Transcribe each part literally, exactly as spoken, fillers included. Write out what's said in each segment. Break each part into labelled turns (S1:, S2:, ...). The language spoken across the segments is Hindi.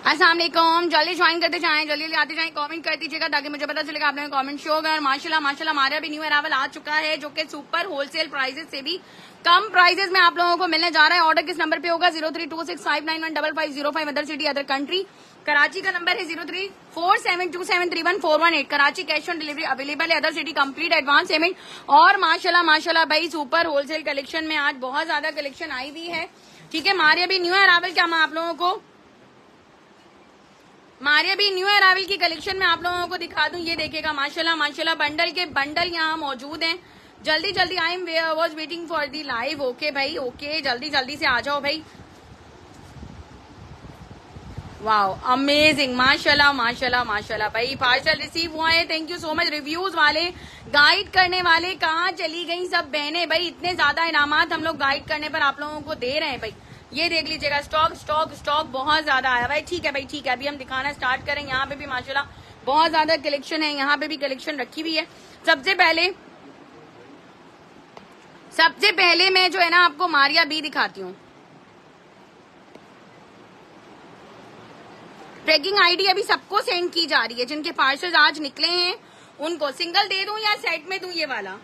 S1: अस्सलाम वालेकुम। जल्दी ज्वाइन करते जाएं, जल्दी जल्दी आते जाएं, कमेंट कर दीजिएगा ताकि मुझे पता चलेगा आपने कमेंट शो कर। माशाल्लाह माशाल्लाह हमारा भी न्यू अरावल आ चुका है जो कि सुपर होलसेल प्राइसेस से भी कम प्राइसेस में आप लोगों को मिलने जा रहा है। ऑर्डर किस नंबर पे होगा? Zero three two six five nine one double five zero five other city other country. Karachi का नंबर है zero three four seven two seven three one four one eight. Karachi cash on delivery available है, other city complete advance payment. और माशाल्लाह माशाल्लाह भाई सुपर होलसेल कलेक्शन में आज बहुत ज्यादा कलेक्शन आई हुई है। ठीक है, हमारे अभी न्यू अरावल क्या मैं आप लोगों को हमारे अभी न्यू अरावल की कलेक्शन में आप लोगों को दिखा दूं। ये देखिएगा माशाल्लाह माशाल्लाह बंडल के बंडल यहाँ मौजूद हैं। जल्दी जल्दी I am was waiting for the live. Okay भाई ओके, जल्दी जल्दी से आ जाओ भाई। वाओ अमेजिंग, माशाल्लाह माशाल्लाह माशाल्लाह भाई पार्सल रिसीव हुआ है। Thank you so much. Reviews वाले, गाइड करने वाले कहाँ चली गई सब बहनें भाई? इतने ज्यादा इनामात हम लोग गाइड करने पर आप लोगों को दे रहे हैं भाई। ये देख लीजिएगा, स्टॉक स्टॉक स्टॉक बहुत ज्यादा आया भाई। ठीक है भाई ठीक है, अभी हम दिखाना स्टार्ट करें। यहाँ पे भी माशाल्लाह बहुत ज्यादा कलेक्शन है, यहाँ पे भी कलेक्शन रखी हुई है। सबसे पहले सबसे पहले मैं जो है ना आपको मारिया बी दिखाती हूँ। ट्रैकिंग आईडी अभी सबको सेंड की जा रही है, जिनके पार्सल आज निकले हैं उनको। सिंगल दे दूं या सेट में दूं ये वाला?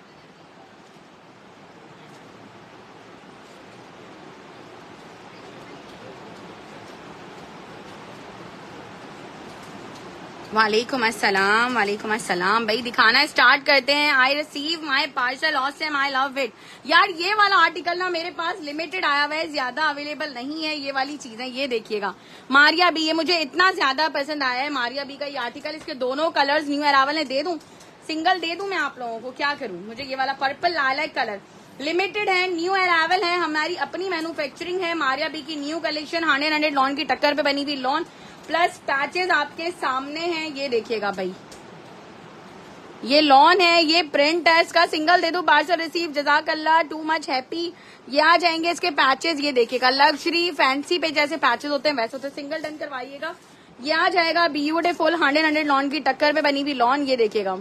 S1: वालेकुम अस्सलाम वालेकुम अस्सलाम भाई। दिखाना स्टार्ट करते हैं। I receive my parcel awesome, I love it. यार ये वाला आर्टिकल ना मेरे पास लिमिटेड आया हुआ है, ज्यादा अवेलेबल नहीं है ये वाली चीजें। ये देखिएगा मारिया बी, ये मुझे इतना ज्यादा पसंद आया है मारिया बी का ये आर्टिकल। इसके दोनों कलर्स न्यू अरावल है। दे दूं सिंगल दे दूं मैं आप लोगों को? क्या करूं? मुझे ये वाला पर्पल लाल कलर लिमिटेड है, न्यू अरावल है, हमारी अपनी मैन्युफैक्चरिंग है। मारिया बी की new collection hundred hundred lawn की टक्कर पे बनी हुई लॉन प्लस पैचेस आपके सामने हैं। ये देखिएगा भाई, ये लॉन है, ये प्रिंट है। इसका सिंगल दे दो पार्सल रिसीव, जजाकल्ला, टू मच हैप्पी। ये आ जाएंगे इसके पैचेस। ये देखिएगा लग्जरी फैंसी पे जैसे पैचेस होते हैं वैसे होते, सिंगल डन करवाइएगा। ये आ जाएगा ब्यूटीफुल हंड्रेड हंड्रेड लॉन की टक्कर पे बनी हुई लॉन। ये देखिएगा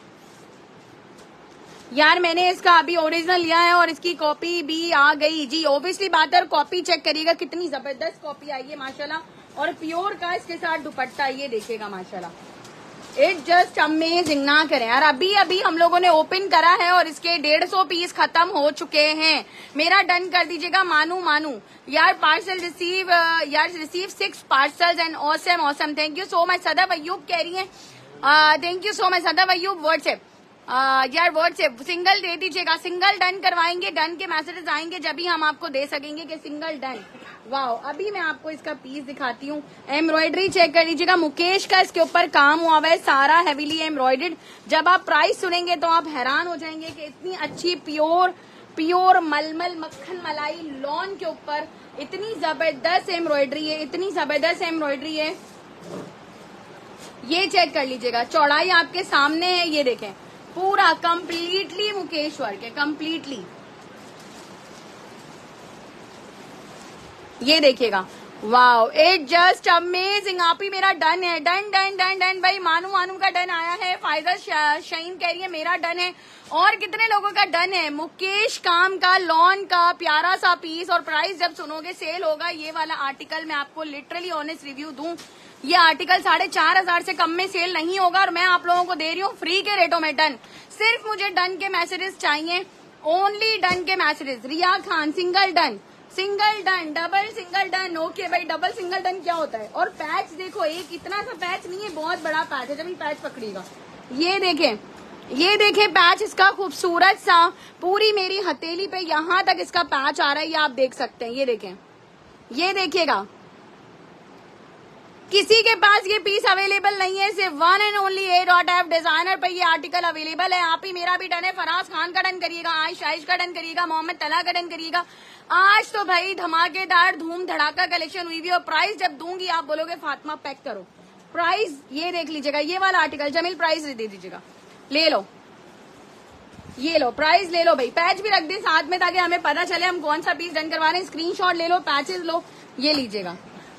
S1: यार मैंने इसका अभी ओरिजिनल लिया है और इसकी कॉपी भी आ गई जी। ओब्वियसली बात है, कॉपी चेक करिएगा कितनी जबरदस्त कॉपी आई है माशाल्लाह। और प्योर का इसके साथ दुपट्टा। ये देखिएगा माशाल्लाह, इट जस्ट अमेजिंग। ना करें यार, अभी अभी हम लोगों ने ओपन करा है और इसके डेढ़ सौ पीस खत्म हो चुके हैं। मेरा डन कर दीजिएगा मानू मानू। यार पार्सल रिसीव, यार receive six parcels and awesome awesome. Thank you so much. Sadab Ayub कह रही है thank you so much Sadab Ayub. WhatsApp यार व्हाट्सएप सिंगल दे दीजिएगा, सिंगल डन करवाएंगे। डन के मैसेजेस आएंगे जब भी हम आपको दे सकेंगे कि सिंगल डन। वाओ, अभी मैं आपको इसका पीस दिखाती हूँ। एम्ब्रॉयडरी चेक कर लीजिएगा, मुकेश का इसके ऊपर काम हुआ हुआ है सारा हेवीली एम्ब्रॉयडर्ड। जब आप प्राइस सुनेंगे तो आप हैरान हो जाएंगे कि इतनी अच्छी प्योर प्योर मलमल मक्खन मलाई लॉन के ऊपर इतनी जबरदस्त एम्ब्रॉयडरी है, इतनी जबरदस्त एम्ब्रॉयडरी है। ये चेक कर लीजिएगा, चौड़ाई आपके सामने है। ये देखें पूरा कंप्लीटली मुकेश वर्क है, कंप्लीटली। ये देखिएगा वाओ, इट जस्ट अमेजिंग। आप ही मेरा डन है, डन डन डन डन भाई। मानू मानू का डन आया है, फायदा शाहीन कह रही है मेरा डन है। और कितने लोगों का डन है? मुकेश काम का लॉन का प्यारा सा पीस। और प्राइस जब सुनोगे सेल होगा ये वाला आर्टिकल, मैं आपको लिटरली ऑनेस्ट रिव्यू दूं, ये आर्टिकल साढ़े चार हजार से कम में सेल नहीं होगा और मैं आप लोगों को दे रही हूँ फ्री के रेटों में डन। सिर्फ मुझे डन के मैसेजेस चाहिए, ओनली डन के messages. Riya Khan single done, single done, double single done. Okay भाई, डबल सिंगल डन क्या होता है? और पैच देखो, एक इतना सा पैच नहीं है, बहुत बड़ा पैच है। जब ये पैच पकड़ेगा, ये देखें ये देखें पैच इसका खूबसूरत सा, पूरी मेरी हथेली पे यहाँ तक इसका पैच आ रहा है। ये आप देख सकते हैं, ये देखें, ये देखिएगा। किसी के पास ये पीस अवेलेबल नहीं है, सिर्फ one and only A dot F designer पर ये आर्टिकल अवेलेबल है। आप ही मेरा भी डन है, फराज खान का डन करिएगा, आयश आयश का डन करिएगा, मोहम्मद तला का डन करिएगा। आज तो भाई धमाकेदार धूम धड़ाका कलेक्शन हुई भी। और प्राइस जब दूंगी आप बोलोगे फातिमा पैक करो। प्राइस ये देख लीजिएगा, ये वाला आर्टिकल जमील प्राइस दे दीजिएगा, ले लो, ये लो प्राइस ले लो भाई। पैच भी रख दें साथ में ताकि हमें पता चले हम कौन सा पीस डन करवा रहे हैं। स्क्रीनशॉट ले लो, पैचेस लो, ये लीजिएगा।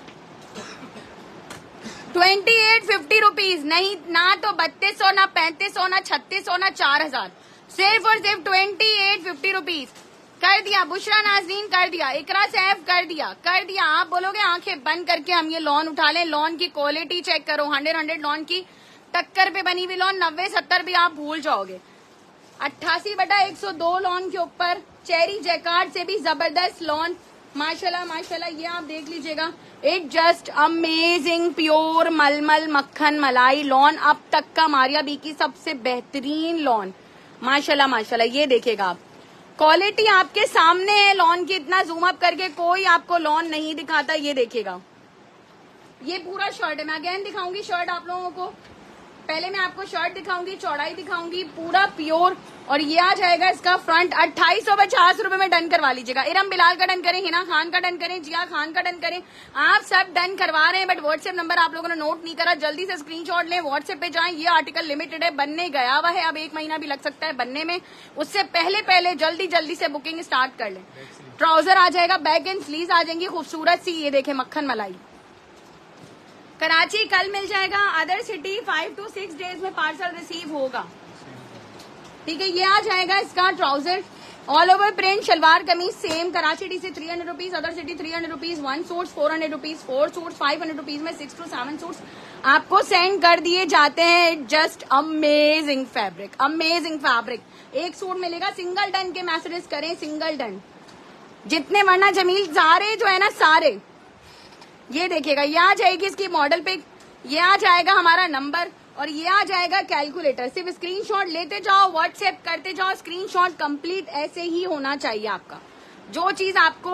S1: ट्वेंटी एट फिफ्टी रुपीज नहीं, ना तो बत्तीस सौ, ना पैंतीस सौ, ना छत्तीस सौ, ना चार हजार, सिर्फ और सिर्फ ट्वेंटी एट फिफ्टी रुपीज। कर दिया, बुशरा नाजरीन कर दिया, इकरा सैफ कर दिया, कर दिया। आप बोलोगे आंखें बंद करके हम ये लॉन उठा लें। लॉन की क्वालिटी चेक करो, हंड्रेड हंड्रेड लॉन की टक्कर पे बनी हुई लॉन, नब्बे सत्तर भी आप भूल जाओगे। अट्ठासी बटा एक सौ दो लॉन के ऊपर चेरी जैकार्ड से भी जबरदस्त लॉन, माशाल्लाह माशाल्लाह। ये आप देख लीजिएगा, इट जस्ट अमेजिंग प्योर मलमल मक्खन मलाई लॉन, अब तक का मारिया बी की सबसे बेहतरीन लॉन, माशाल्लाह माशाल्लाह। ये देखिएगा आप, क्वालिटी आपके सामने है लॉन की, इतना जूम अप करके कोई आपको लॉन नहीं दिखाता। ये देखिएगा, ये पूरा शर्ट है। मैं अगेन दिखाऊंगी शर्ट आप लोगों को। पहले मैं आपको शर्ट दिखाऊंगी, चौड़ाई दिखाऊंगी, पूरा प्योर। और ये आ जाएगा इसका फ्रंट, अट्ठाईस सौ पचास रूपये में डन करवा लीजिएगा। इरम बिलाल का डन करें, हिना खान का डन करें, जिया खान का डन करें, आप सब डन करवा रहे हैं। बट व्हाट्सएप नंबर आप लोगों ने नोट नहीं करा, जल्दी से स्क्रीनशॉट लें, व्हाट्सएप पे जाएं। ये आर्टिकल लिमिटेड है, बनने गया हुआ है, अब एक महीना भी लग सकता है बनने में। उससे पहले पहले जल्दी जल्दी से बुकिंग स्टार्ट कर लें। ट्राउजर आ जाएगा, बैक एंड स्लीव आ जाएंगी खूबसूरत सी। ये देखे मक्खन मलाई, कराची कल मिल जाएगा, other city five two six days में पार्सल रिसीव होगा, ठीक है। ये आ जाएगा इसका trouser, all over print, shalwar kameez same. Karachi डी से three hundred rupees, other city three hundred rupees, one suits four hundred rupees, four suits five hundred rupees में सिक्स टू सेवन सूट्स आपको सेंड कर दिए जाते हैं। Just amazing fabric, amazing fabric. एक सूट मिलेगा, सिंगल डन के मैसेजेस करें, सिंगल डन जितने, वरना जमील सारे जो है ना सारे। ये देखिएगा, ये आ जाएगी इसकी मॉडल पिक, ये आ जाएगा हमारा नंबर, और ये आ जाएगा कैलकुलेटर। सिर्फ स्क्रीनशॉट लेते जाओ, व्हाट्सएप करते जाओ, स्क्रीनशॉट कंप्लीट ऐसे ही होना चाहिए आपका। जो चीज आपको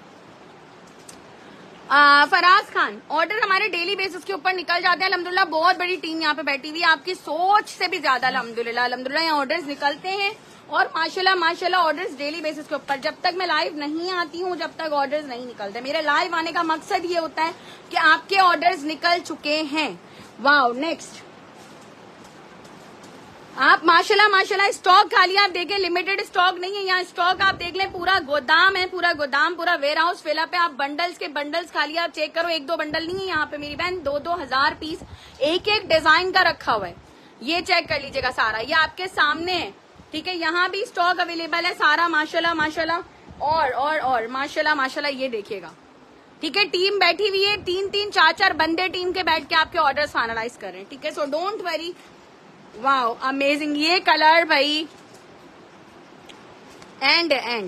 S1: आ, फराज खान, ऑर्डर हमारे डेली बेसिस के ऊपर निकल जाते हैं अल्हम्दुलिल्लाह। बहुत बड़ी टीम यहाँ पे बैठी हुई है, आपकी सोच से भी ज्यादा अल्हम्दुलिल्लाह अल्हम्दुलिल्लाह यहाँ ऑर्डर्स निकलते हैं। और माशाल्लाह माशाल्लाह ऑर्डर्स डेली बेसिस के ऊपर। जब तक मैं लाइव नहीं आती हूँ, जब तक ऑर्डर्स नहीं निकलते। मेरे लाइव आने का मकसद ये होता है कि आपके ऑर्डर्स निकल चुके हैं। वाओ, नेक्स्ट आप माशाल्लाह माशाल्लाह स्टॉक खाली आप देखें, लिमिटेड स्टॉक नहीं है यहाँ। स्टॉक आप देख लें, पूरा गोदाम है, पूरा गोदाम, पूरा वेयर हाउस फिलअप है। आप बंडल्स के बंडल्स खाली आप चेक करो, एक दो बंडल नहीं है यहाँ पे मेरी बहन, दो दो हजार पीस एक एक डिजाइन का रखा हुआ है। ये चेक कर लीजिएगा सारा, ये आपके सामने है, ठीक है। यहाँ भी स्टॉक अवेलेबल है सारा, माशाल्लाह माशाल्लाह। और और और माशाल्लाह माशाल्लाह, ये देखिएगा, ठीक है। टीम बैठी हुई है, तीन तीन चार चार बंदे टीम के बैठ के आपके ऑर्डर फाइनलाइज कर रहे हैं, ठीक है। So don't worry. Wow amazing, ये कलर भाई एंड एंड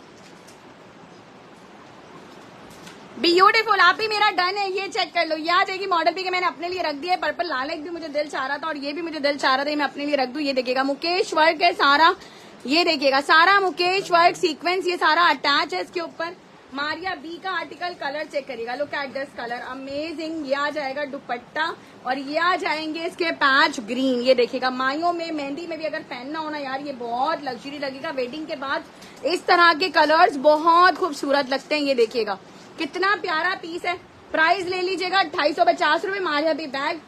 S1: ब्यूटीफुल। आप ही मेरा डन है, ये चेक कर लो। ये आ जाएगी मॉडल भी, कि मैंने अपने लिए रख दिया है। पर्पल लाल एक भी मुझे दिल चाह रहा था, और ये भी मुझे दिल चाह रहा था, मैं अपने लिए रख दूं। ये देखिएगा मुकेश वर्क है सारा, ये देखिएगा सारा मुकेश वर्क सीक्वेंस, ये सारा अटैच है इसके ऊपर। मारिया बी का आर्टिकल, कलर चेक करिएगा, look at this colour amazing. ये आ जाएगा दुपट्टा, और ये आ जाएंगे इसके पैच ग्रीन। ये देखिएगा, माइयों में मेहंदी में भी अगर पहनना होना यार, ये बहुत लग्जरी लगेगा। वेडिंग के बाद इस तरह के कलर्स बहुत खूबसूरत लगते हैं। ये देखिएगा कितना प्यारा पीस है। प्राइस ले लीजिएगा अट्ठाईस सौ पचास रूपये मारिया बी बैग।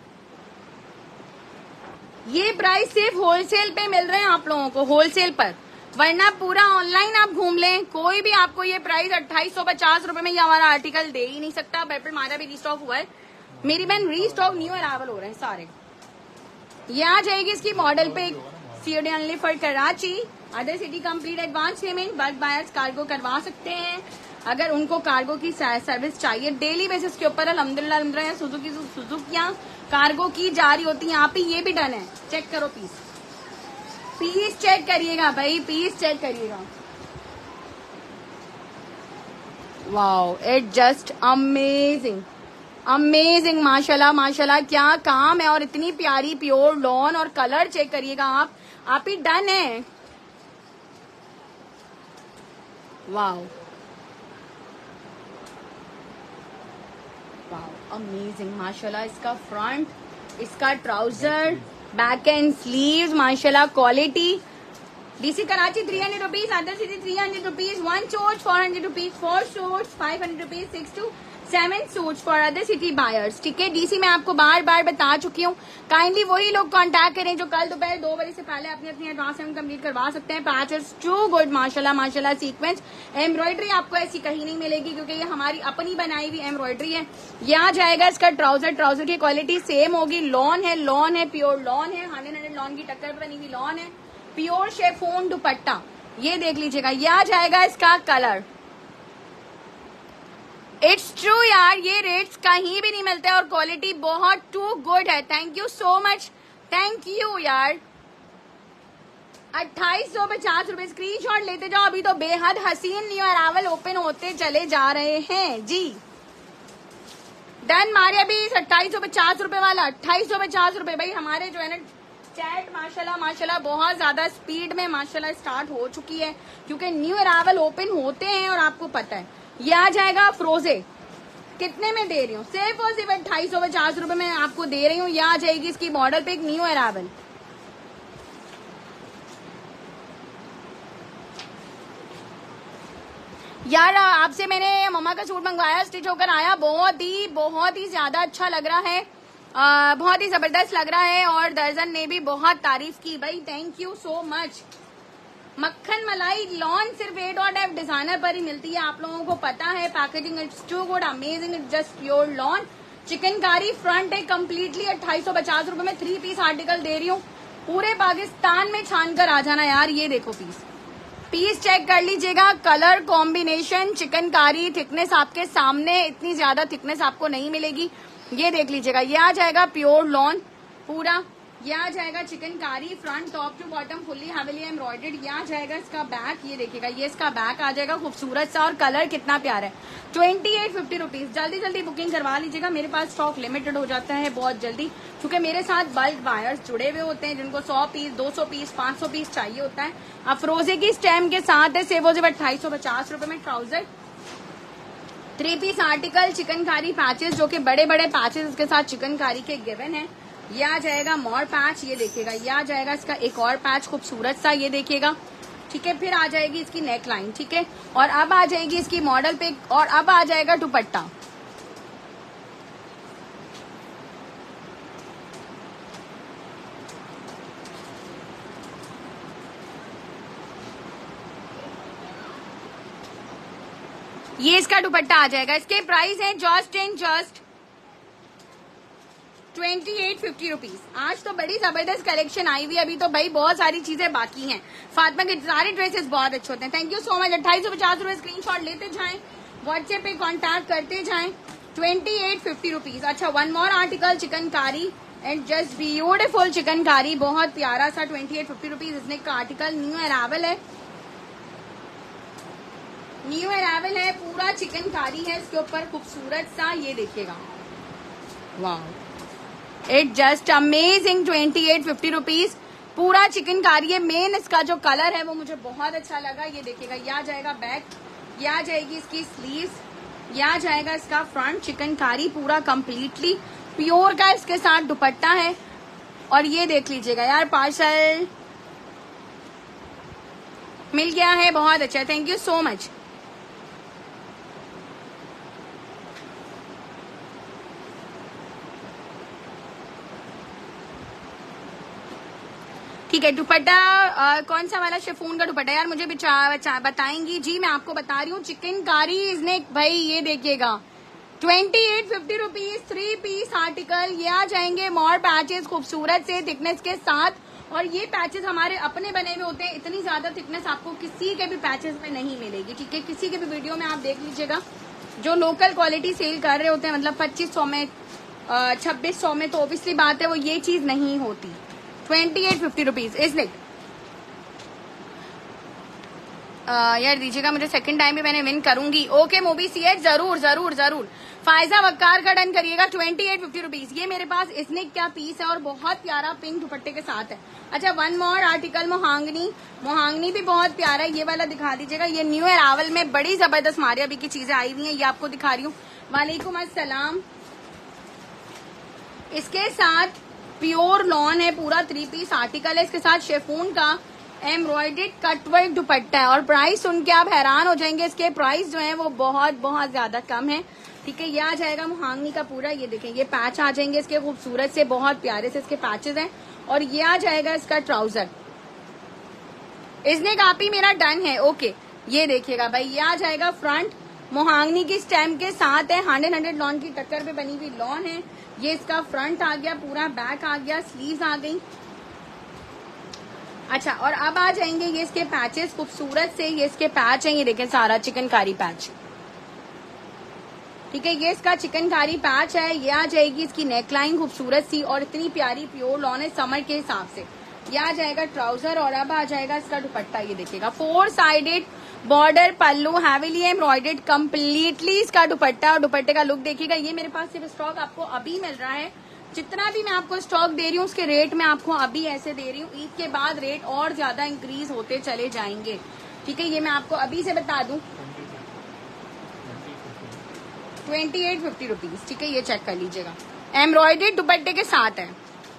S1: ये प्राइस सिर्फ होलसेल पे मिल रहे हैं आप लोगों को, होलसेल पर, वरना पूरा ऑनलाइन आप घूम लें, कोई भी आपको ये प्राइस अट्ठाईस सौ पचास रूपये में ये हमारा आर्टिकल दे ही नहीं सकता। पर्पल मारिया भी रीस्टॉक हुआ है मेरी बहन, रीस्टॉक न्यू अराइवल हो रहे हैं सारे। ये आ जाएगी इसकी मॉडल पे, COD only for Karachi, other city complete advance payment. Bulk buyers cargo करवा सकते हैं अगर उनको कार्गो की सर्विस चाहिए डेली बेसिस के ऊपर। अल्हम्दुलिल्लाह अल्हम्दुलिल्लाह सुजुकी सुजुकियां कार्गो की जा रही होती है यहाँ पे। ये भी डन है, चेक करो पीस, पीस चेक करिएगा भाई, पीस चेक करिएगा। Wow it just amazing amazing, माशाल्लाह माशाल्लाह, क्या काम है। और इतनी प्यारी प्योर लॉन, और कलर चेक करिएगा आप, आप ही डन है। वाओ वाओ अमेजिंग, माशाल्लाह। इसका फ्रंट, इसका ट्राउजर, बैक एंड स्लीव्स, माशाल्लाह quality. DC Karachi three hundred rupees, other city three hundred rupees, one suit four hundred rupees, four suit five hundred rupees, six to seven suit for other city buyers, ठीक है। डीसी में आपको बार बार बता चुकी हूँ, काइंडली वही लोग कांटेक्ट करें जो कल दोपहर दो बजे से पहले अपनी अपनी एडवांस पेमेंट कंप्लीट करवा सकते हैं। पैचेस टू गुड, माशाल्लाह माशाल्लाह। सीक्वेंस एम्ब्रॉयडरी आपको ऐसी कहीं नहीं मिलेगी, क्योंकि ये हमारी अपनी बनाई हुई एम्ब्रॉयडरी है। ये आ जाएगा इसका ट्राउजर, ट्राउजर की क्वालिटी सेम होगी। लॉन है, लॉन है, प्योर लॉन है, हंड्रेड हंड्रेड लॉन की टक्कर पर बनी हुई लॉन है। प्योर शेफोन दुपट्टा, ये देख लीजिएगा, ये आ जाएगा इसका कलर। इट्स ट्रू यार, ये रेट्स कहीं भी नहीं मिलते और क्वालिटी बहुत टू गुड है। Thank you so much, thank you यार। अट्ठाईस सौ पचास रूपये, स्क्रीन शॉट लेते जाओ। अभी तो बेहद हसीन न्यू अरावल ओपन होते चले जा रहे हैं जी। डन मारिया भी अट्ठाईस सौ पचास रूपये वाला, अट्ठाईस सौ पचास रूपये। भाई हमारे जो है ना चैट माशाल्लाह माशाल्लाह बहुत ज्यादा स्पीड में माशाल्लाह स्टार्ट हो चुकी है, क्योंकि न्यू अरावल ओपन होते हैं और आपको पता है। ये आ जाएगा फ्रोजे, कितने में दे रही हूँ? सिर्फ और सिर्फ अट्ठाईस सौ पचास रूपये में आपको दे रही हूँ। ये आ जाएगी इसकी मॉडल पे एक न्यू अरावल। यार आपसे मैंने मम्मा का सूट मंगवाया, स्टिच होकर आया, बहुत ही बहुत ही ज्यादा अच्छा लग रहा है, आ, बहुत ही जबरदस्त लग रहा है और दर्जन ने भी बहुत तारीफ की। भाई थैंक यू सो मच। मक्खन मलाई लॉन सिर्फ ए डॉट एफ डिजाइनर पर ही मिलती है, आप लोगों को पता है। Packaging it's too good, amazing, it's just pure lawn. Chikankari front है कम्प्लीटली, अट्ठाईस सौ पचास रूपये में थ्री पीस आर्टिकल दे रही हूँ। पूरे पाकिस्तान में छान कर आ जाना यार। ये देखो पीस पीस चेक कर लीजिएगा, कलर कॉम्बिनेशन, चिकनकारी, थिकनेस आपके सामने, इतनी ज्यादा थिकनेस आपको नहीं मिलेगी। ये देख लीजिएगा, ये आ जाएगा प्योर लॉन पूरा। ये आ जाएगा chikankari front top to bottom fully heavily embroidered. ये आ जाएगा इसका बैक, ये देखिएगा, ये इसका बैक आ जाएगा खूबसूरत सा और कलर कितना प्यारा है। Twenty eight fifty rupees. जल्दी जल्दी बुकिंग करवा लीजिएगा, मेरे पास स्टॉक लिमिटेड हो जाता है बहुत जल्दी, क्योंकि मेरे साथ बल्क बायर्स जुड़े हुए होते हैं जिनको सौ पीस, दो सौ पीस, पांच सौ पीस चाहिए होता है। अब फ्रोजे की स्टेम के साथ है सेवो जेब अट्ठाईस सौ पचास रूपये में trouser, three piece article, chikankari patches जो कि बड़े बड़े पैचेस इसके साथ चिकनकारी के गिवन है। ये आ जाएगा मोर पैच, ये देखिएगा, ये आ जाएगा इसका एक और पैच खूबसूरत सा, ये देखिएगा, ठीक है। फिर आ जाएगी इसकी नेक लाइन, ठीक है, और अब आ जाएगी इसकी मॉडल पे, और अब आ जाएगा दुपट्टा। ये इसका दुपट्टा आ जाएगा। इसके प्राइस है just and just twenty eight fifty rupees. आज तो बड़ी जबरदस्त कलेक्शन आई हुई, अभी तो भाई बहुत सारी चीजें बाकी हैं। फातिमा के सारे ड्रेसेस बहुत अच्छे होते हैं। Thank you so much. अट्ठाईस सौ पचास रुपए, स्क्रीनशॉट लेते जाएं, व्हाट्सएप पे कांटेक्ट करते जाएं। Twenty eight fifty rupees. अच्छा, one more article, chikankari and just beautiful chikankari, बहुत प्यारा सा, ट्वेंटी एट फिफ्टी रुपीज। इसने का आर्टिकल न्यू अरावल है, न्यू अरावल है, पूरा चिकनकारी है इसके ऊपर खूबसूरत सा, ये देखिएगा, वाह, it just amazing. Twenty eight fifty rupees, पूरा चिकनकारी है। मेन इसका जो कलर है वो मुझे बहुत अच्छा लगा, ये देखिएगा। ये आ जाएगा बैक, ये आ जाएगी इसकी स्लीव्स, ये आ जाएगा इसका फ्रंट, चिकनकारी पूरा कंप्लीटली प्योर का इसके साथ दुपट्टा है। और ये देख लीजिएगा यार, पार्सल मिल गया है, बहुत अच्छा, थैंक यू सो मच। ठीक है, दुपट्टा कौन सा वाला? शिफॉन का दुपट्टा यार, मुझे बताएंगी जी, मैं आपको बता रही हूँ। चिकनकारी इसने भाई, ये देखिएगा, twenty eight fifty rupees, three piece article. ये आ जाएंगे मोर पैचेस खूबसूरत से थिकनेस के साथ, और ये पैचेस हमारे अपने बने हुए होते हैं। इतनी ज्यादा थिकनेस आपको किसी के भी पैचेस में नहीं मिलेगी, ठीक है। किसी के भी वीडियो में आप देख लीजिएगा, जो लोकल क्वालिटी सेल कर रहे होते हैं, मतलब पच्चीस सौ में, छब्बीस सौ में, तो ऑब्वियसली बात है वो ये चीज नहीं होती। ट्वेंटी एट फिफ्टी रुपीज इसलिए यार दीजिएगा मुझे, सेकंड टाइम भी मैंने विन करूंगी। ओके मूवी सी एच, जरूर जरूर जरूर। फायजा वक्कार का डन करिएगा। Twenty eight fifty rupees. ये मेरे पास इसनिक क्या पीस है और बहुत प्यारा पिंक दुपट्टे के साथ है। अच्छा, वन मोर आर्टिकल, मोहांगनी, मोहांगनी भी बहुत प्यारा है, ये वाला दिखा दीजिएगा। ये न्यू अरावल में बड़ी जबरदस्त मारिया अभी की चीजें आई हुई हैं, ये आपको दिखा रही हूँ। वालेकुम अस्सलाम। इसके साथ प्योर लॉन है, पूरा थ्री पीस आर्टिकल है, इसके साथ शेफून का एम्ब्रॉयडर्ड कटवर्क दुपट्टा है। और प्राइस सुन के आप हैरान हो जाएंगे, इसके प्राइस जो है वो बहुत बहुत ज्यादा कम है, ठीक है। ये आ जाएगा मोहांगनी का पूरा, ये देखें, ये पैच आ जाएंगे इसके खूबसूरत से, बहुत प्यारे से इसके पैचेस हैं। और ये आ जाएगा इसका ट्राउजर। इसने काफी मेरा डन है, ओके। ये देखिएगा भाई, ये आ जाएगा फ्रंट, मोहांगनी की स्टैम्प के साथ है, हंड्रेड हंड्रेड लॉन की टक्कर पे बनी हुई लॉन है। ये इसका फ्रंट आ गया, पूरा बैक आ गया, स्लीव्स आ गई। अच्छा, और अब आ जाएंगे ये इसके पैचेस खूबसूरत से, ये इसके पैच हैं, ये देखें सारा चिकनकारी पैच, ठीक है। ये इसका चिकनकारी पैच है। ये आ जाएगी इसकी नेकलाइन खूबसूरत सी और इतनी प्यारी प्योर लॉन है समर के हिसाब से। ये आ जाएगा ट्राउजर और अब आ जाएगा इसका दुपट्टा, ये देखिएगा four sided border pallu heavily embroidered completely इसका दुपट्टा, और दुपट्टे का लुक देखिएगा। ये मेरे पास सिर्फ स्टॉक आपको अभी मिल रहा है, जितना भी मैं आपको स्टॉक दे रही हूँ उसके रेट मैं आपको अभी ऐसे दे रही हूँ, ईद के बाद रेट और ज्यादा इंक्रीज होते चले जाएंगे, ठीक है। ये मैं आपको अभी से बता दूं, ट्वेंटी एट फिफ्टी रुपीज, ठीक है। ये चेक कर लीजिएगा, एम्ब्रॉयडर्ड दुपट्टे के साथ है।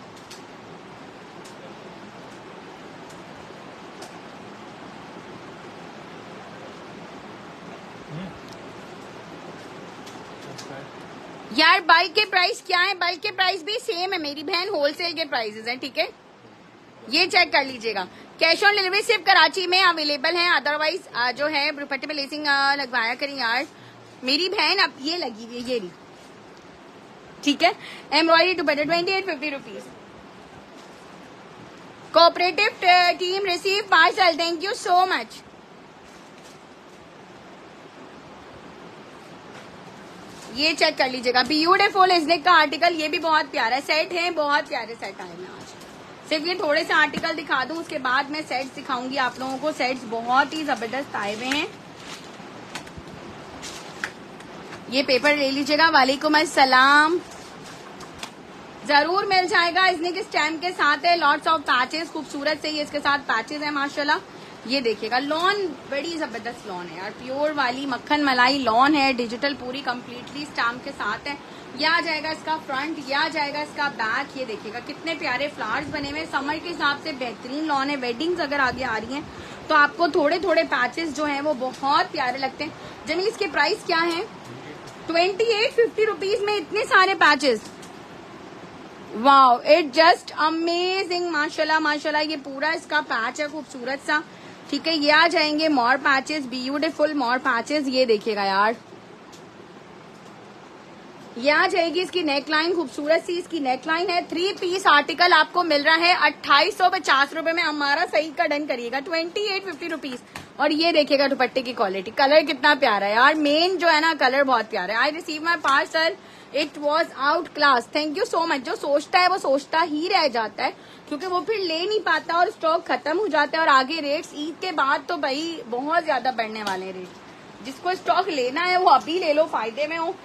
S1: यार बाइक के प्राइस क्या है, बाइक के प्राइस भी सेम है मेरी बहन, होलसेल के प्राइसेस हैं, ठीक है। ये चेक कर लीजिएगा। कैश ऑन डिलीवरी सिर्फ कराची में अवेलेबल है, अदरवाइज जो है दुपट्टे पे लेसिंग लगवाया करें यार मेरी बहन। अब ये लगी हुई है, ये नहीं, ठीक है। एम्ब्रॉयडरी दुपट्टे twenty eight fifty rupees. Cooperative team receive parcel, thank you so much. ये चेक कर लीजिएगा, ब्यूटीफुल इजनेक का आर्टिकल, ये भी बहुत प्यारा सेट है, बहुत प्यारे सेट आए हैं आज। सिर्फ ये थोड़े से आर्टिकल दिखा दूं, उसके बाद मैं सेट्स दिखाऊंगी आप लोगों को। सेट्स बहुत ही जबरदस्त आए हुए हैं। ये पेपर ले लीजिएगा, वालेकुम अस्सलाम। जरूर मिल जाएगा, इजनेक स्टैम्प के साथ है, लॉट्स ऑफ पैचेस खूबसूरत से ये इसके साथ पैचेस है माशाल्लाह। ये देखिएगा लॉन बड़ी जबरदस्त लॉन है यार, प्योर वाली मक्खन मलाई लॉन है, डिजिटल पूरी कंप्लीटली स्टैम्प के साथ है। ये आ जाएगा इसका फ्रंट, ये आ जाएगा इसका बैक। ये देखिएगा कितने प्यारे फ्लावर्स बने हुए, समर के हिसाब से बेहतरीन लॉन है। वेडिंग्स अगर आगे आ रही हैं तो आपको थोड़े थोड़े पैचेस जो हैं वो बहुत प्यारे लगते हैं। जमील इसके प्राइस क्या है? ट्वेंटी एट फिफ्टी रुपीज में इतने सारे patches, wow it just amazing, माशाल्लाह माशाल्लाह। ये पूरा इसका पैच है खूबसूरत सा, ठीक है। ये आ जाएंगे more patches, beautiful more patches. ये देखिएगा यार, ये आ जाएगी इसकी नेकलाइन, खूबसूरत सी इसकी नेकलाइन है। थ्री पीस आर्टिकल आपको मिल रहा है अट्ठाईस सौ पचास रूपये में। हमारा सही का डन करिएगा, ट्वेंटी एट फिफ्टी रुपीज। और ये देखिएगा दुपट्टे की क्वालिटी, कलर कितना प्यारा है यार, मेन जो है ना कलर बहुत प्यारा है। I receive my parcel, it was out class, thank you so much. जो सोचता है वो सोचता ही रह जाता है, क्योंकि वो फिर ले नहीं पाता और स्टॉक खत्म हो जाता है। और आगे रेट्स ईद के बाद तो भाई बहुत ज्यादा बढ़ने वाले हैं रेट। जिसको स्टॉक लेना है वो अभी ले लो, फायदे में हो।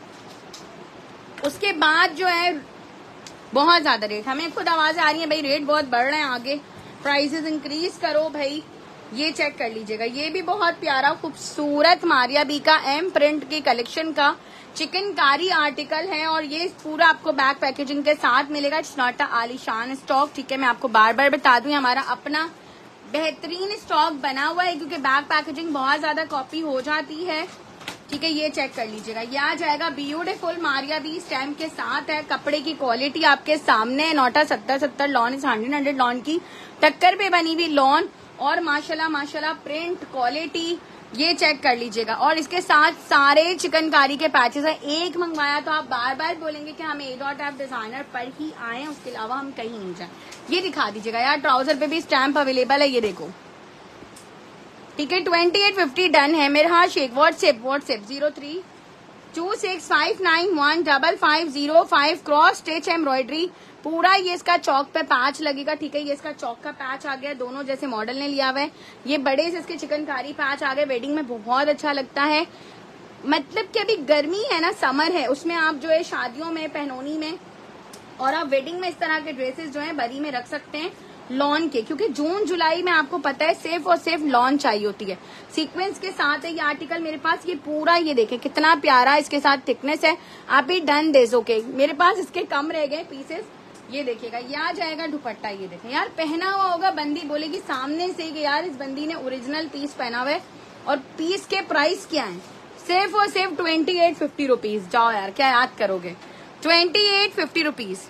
S1: उसके बाद जो है बहुत ज्यादा रेट, हमें खुद आवाज आ रही है भाई रेट बहुत बढ़ रहे हैं, आगे प्राइसेस इंक्रीज करो भाई। ये चेक कर लीजिएगा, ये भी बहुत प्यारा खूबसूरत मारिया बी का एम प्रिंट की कलेक्शन का चिकनकारी आर्टिकल है। और ये पूरा आपको बैक पैकेजिंग के साथ मिलेगा। इट्स नॉट अ आलीशान स्टॉक, ठीक है। मैं आपको बार बार बता दूं हमारा अपना बेहतरीन स्टॉक बना हुआ है, क्योंकि बैक पैकेजिंग बहुत ज्यादा कॉपी हो जाती है, ठीक है। ये चेक कर लीजिएगा, ये आ जाएगा ब्यूटीफुल मारिया बी स्टैम्प के साथ है। कपड़े की क्वालिटी आपके सामने है, नोटा सत्तर सत्तर लॉन इस हंड्रेड हंड्रेड लॉन की टक्कर पे बनी हुई लॉन, और माशाल्लाह माशाल्लाह प्रिंट क्वालिटी ये चेक कर लीजिएगा। और इसके साथ सारे चिकनकारी के पैचेस है। एक मंगवाया तो आप बार बार बोलेंगे कि हम ए डॉट एफ डिजाइनर पर ही आए, उसके अलावा हम कहीं नहीं जाए। ये दिखा दीजिएगा यार, ट्राउजर पे भी स्टैम्प अवेलेबल है, ये देखो, ठीक है। ट्वेंटी एट फिफ्टी डन है मेरा। हाँ Sheikh, WhatsApp WhatsApp zero three two six five nine one double five zero five, cross stitch embroidery पूरा। ये इसका चौक पे पैच लगेगा, ठीक है। ये इसका चौक का पैच आ गया, दोनों जैसे मॉडल ने लिया हुआ है। ये बड़े से इसके चिकनकारी पैच आ गए, वेडिंग में बहुत अच्छा लगता है। मतलब कि अभी गर्मी है ना, समर है, उसमें आप जो है शादियों में, पहनोनी में, और आप वेडिंग में इस तरह के ड्रेसेस जो है बरी में रख सकते हैं लॉन के, क्योंकि जून जुलाई में आपको पता है सिर्फ और सिर्फ लॉन चाहिए होती है। सीक्वेंस के साथ है ये आर्टिकल मेरे पास, ये पूरा ये देखें कितना प्यारा इसके साथ थिकनेस है। आप ही डन दे सो के, मेरे पास इसके कम रह गए पीसेस। ये देखिएगा, ये आ जाएगा दुपट्टा, ये देखें यार, पहना हुआ होगा बंदी बोलेगी सामने से कि यार इस बंदी ने ओरिजिनल पीस पहना हुआ है। और पीस के प्राइस क्या है? सिर्फ और सिर्फ ट्वेंटी एट फिफ्टी रुपीज। जाओ यार, क्या याद करोगे, ट्वेंटी एट फिफ्टी रुपीज।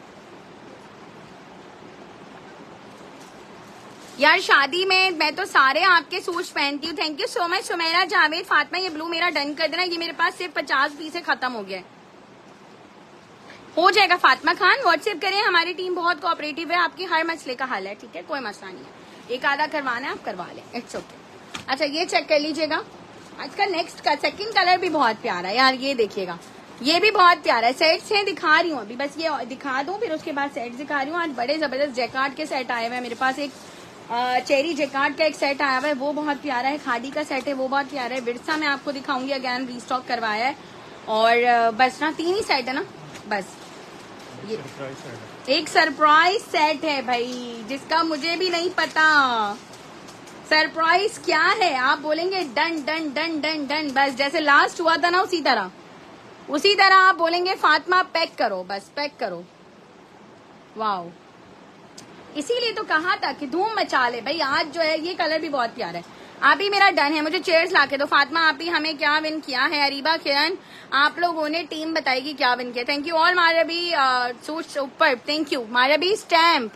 S1: यार शादी में मैं तो सारे आपके सूट पहनती हूँ। Thank you so much Sumera Javed Fatima, ये ब्लू मेरा डन कर देना। ये मेरे पास सिर्फ पचास पीस से खत्म हो गया है। हो जाएगा फातिमा खान, व्हाट्सएप करें, हमारी टीम बहुत कोऑपरेटिव है, आपकी हर मसले का हल है, ठीक है, कोई मसला नहीं है, एक आधा करवाना है आप करवा लें, इट्स ओके। अच्छा ये चेक कर लीजिएगा, आज का नेक्स्ट का सेकंड कलर भी बहुत प्यारा है यार, ये देखिएगा, ये भी बहुत प्यारा है। सेट्स हैं, दिखा रही हूँ अभी, बस ये दिखा दूं फिर उसके बाद सेट्स दिखा रही हूँ। आज बड़े जबरदस्त जैकार्ड के सेट आए हुए हैं मेरे पास, एक चेरी जैकार्ड का एक सेट आया हुआ है, वो बहुत प्यारा है, खादी का सेट है, वो बहुत प्यारा है। विरसा में आपको दिखाऊंगी, अगेन रीस्टॉक करवाया है, और बस ना तीन ही सेट है ना, बस ये एक सरप्राइज सेट है भाई, जिसका मुझे भी नहीं पता सरप्राइज क्या है। आप बोलेंगे done done done done done, बस जैसे लास्ट हुआ था ना उसी तरह उसी तरह आप बोलेंगे फातिमा पैक करो, बस पैक करो। वाओ, इसीलिए तो कहा था कि धूम मचा ले भाई। आज जो है ये कलर भी बहुत प्यारा है। आप ही मेरा डन है, मुझे चेयर्स लाके दो। फातिमा आप ही हमें क्या विन किया है? अरीबा किरण, आप लोगों ने टीम बताएगी क्या विन किया। Thank you all. मारा भी सूट ऊपर, थैंक यू मारा भी। स्टैम्प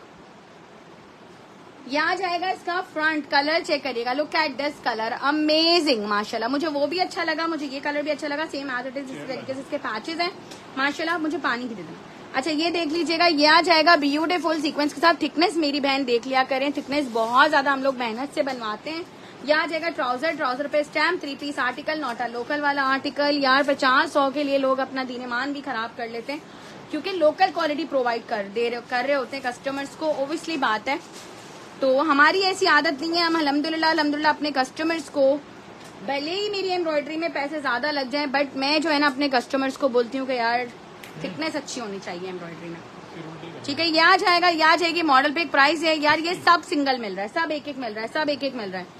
S1: यहाँ जाएगा, इसका फ्रंट कलर चेक करिएगा, look at this colour, amazing माशाल्लाह। मुझे वो भी अच्छा लगा, मुझे ये कलर भी अच्छा लगा, सेम एज इट इज, इस तरीके से इसके पैचेस हैं माशाल्लाह। मुझे पानी भी दे देना। अच्छा ये देख लीजिएगा, ये आ जाएगा ब्यूटीफुल सीक्वेंस के साथ। थिकनेस मेरी बहन देख लिया करें, थिकनेस बहुत ज्यादा हम लोग मेहनत से बनवाते हैं। यह आ जाएगा ट्राउजर, ट्राउजर पे stamp, three piece article, not a local वाला आर्टिकल। यार पचास सौ के लिए लोग अपना दीन-ईमान भी खराब कर लेते हैं, क्योंकि लोकल क्वालिटी प्रोवाइड कर दे रहे कर रहे होते हैं कस्टमर्स को, ओबियसली बात है। तो हमारी ऐसी आदत नहीं है, हम अल्हम्दुलिल्लाह अल्हम्दुलिल्लाह अपने कस्टमर्स को, भले ही मेरी एम्ब्रॉयडरी में पैसे ज्यादा लग जाएं, बट मैं जो है ना अपने कस्टमर्स को बोलती हूँ कि यार थिकनेस अच्छी होनी चाहिए एम्ब्रॉयडरी में, ठीक है। ये आ जाएगा, ये आ जाएगी मॉडल पे। एक प्राइस है यार, ये सब सिंगल मिल रहा है, सब एक एक मिल रहा है, सब एक एक मिल रहा है,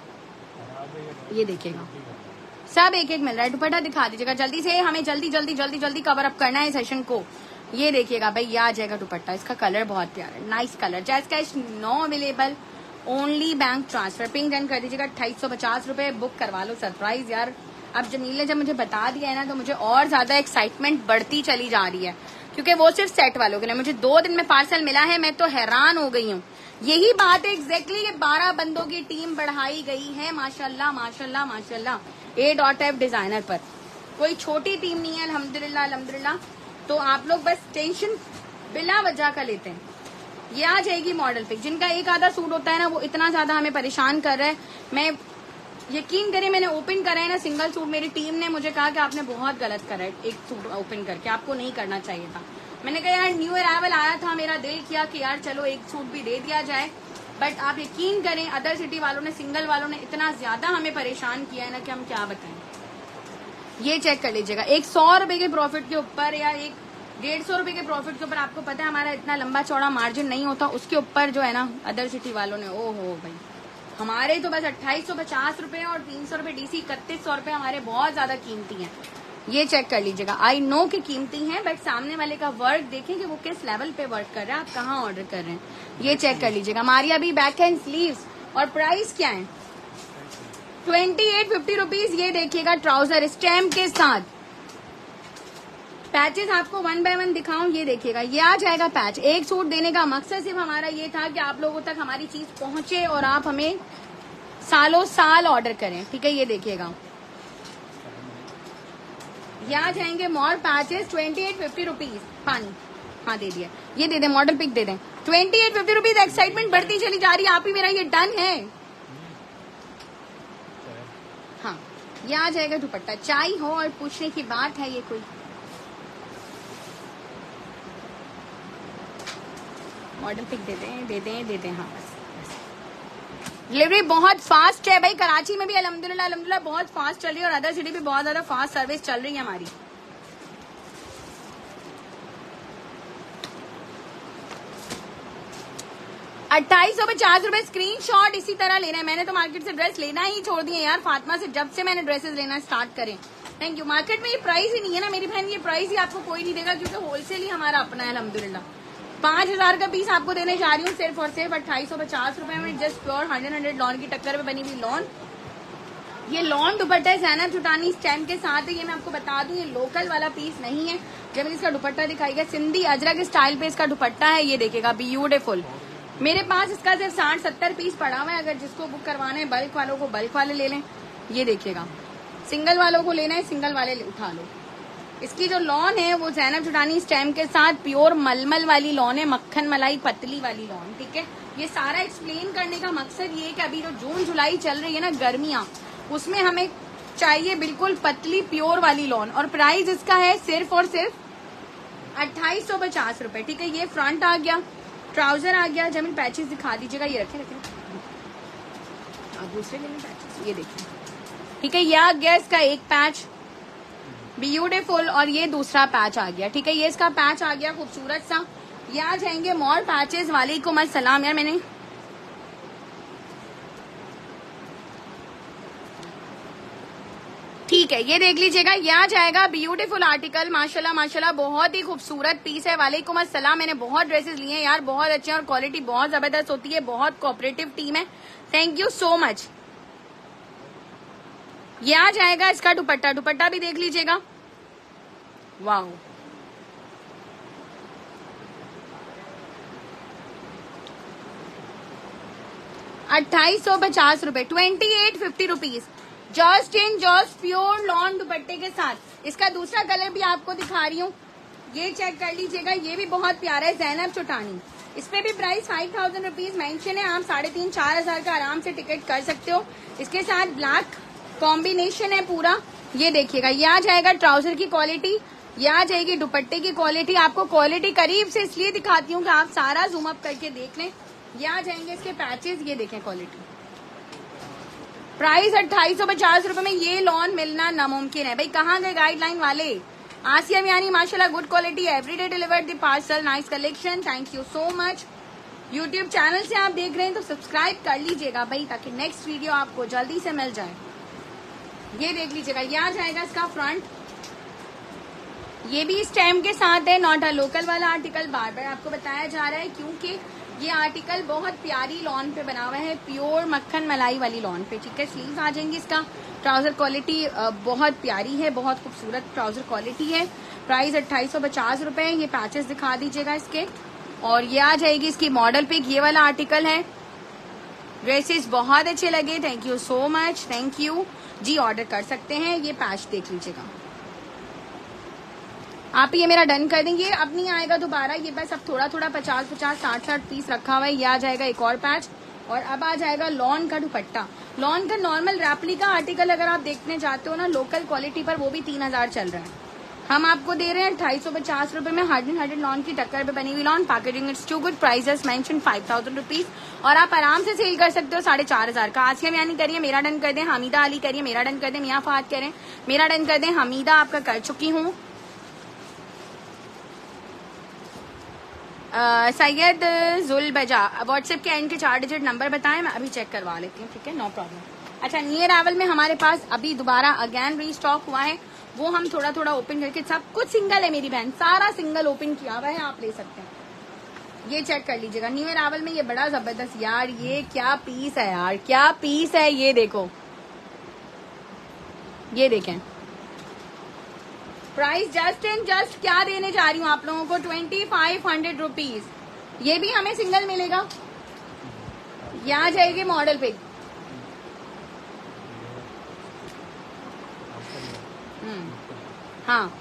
S1: ये देखिएगा सब एक एक मिल रहा है। दुपट्टा दिखा दीजिएगा जल्दी से, हमें जल्दी जल्दी जल्दी जल्दी कवर अप करना है सेशन को। ये देखिएगा भाई, ये आ जाएगा दुपट्टा, इसका कलर बहुत प्यारा है, नाइस कलर। जैस cash no available, only bank transfer. Pink done कर दीजिएगा, अट्ठाईस सौ पचास रूपये, बुक करवा लो। सरप्राइज यार, अब जमील ने जब मुझे बता दिया है ना, तो मुझे और ज्यादा एक्साइटमेंट बढ़ती चली जा रही है, क्योंकि वो सिर्फ सेट वालों के लिए। मुझे दो दिन में पार्सल मिला है, मैं तो हैरान हो गई हूँ। यही बात है एग्जैक्टली, ये बारह बंदों की टीम बढ़ाई गई है माशाल्लाह माशाल्लाह माशाल्लाह। ए डॉट एफ डिजाइनर पर कोई छोटी टीम नहीं है, अल्हम्दुलिल्लाह अल्हम्दुलिल्लाह। तो आप लोग बस टेंशन बिला वजह का लेते हैं। ये आ जाएगी मॉडल पिक। जिनका एक आधा सूट होता है ना, वो इतना ज्यादा हमें परेशान कर रहा है। मैं यकीन करें, मैंने ओपन करा है ना सिंगल सूट, मेरी टीम ने मुझे कहा कि आपने बहुत गलत करा है एक सूट ओपन करके, आपको नहीं करना चाहिए था। मैंने कहा यार न्यू अराइवल आया था, मेरा दिल किया कि यार चलो एक सूट भी दे दिया जाए, बट आप यकीन करें अदर सिटी वालों ने, सिंगल वालों ने इतना ज्यादा हमें परेशान किया है ना कि हम क्या बताएं। ये चेक कर लीजिएगा, एक सौ रुपए के प्रॉफिट के ऊपर या एक डेढ़ सौ रुपए के प्रॉफिट के ऊपर, आपको पता है हमारा इतना लंबा चौड़ा मार्जिन नहीं होता, उसके ऊपर जो है ना अदर सिटी वालों ने, ओ हो भाई, हमारे तो बस अट्ठाईस सौ पचास रूपये और तीन सौ रूपये डीसी, इकतीस सौ रूपये हमारे बहुत ज्यादा कीमती हैं। ये चेक कर लीजिएगा, आई नो कि कीमती हैं, बट सामने वाले का वर्क देखें कि वो किस लेवल पे वर्क कर रहा है, आप कहाँ ऑर्डर कर रहे हैं। ये चेक कर लीजिएगा। हमारी अभी बैक एंड स्लीव्स, और प्राइस क्या है? Twenty eight fifty rupees. ये देखिएगा ट्राउजर स्टैम्प के साथ, पैचेस आपको वन बाय वन दिखाऊं, ये देखिएगा, ये आ जाएगा पैच। एक सूट देने का मकसद सिर्फ हमारा ये था कि आप लोगों तक हमारी चीज पहुंचे और आप हमें सालों साल ऑर्डर करें, ठीक है। ये देखिएगा, ये आ जाएंगे more patches, twenty eight fifty rupees. पानी हाँ दे दिया, ये दे दें, मॉडल पिक दे दें, twenty eight fifty rupees. Excitement बढ़ती चली जा रही है, आप ही मेरा ये डन है। हाँ ये आ जाएगा दुपट्टा, चाय हो और पूछने की बात है ये कोई। मॉडल पिक दे दें दे दें दे दें हाँ बस। डिलीवरी बहुत फास्ट है भाई, कराची में भी अल्हम्दुलिल्लाह अल्हम्दुलिल्लाह बहुत फास्ट चल रही है, और अदर सिटी भी बहुत ज्यादा फास्ट सर्विस चल रही है हमारी। अट्ठाईस सौ पचास रूपये स्क्रीनशॉट इसी तरह लेना है। मैंने तो मार्केट से ड्रेस लेना ही छोड़ दिए यार फातिमा से, जब से मैंने ड्रेसेस लेना स्टार्ट करें। Thank you. मार्केट में ये प्राइस ही नहीं है ना मेरी बहन, ये प्राइस ही आपको कोई नहीं देगा, क्योंकि होलसेल ही हमारा अपना है अल्हम्दुलिल्लाह। पांच हजार का पीस आपको देने जा रही हूँ सिर्फ और सिर्फ अट्ठाईस सौ पचास रूपये में, just pure hundred hundred lawn की टक्कर में बनी हुई लॉन। ये लॉन दुपट्टा है, ज़ैनब जुटानी स्टैम्प के साथ है। ये मैं आपको बता दूं, ये लोकल वाला पीस नहीं है। जब इसका दुपट्टा दिखाएगा, सिंधी अजरक स्टाइल पे इसका दुपट्टा है, ये देखेगा ब्यूटीफुल। मेरे पास इसका सिर्फ साठ सत्तर पीस पड़ा हुआ है, अगर जिसको बुक करवाना है बल्क वालों को बल्क वाले ले लें। ये देखिएगा, सिंगल वालों को लेना है सिंगल वाले उठा लो। इसकी जो लॉन है वो ज़ैनब चुटानी स्टेम के साथ प्योर मलमल वाली लॉन है, मक्खन मलाई पतली वाली लॉन। ठीक है, ये सारा एक्सप्लेन करने का मकसद ये कि अभी जो जून जुलाई चल रही है ना गर्मियां, उसमें हमें चाहिए बिल्कुल पतली प्योर वाली लॉन। और प्राइस इसका है सिर्फ और सिर्फ अट्ठाईस सौ पचास रुपए। ठीक है, ये फ्रंट आ गया, ट्राउजर आ गया। जमीन पैचेस दिखा दीजिएगा, ये रखे रखे आप दूसरे लेने पैचेस, ये देखिए। ठीक है, ये आ गया इसका एक पैच ब्यूटीफुल, और ये दूसरा पैच आ गया। ठीक है, ये इसका पैच आ गया खूबसूरत सा। ये आ जाएंगे मोर पैचेस। वालेकुम अस्सलाम यार, मैंने ठीक है, ये देख लीजिएगा, ये आ जाएगा ब्यूटीफुल आर्टिकल। माशाल्लाह माशाल्लाह, बहुत ही खूबसूरत पीस है। वालेकुम अस्सलाम, मैंने बहुत ड्रेसेस लिए हैं यार, बहुत अच्छे और क्वालिटी बहुत जबरदस्त होती है, बहुत कोऑपरेटिव टीम है, थैंक यू सो मच। ये आ जाएगा इसका दुपट्टा, दुपट्टा भी देख लीजिएगा, वाह अट्ठाईस सौ पचास रूपये, twenty eight fifty rupees, just in just pure lawn दुपट्टे के साथ। इसका दूसरा कलर भी आपको दिखा रही हूँ, ये चेक कर लीजिएगा, ये भी बहुत प्यारा है, ज़ैनब चुटानी। इस पे भी price five thousand rupees mention है, आप साढ़े तीन चार हजार का आराम से टिकट कर सकते हो। इसके साथ ब्लैक कॉम्बिनेशन है पूरा, ये देखिएगा। ये आ जाएगा ट्राउजर की क्वालिटी, ये आ जाएगी दुपट्टे की क्वालिटी। आपको क्वालिटी करीब से इसलिए दिखाती हूँ कि आप सारा जूम अप करके देख लें। ये आ जाएंगे इसके पैचेस, ये देखें क्वालिटी। प्राइस अट्ठाईस सौ पचास रूपये में ये लॉन मिलना नामुमकिन है। भाई कहाँ गए गाइडलाइन वाले? आसिया मियानी माशाल्लाह, good quality, everyday delivered the parcel, nice collection, thank you so much. YouTube channel से आप देख रहे हैं तो सब्सक्राइब कर लीजिएगा भाई, ताकि नेक्स्ट वीडियो आपको जल्दी से मिल जाए। ये देख लीजिएगा, ये आ जाएगा इसका फ्रंट, ये भी स्टेम के साथ है, नॉट अ लोकल वाला आर्टिकल बार बार आपको बताया जा रहा है, क्योंकि ये आर्टिकल बहुत प्यारी लॉन पे बना हुआ है, प्योर मक्खन मलाई वाली लॉन पे। ठीक है, स्लीव्स आ जाएंगी, इसका ट्राउजर क्वालिटी बहुत प्यारी है, बहुत खूबसूरत ट्राउजर क्वालिटी है। प्राइस अट्ठाईस सौ पचास रूपये। ये पैचेस दिखा दीजिएगा इसके, और ये आ जाएगी इसकी मॉडल पिक, ये वाला आर्टिकल है। ड्रेसेस बहुत अच्छे लगे, thank you so much, thank you जी। ऑर्डर कर सकते हैं, ये पैच देख लीजिएगा आप, ये मेरा डन कर देंगे, अब नहीं आएगा दोबारा ये, बस अब थोड़ा थोड़ा पचास पचास साठ साठ पीस रखा हुआ है। ये आ जाएगा एक और पैच, और अब आ जाएगा लॉन का दुपट्टा। लॉन का नॉर्मल रेप्लिका आर्टिकल अगर आप देखने जाते हो ना लोकल क्वालिटी पर, वो भी तीन हजार चल रहा है, हम आपको दे रहे हैं अट्ठाईस सौ पचास रूपये में। हंड्रेड हंड्रेड लॉन की टक्कर पे बनी हुई lawn, packaging it's too good, prices mention five thousand rupees, और आप आराम से सेल कर सकते हो साढ़े चार हजार का। आसिया मियानी करिए, मेरा डन कर दें। हमीदा अली करिए, मेरा डन कर दें। मियाँ फहद करें, मेरा डन कर दें। हमीदा आपका कर चुकी हूँ। सैयद जुल बजा, व्हाट्सएप के एंड के चार डिजिट नंबर बताएं, मैं अभी चेक करवा लेती हूँ। ठीक है, नो प्रॉब्लम। अच्छा, नियर रावल में हमारे पास अभी दोबारा अगेन रीस्टॉक हुआ है, वो हम थोड़ा थोड़ा ओपन करके, सब कुछ सिंगल है मेरी बहन, सारा सिंगल ओपन किया हुआ है, आप ले सकते हैं। ये चेक कर लीजिएगा, न्यू रावल में ये बड़ा जबरदस्त यार, ये क्या पीस है यार, क्या पीस है, ये देखो, ये देखें। प्राइस जस्ट एंड जस्ट क्या देने जा रही हूँ आप लोगों को, ट्वेंटी फाइव हंड्रेड रुपीज। ये भी हमें सिंगल मिलेगा, ये आ जाएगी मॉडल पे। हाँ,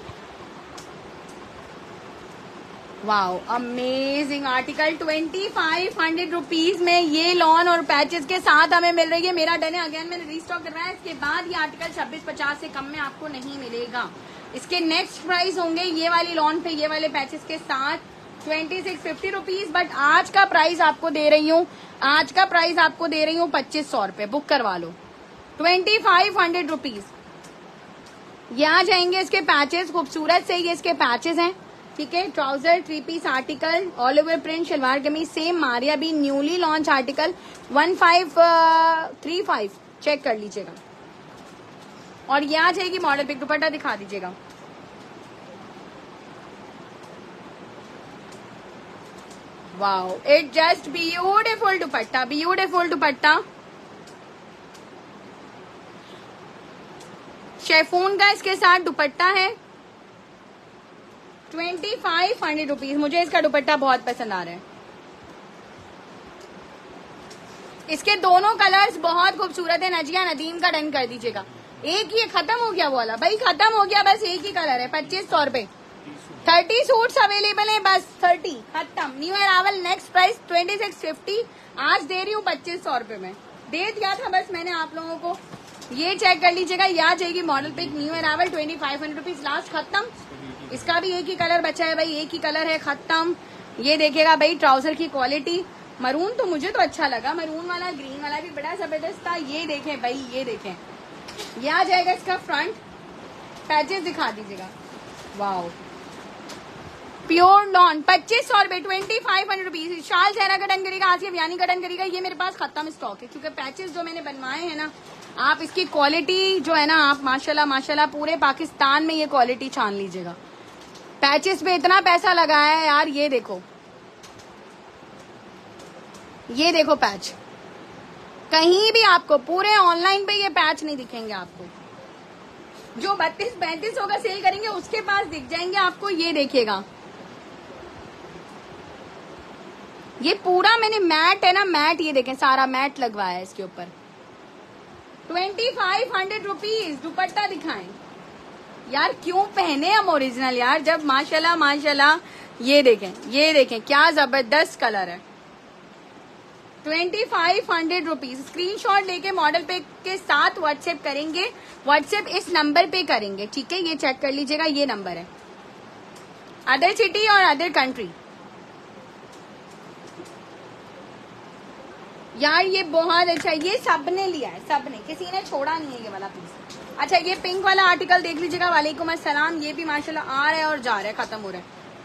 S1: wow amazing article, twenty five hundred rupees में ये लॉन और पैचेस के साथ हमें मिल रही है। मेरा डन है, अगेन मैंने रीस्टॉक करना है, इसके बाद ये आर्टिकल छब्बीस पचास से कम में आपको नहीं मिलेगा। इसके नेक्स्ट प्राइस होंगे ये वाली लॉन पे, ये वाले पैचेस के साथ twenty six fifty rupees, but आज का प्राइस आपको दे रही हूँ, आज का प्राइस आपको दे रही हूँ पच्चीस सौ रूपये, बुक करवा लो, ट्वेंटी फाइव हंड्रेड रुपीज। ये आ जाएंगे इसके पैचेस, खूबसूरत से ये इसके पैचेस हैं। ठीक है, trouser three piece article, all over print, shalwar kameez same, Maria B newly launch article, one five three five, check कर लीजिएगा। और ये आ जाएगी मॉडल पिक, दुपट्टा दिखा दीजिएगा। Wow, it just beautiful dupatta, beautiful dupatta, chiffon का इसके साथ दुपट्टा है, ट्वेंटी फाइव हंड्रेड रुपीज। मुझे इसका दुपट्टा बहुत पसंद आ रहा है, इसके दोनों कलर्स बहुत खूबसूरत है। नजिया नदीम का डन कर दीजिएगा, एक ही खत्म हो गया वो वाला भाई, खत्म हो गया, बस एक ही कलर है। पच्चीस सौ रूपये थर्टी सूट्स अवेलेबल है, बस थर्टी खत्म। New arrival next price twenty six fifty, आज दे रही हूँ पच्चीस सौ रूपये में। दे दिया था बस मैंने आप लोगों को, ये चेक कर लीजिएगा। ये आ जाएगी model pic new arrival twenty five hundred rupees last, खत्म। इसका भी एक ही कलर बचा है भाई, एक ही कलर है, खत्म। ये देखेगा भाई ट्राउजर की क्वालिटी, मरून तो मुझे तो अच्छा लगा, मरून वाला ग्रीन वाला भी बड़ा जबरदस्त था। ये देखें भाई, ये देखें, ये आ जाएगा इसका फ्रंट, पैचेस दिखा दीजिएगा। वाओ, प्योर लॉन पच्चीस सौ रुपए ट्वेंटी फाइव हंड्रेड रुपीज। शाल जहरा का डन करेगा, आसिफ यानी का डन करेगा। ये मेरे पास खत्म स्टॉक है, क्योंकि पैचेस जो मैंने बनवाए हैं ना, आप इसकी क्वालिटी जो है ना, आप माशाल्लाह माशाल्लाह पूरे पाकिस्तान में ये क्वालिटी छान लीजिएगा। पैचेस पे इतना पैसा लगाया है यार, ये देखो, ये देखो पैच, कहीं भी आपको पूरे ऑनलाइन पे ये पैच नहीं दिखेंगे आपको। जो बत्तीस पैंतीस सौ का सेल करेंगे उसके पास दिख जाएंगे आपको। ये देखिएगा, ये पूरा मैंने मैट है ना, मैट, ये देखें सारा मैट लगवाया है इसके ऊपर। Twenty five hundred rupees. Dupatta दिखाएं यार, क्यों पहने हम ओरिजिनल यार, जब माशाल्लाह माशाल्लाह। ये देखें, ये देखें क्या जबरदस्त कलर है। Twenty five hundred rupees. Screenshot लेके मॉडल पे के साथ व्हाट्सएप करेंगे, व्हाट्सएप इस नंबर पे करेंगे, ठीक है। ये चेक कर लीजिएगा, ये नंबर है। अदर सिटी और अदर कंट्री यार, ये बहुत अच्छा है। ये सबने लिया है, सबने, किसी ने छोड़ा नहीं है ये वाला पीस। अच्छा, ये पिंक वाला आर्टिकल देख लीजिएगा। वालेकुम अस्सलाम। ये भी माशाल्लाह आ रहा है और जा रहा है, खत्म हो रहा है।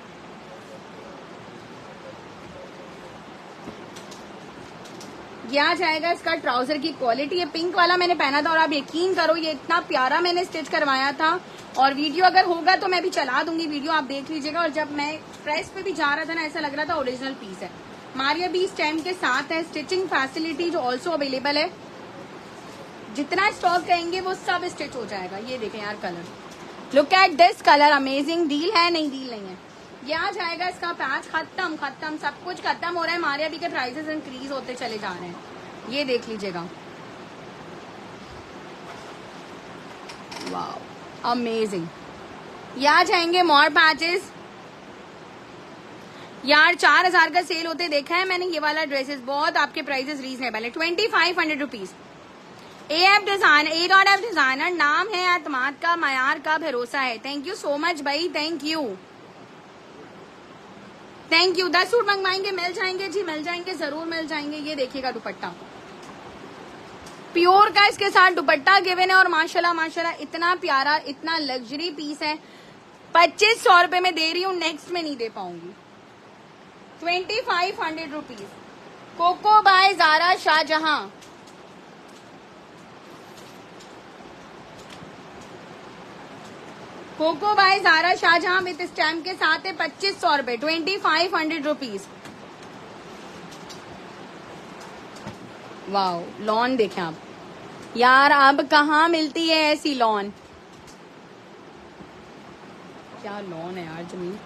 S1: ये आ जाएगा इसका ट्राउजर की क्वालिटी। ये पिंक वाला मैंने पहना था और आप यकीन करो ये इतना प्यारा मैंने स्टिच करवाया था। और वीडियो अगर होगा तो मैं भी चला दूंगी, वीडियो आप देख लीजिएगा। और जब मैं प्रेस पे भी जा रहा था ना, ऐसा लग रहा था ओरिजिनल पीस है। मारिया भी स्टैम्प के साथ है। स्टिचिंग फैसिलिटी जो ऑल्सो अवेलेबल है, जितना स्टॉक कहेंगे वो सब स्टिच हो जाएगा। ये देखें यार colour, look at this colour, amazing. Deal है? नहीं डील नहीं है। ये आ जाएगा इसका पैच, खत्म खत्म, सब कुछ खत्म हो रहा है। मारिया भी के प्राइसेस इंक्रीज होते चले जा रहे हैं, ये देख लीजिएगा। Wow, amazing. ये आ जाएंगे मोर पैचेस यार, चार हजार का सेल होते देखा है मैंने। ये वाला ड्रेसेस बहुत आपके प्राइसेस रीजनेबल है, twenty five hundred rupees. A F design, A dot F designer, नाम है एतमाद का, मयार का, भरोसा है। थैंक यू सो मच भाई, थैंक यू थैंक यू। दस सूट मंगवाएंगे मिल जाएंगे जी, मिल जाएंगे, जरूर मिल जाएंगे। ये देखिएगा दुपट्टा प्योर का, इसके साथ दुपट्टा गिवन है। और माशाल्लाह माशाल्लाह इतना प्यारा, इतना लग्जरी पीस है। पच्चीस सौ रुपए में दे रही हूँ, नेक्स्ट में नहीं दे पाऊंगी। Twenty five hundred rupees. Coco by Zara Shahjahan, Coco by Zara Shahjahan with stamp के साथ है, पच्चीस सौ रुपए, twenty five hundred rupees. Wow, lawn देखें आप यार, अब कहाँ मिलती है ऐसी लॉन। क्या लॉन है यार जमीन,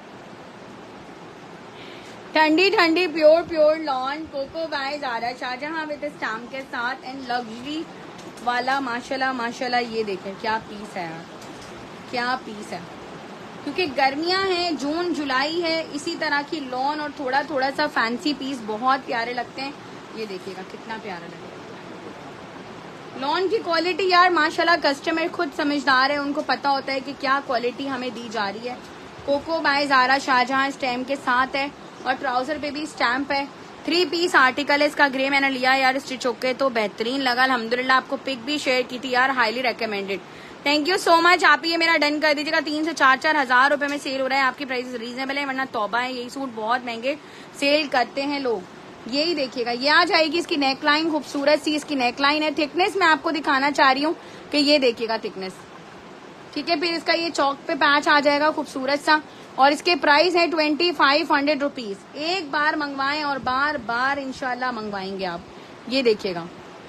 S1: ठंडी ठंडी pure pure lawn. Coco by Zara Shahjahan with stamp के साथ एंड लग्जरी वाला। माशाल्लाह माशाल्लाह, ये देखें क्या पीस है यार, क्या पीस है। क्योंकि गर्मियां हैं, जून जुलाई है, इसी तरह की लॉन और थोड़ा थोड़ा सा फैंसी पीस बहुत प्यारे लगते हैं। ये देखिएगा कितना प्यारा लगेगा। लॉन की क्वालिटी यार माशाल्लाह, कस्टमर खुद समझदार है, उनको पता होता है कि क्या क्वालिटी हमें दी जा रही है। Coco by Zara Shahjahan stamp के साथ है और ट्राउजर पे भी स्टैम्प है। थ्री पीस आर्टिकल है इसका, ग्रे मैंने लिया यार, स्टिच होके तो बेहतरीन लगा अल्हम्दुलिल्लाह। आपको पिक भी शेयर की थी यार, highly recommended. Thank you so much. आप ये मेरा डन कर दीजिएगा। तीन से चार चार हजार रुपए में सेल हो रहा है, आपकी प्राइसेस रीजनेबल है, वरना तौबा है, यही सूट बहुत महंगे सेल करते हैं लोग। यही देखिएगा, ये आ जाएगी इसकी नेकलाइन, खूबसूरत सी इसकी नेकलाइन है। थिकनेस मैं आपको दिखाना चाह रही हूँ कि ये देखिएगा थिकनेस, ठीक है। फिर इसका ये चौक पे पैच आ जाएगा खूबसूरत सा, और इसके प्राइस है ट्वेंटी फाइव हंड्रेड रुपीज। एक बार मंगवाएं और बार बार इंशाल्लाह मंगवाएंगे आप। ये देखिएगा,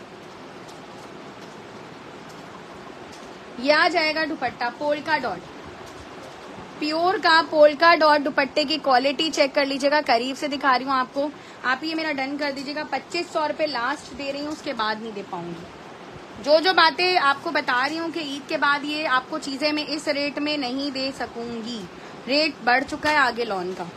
S1: ये आ जाएगा दुपट्टा पोल्का डॉट, प्योर का पोल्का डॉट दुपट्टे की क्वालिटी चेक कर लीजिएगा। करीब से दिखा रही हूँ आपको, आप ये मेरा डन कर दीजिएगा। पच्चीस सौ रुपए लास्ट दे रही हूँ, उसके बाद नहीं दे पाऊंगी। जो जो बातें आपको बता रही हूँ कि ईद के बाद ये आपको चीजें मैं इस रेट में नहीं दे सकूंगी, रेट बढ़ चुका है आगे लॉन का।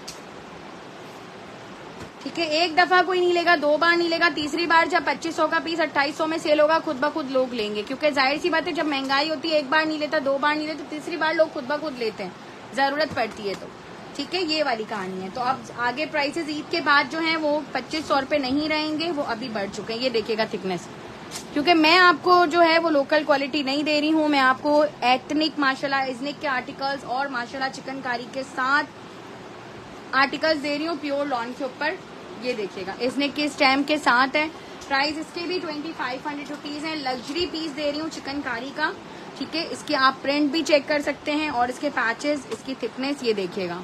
S1: ठीक है, एक दफा कोई नहीं लेगा, दो बार नहीं लेगा, तीसरी बार जब पच्चीस सौ का पीस अट्ठाईस सौ में सेल होगा खुद ब खुद लोग लेंगे, क्योंकि जाहिर सी बात है जब महंगाई होती है एक बार नहीं लेता, दो बार नहीं लेता, तीसरी बार लोग खुद ब खुद लेते हैं, जरूरत पड़ती है तो। ठीक है, ये वाली कहानी है। तो अब आगे प्राइसेस ईद के बाद जो है वो पच्चीस सौ रुपए नहीं रहेंगे, वो अभी बढ़ चुके हैं। ये देखिएगा थिकनेस, क्योंकि मैं आपको जो है वो लोकल क्वालिटी नहीं दे रही हूँ, मैं आपको एथनिक माशाल्लाह इजनिक के आर्टिकल्स और माशाल्लाह चिकनकारी के साथ आर्टिकल्स दे रही हूँ प्योर लॉन के ऊपर। ये देखिएगा इजनिक के स्टैम्प के साथ है, प्राइस इसके भी ट्वेंटी फाइव हंड्रेड रुपीज है। लग्जरी पीस दे रही हूँ चिकनकारी का। ठीक है, इसके आप प्रिंट भी चेक कर सकते हैं और इसके पैचेस, इसकी थिकनेस ये देखिएगा।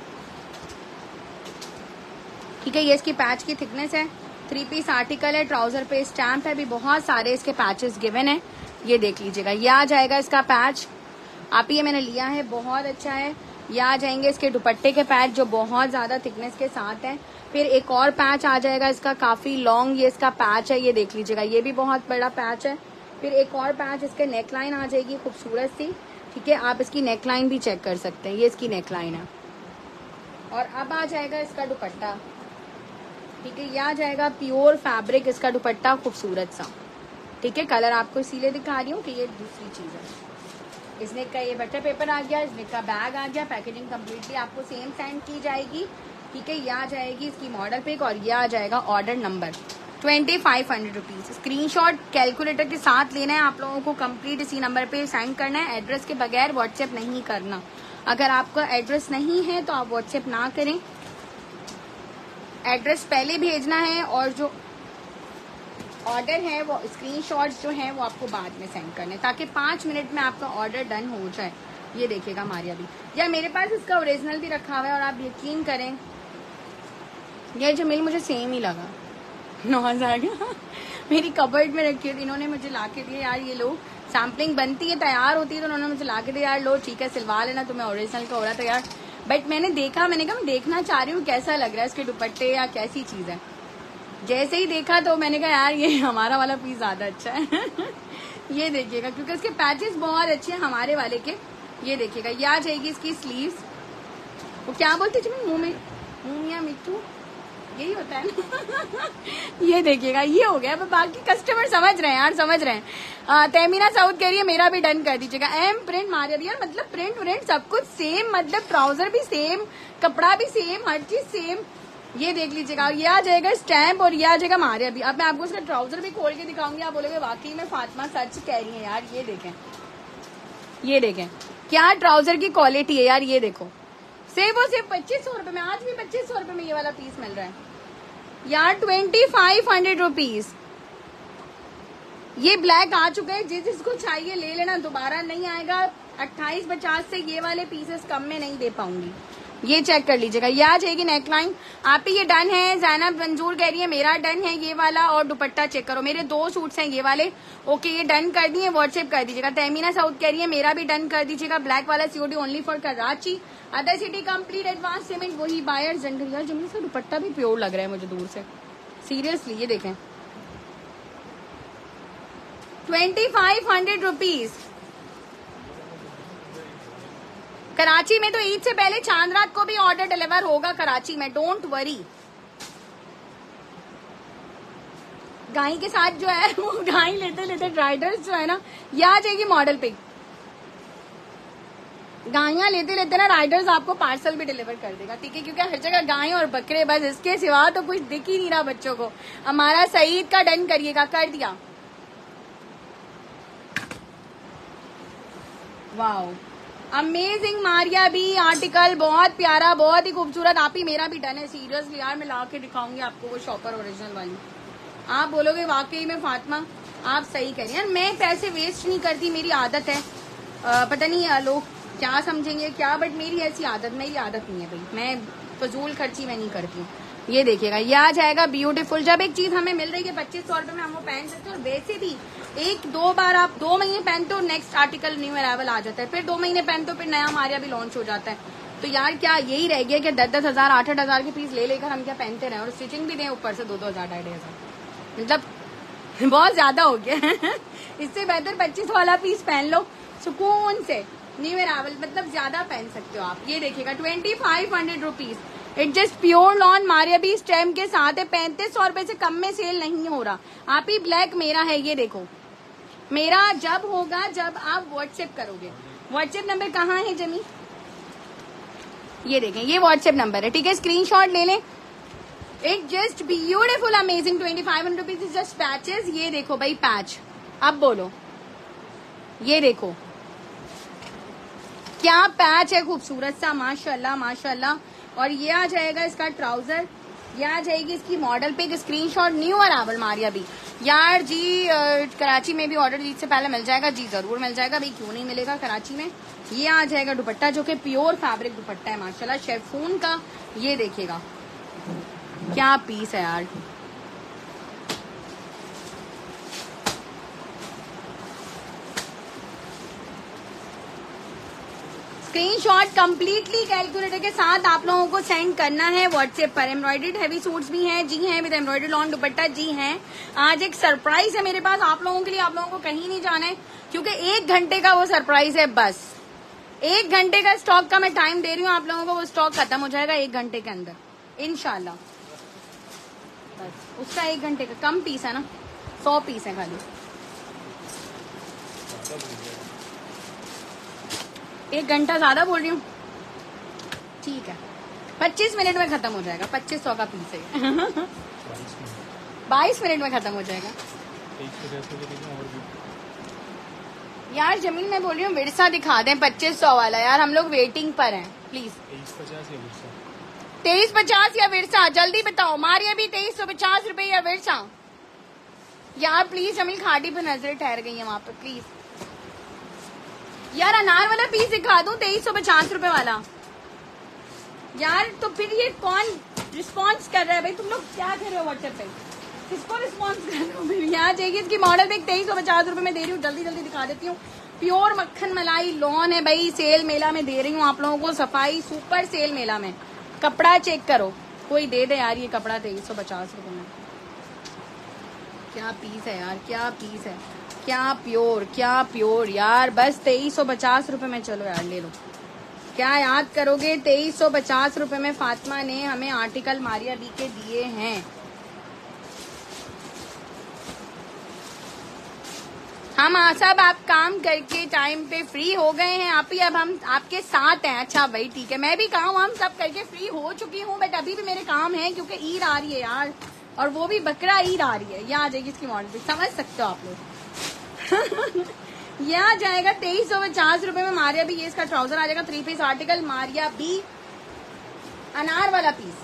S1: ठीक है, ये इसकी पैच की थिकनेस है, थ्री पीस आर्टिकल है, ट्राउजर पे स्टैम्प है, भी बहुत सारे इसके पैचेस गिवन है। ये देख लीजिएगा, ये आ जाएगा इसका पैच। आप ये मैंने लिया है, बहुत अच्छा है। ये आ जाएंगे इसके दुपट्टे के पैच जो बहुत ज्यादा थिकनेस के साथ है। फिर एक और पैच आ जाएगा इसका, काफी लॉन्ग ये इसका पैच है, ये देख लीजिएगा, ये भी बहुत बड़ा पैच है। फिर एक और पैच इसके नेकलाइन आ जाएगी खूबसूरत सी। ठीक है, आप इसकी नेकलाइन भी चेक कर सकते हैं, ये इसकी नेकलाइन है। और अब आ जाएगा इसका दुपट्टा। ठीक है, ये आ जाएगा प्योर फैब्रिक इसका दुपट्टा, खूबसूरत सा। ठीक है, कलर आपको इसीलिए दिखा रही हूँ कि ये दूसरी चीज है। इसनेक का ये बटर पेपर आ गया, इसनेक का बैग आ गया, पैकेजिंग कम्प्लीटली आपको सेम सेंड की जाएगी। ठीक है, ये आ जाएगी इसकी मॉडल पिक और ये आ जाएगा order number twenty five hundred rupees. Screenshot calculator के साथ लेना है आप लोगों को, कंप्लीट इसी नंबर पे सेंड करना है। एड्रेस के बगैर व्हाट्सएप नहीं करना। अगर आपका एड्रेस नहीं है तो आप व्हाट्सएप ना करें, एड्रेस पहले भेजना है और जो ऑर्डर है वो स्क्रीनशॉट्स जो है वो आपको बाद में सेंड करने, ताकि पांच मिनट में आपका ऑर्डर डन हो जाए। ये देखिएगा मारिया भी, या मेरे पास इसका ओरिजिनल भी रखा हुआ है और आप यकीन करें ये जमील मुझे सेम ही लगा। नॉज आ गया मेरी कबर्ड में रखी थी, इन्होंने मुझे ला के दिया, यार ये लो सैम्पलिंग बनती है, तैयार होती है, तो उन्होंने मुझे ला के दिया, यार लो ठीक है सिलवा लेना, तुम्हें ओरिजिनल का हो रहा था यार। बट मैंने देखा, मैंने कहा मैं देखना चाह रही हूँ कैसा लग रहा है इसके दुपट्टे या कैसी चीज है। जैसे ही देखा तो मैंने कहा यार ये हमारा वाला पीस ज्यादा अच्छा है ये देखिएगा, क्योंकि इसके पैचेस बहुत अच्छे हैं हमारे वाले के। ये देखिएगा, ये आ जाएगी इसकी स्लीव्स। वो क्या बोलते जी मुंह में मुंह या मिट्टू, यही होता है ना ये देखिएगा, ये हो गया। बाकी कस्टमर समझ रहे हैं यार, समझ रहे हैं। तहमीना साउथ कह रही है मेरा भी डन कर दीजिएगा। एम प्रिंट मारिया भी यार, मतलब प्रिंट व्रिंट सब कुछ सेम, मतलब ट्राउजर भी सेम, कपड़ा भी सेम, हर चीज सेम। ये देख लीजिएगा, ये आ जाएगा स्टैम्प और ये आ जाएगा मारिया भी। अब मैं आपको इसका ट्राउजर भी खोल के दिखाऊंगी, आप बोलोगे वाकई में फातिमा सच कह रही है यार। ये देखें, ये देखें क्या ट्राउजर की क्वालिटी है यार। ये देखो, सिर्फ वो सिर्फ पच्चीस सौ रुपए में, आज भी पच्चीस सौ रुपए में ये वाला पीस मिल रहा है यार, ट्वेंटी फाइव हंड्रेड रुपीज। ये ब्लैक आ चुका है, जिस जिसको चाहिए ले लेना, दोबारा नहीं आएगा। अट्ठाईस पचास से ये वाले पीसेस कम में नहीं दे पाऊंगी। ये चेक कर लीजिएगा, ये आ जाएगी नेकलाइन। आप ही ये डन है। जैनब मंजूर कह रही है मेरा डन है ये वाला, और दुपट्टा चेक करो, मेरे दो सूट्स हैं ये वाले। ओके, ये डन कर दिए, व्हाट्सएप कर दीजिएगा। तहमीना साउथ कह रही है मेरा भी डन कर दीजिएगा। ब्लैक वाला COD only for Karachi, other city complete advance payment वही बायर जनरल। यार जमीन से दुपट्टा भी प्योर लग रहा है मुझे दूर से, सीरियसली। ये देखें, twenty five hundred rupees. Karachi में तो ईद से पहले चांद रात को भी ऑर्डर डिलीवर होगा कराची में, डोंट वरी। गाय के साथ जो है वो गाय लेते लेते राइडर्स जो है ना, ये आ जाएगी मॉडल पिक। गायियां लेते लेते ना राइडर्स आपको पार्सल भी डिलीवर कर देगा। ठीक है, क्योंकि हर जगह गाय और बकरे, बस इसके सिवा तो कुछ दिख ही नहीं रहा बच्चों को। हमारा सईद का डन करिएगा, कर दिया। वाओ, अमेजिंग मारिया भी आर्टिकल, बहुत प्यारा, बहुत ही खूबसूरत। आप ही मेरा भी डन है, सीरियसली यार। मैं ला के दिखाऊंगी आपको वो शॉपर ओरिजिनल वाली। आप बोलोगे वाकई में फातिमा आप सही कह रही हैं। मैं पैसे वेस्ट नहीं करती, मेरी आदत है। आ, पता नहीं लोग क्या समझेंगे क्या, बट मेरी ऐसी आदत, मेरी आदत नहीं है भाई, मैं फजूल खर्ची मैं नहीं करती हूँ। ये देखिएगा, ये आ जाएगा ब्यूटीफुल। जब एक चीज हमें मिल रही है पच्चीस सौ रुपए में, हम वो पहन सकते हैं। और वैसे भी एक दो बार आप दो महीने पहनते हो, नेक्स्ट आर्टिकल न्यू अराइवल आ जाता है, फिर दो महीने पहनते हो, फिर नया मारिया भी लॉन्च हो जाता है। तो यार क्या यही रह गया कि दस दस हजार आठ आठ हजार के पीस ले लेकर हम क्या पहनते रहे और स्टिचिंग भी दें ऊपर से दो दो हजार ढाई ढाई हजार। मतलब बहुत ज्यादा हो गया। इससे बेहतर पच्चीस वाला पीस पहन लो सुकून से। न्यू अराइवल मतलब ज्यादा पहन सकते हो आप। ये देखिएगा twenty five hundred rupees. It just pure lawn Maria B stamp के साथ है। पैंतीस सौ रुपए से कम में सेल नहीं हो रहा। आप ही ब्लैक मेरा है, ये देखो मेरा जब होगा जब आप व्हाट्सएप करोगे। व्हाट्सएप नंबर कहाँ है जमी? ये देखें, ये व्हाट्सएप नंबर है, ठीक है, स्क्रीनशॉट ले लें। It just beautiful amazing twenty five hundred rupees is just patches. ये देखो भाई पैच, अब बोलो, ये देखो क्या पैच है खूबसूरत सा, माशाल्लाह माशाल्लाह। और ये आ जाएगा इसका ट्राउजर, ये आ जाएगी इसकी मॉडल पे screenshot. New arrival Maria B यार जी, आ, कराची में भी ऑर्डर ईद से पहले मिल जाएगा जी, जरूर मिल जाएगा भाई, क्यों नहीं मिलेगा कराची में। ये आ जाएगा दुपट्टा जो कि प्योर फैब्रिक दुपट्टा है माशाल्लाह, शेफून का। ये देखिएगा क्या पीस है यार। स्क्रीनशॉट कंप्लीटली कैलकुलेटर के साथ आप लोगों को सेंड करना है व्हाट्सएप पर। एम्ब्रॉयडर्ड हैवी सूट्स भी हैं, जी हैं, विद एम्ब्रॉयडर्ड लॉन दुपट्टा, जी हैं। आज एक सरप्राइज है मेरे पास आप लोगों के लिए, आप लोगों को कहीं नहीं जाना है क्योंकि एक घंटे का वो सरप्राइज है। बस एक घंटे का स्टॉक का मैं टाइम दे रही हूँ आप लोगों को, वो स्टॉक खत्म हो जाएगा एक घंटे के अंदर इंशाल्लाह। बस उसका एक घंटे का कम पीस है ना, सौ पीस है खाली। एक घंटा ज्यादा बोल रही हूँ, ठीक है, पच्चीस मिनट में खत्म हो जाएगा। पच्चीस सौ का पीस है, बाईस मिनट में खत्म हो जाएगा। यार जमीन मैं बोल रही हूँ विरसा दिखा दें पच्चीस सौ वाला, यार हम लोग वेटिंग पर हैं प्लीज। तेईस पचास या विरसा, जल्दी बताओ। मारिया भी तेईस सौ पचास रुपए या विरसा? यार प्लीज जमील खाड़ी पे नजरें ठहर गई है वहां पे, प्लीज। यार अनार वाला पीस दिखा दूं तेईस सौ पचास रुपए वाला? यार तो फिर ये कौन रिस्पॉन्स कर रहा है भाई? तुम लोग क्या कर रहे हो व्हाट्सएप पे? किसको रिस्पॉन्स कर रहे हो? फिर यहाँ जाएगी इसकी मॉडल पे तेईस सौ पचास रुपए में दे रही हूँ, जल्दी जल्दी दिखा देती हूँ। प्योर मक्खन मलाई लॉन है भाई, सेल मेला में दे रही हूँ आप लोगों को, सफाई सुपर सेल मेला में। कपड़ा चेक करो, कोई दे दे यार ये कपड़ा तेईस सौ पचास रुपए में। क्या पीस है यार, क्या पीस है, क्या प्योर, क्या प्योर यार। बस तेईस सौ पचास रुपए में, चलो यार ले लो। क्या याद करोगे, तेईस सौ पचास रुपए में फातिमा ने हमें आर्टिकल मारिया बी के दिए हैं। हम सब आप काम करके टाइम पे फ्री हो गए हैं आप ही, अब हम आपके साथ हैं। अच्छा भाई ठीक है, मैं भी काम हम सब करके फ्री हो चुकी हूँ, बट अभी भी मेरे काम है क्योंकि ईद आ रही है यार, और वो भी बकरा ईद आ रही है। ये आ जाएगी इसकी मॉडल पे, समझ सकते हो आप लोग। ये आ जाएगा तेईस सौ पचास रुपए में मारिया बी। ये इसका ट्राउजर आ जाएगा, three piece article Maria B, अनार वाला पीस।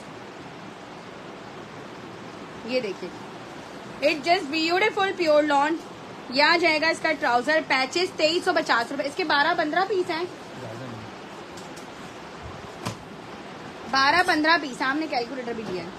S1: ये देखिए it just beautiful pure lawn. ये आ जाएगा इसका ट्राउजर, पैचेस तेईस सौ पचास रुपए। इसके बारह पंद्रह पीस हैं, बारह पंद्रह पीस। हमने कैलकुलेटर भी दिया है।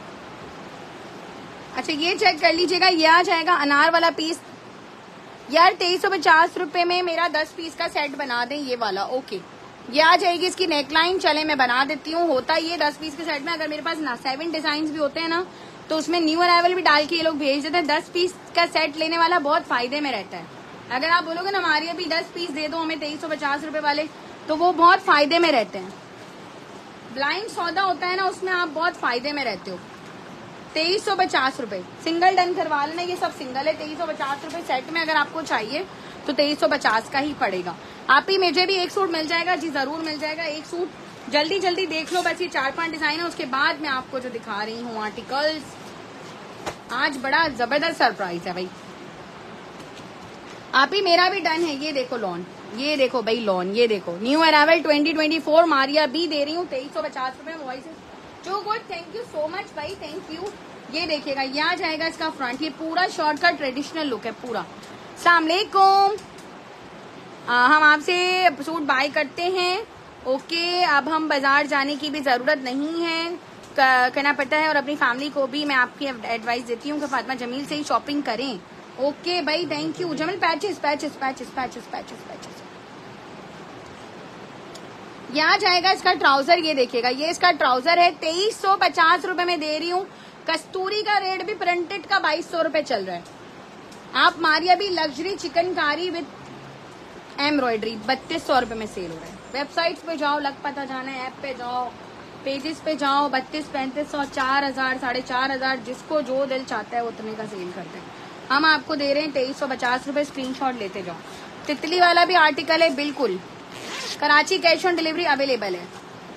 S1: अच्छा ये चेक कर लीजिएगा, ये आ जाएगा अनार वाला पीस। यार तेईस सौ पचास रुपए में मेरा दस पीस का सेट बना दें ये वाला, ओके। ये आ जाएगी इसकी नेकलाइन, चले मैं बना देती हूँ। होता ये दस पीस के सेट में अगर मेरे पास ना सेवन डिजाइन भी होते हैं ना, तो उसमें न्यू अराइवल भी डाल के ये लोग भेज देते हैं। दस पीस का सेट लेने वाला बहुत फायदे में रहता है। अगर आप बोलोगे ना हमारी अभी दस पीस दे दो हमें तेईस सौ पचास रुपए वाले, तो वो बहुत फायदे में रहते हैं। ब्लाइंड सौदा होता है ना, उसमें आप बहुत फायदे में रहते हो। तेईस सौ पचास रुपए सिंगल डन करवा लेना, ये सब सिंगल है। तेईस सौ पचास रुपए सेट में अगर आपको चाहिए तो तेईस सौ पचास का ही पड़ेगा। आप ही मुझे भी एक सूट मिल जाएगा जी, जरूर मिल जाएगा एक सूट। जल्दी जल्दी देख लो, बस ये चार पांच डिजाइन है, उसके बाद मैं आपको जो दिखा रही हूँ आर्टिकल्स। आज बड़ा जबरदस्त सरप्राइज है भाई। आप ही मेरा भी डन है। ये देखो लॉन, ये देखो भाई लॉन, ये देखो new arrival twenty twenty four Maria B दे रही हूँ तेईस सौ पचास रुपए में। वॉइस जो good, thank you so much भाई, थैंक यू। ये देखिएगा, ये आ जाएगा इसका फ्रंट, ये पूरा शॉर्ट का ट्रेडिशनल लुक है पूरा। अस्सलाम वालेकुम, हम आपसे सूट बाय करते हैं, ओके। अब हम बाजार जाने की भी जरूरत नहीं है, करना पड़ता है, और अपनी फैमिली को भी मैं आपकी एडवाइस देती हूँ कि फातिमा जमील से ही शॉपिंग करें, ओके भाई, thank you. Jamil patches patches patches patches patches patches. ये आ जाएगा इसका ट्राउजर, ये देखिएगा, ये इसका ट्राउजर है, तेईस सौ पचास रुपए में दे रही हूँ। कस्तूरी का रेट भी प्रिंटेड का बाईस सौ रुपए चल रहा है, आप मारिया भी लग्जरी चिकनकारी विद एम्ब्रॉयडरी बत्तीस सौ रुपए में सेल हो रहा है। वेबसाइट्स पे जाओ, लग पता जाना है, ऐप पे जाओ, पेजेस पे जाओ, बत्तीस पैंतीस सौ चार हजार साढ़े चार हजार जिसको जो दिल चाहता है उतने का सेल करते हैं। हम आपको दे रहे हैं तेईस सौ पचास रुपए। स्क्रीनशॉट लेते जाओ। तितली वाला भी आर्टिकल है, बिल्कुल Karachi cash on delivery available है।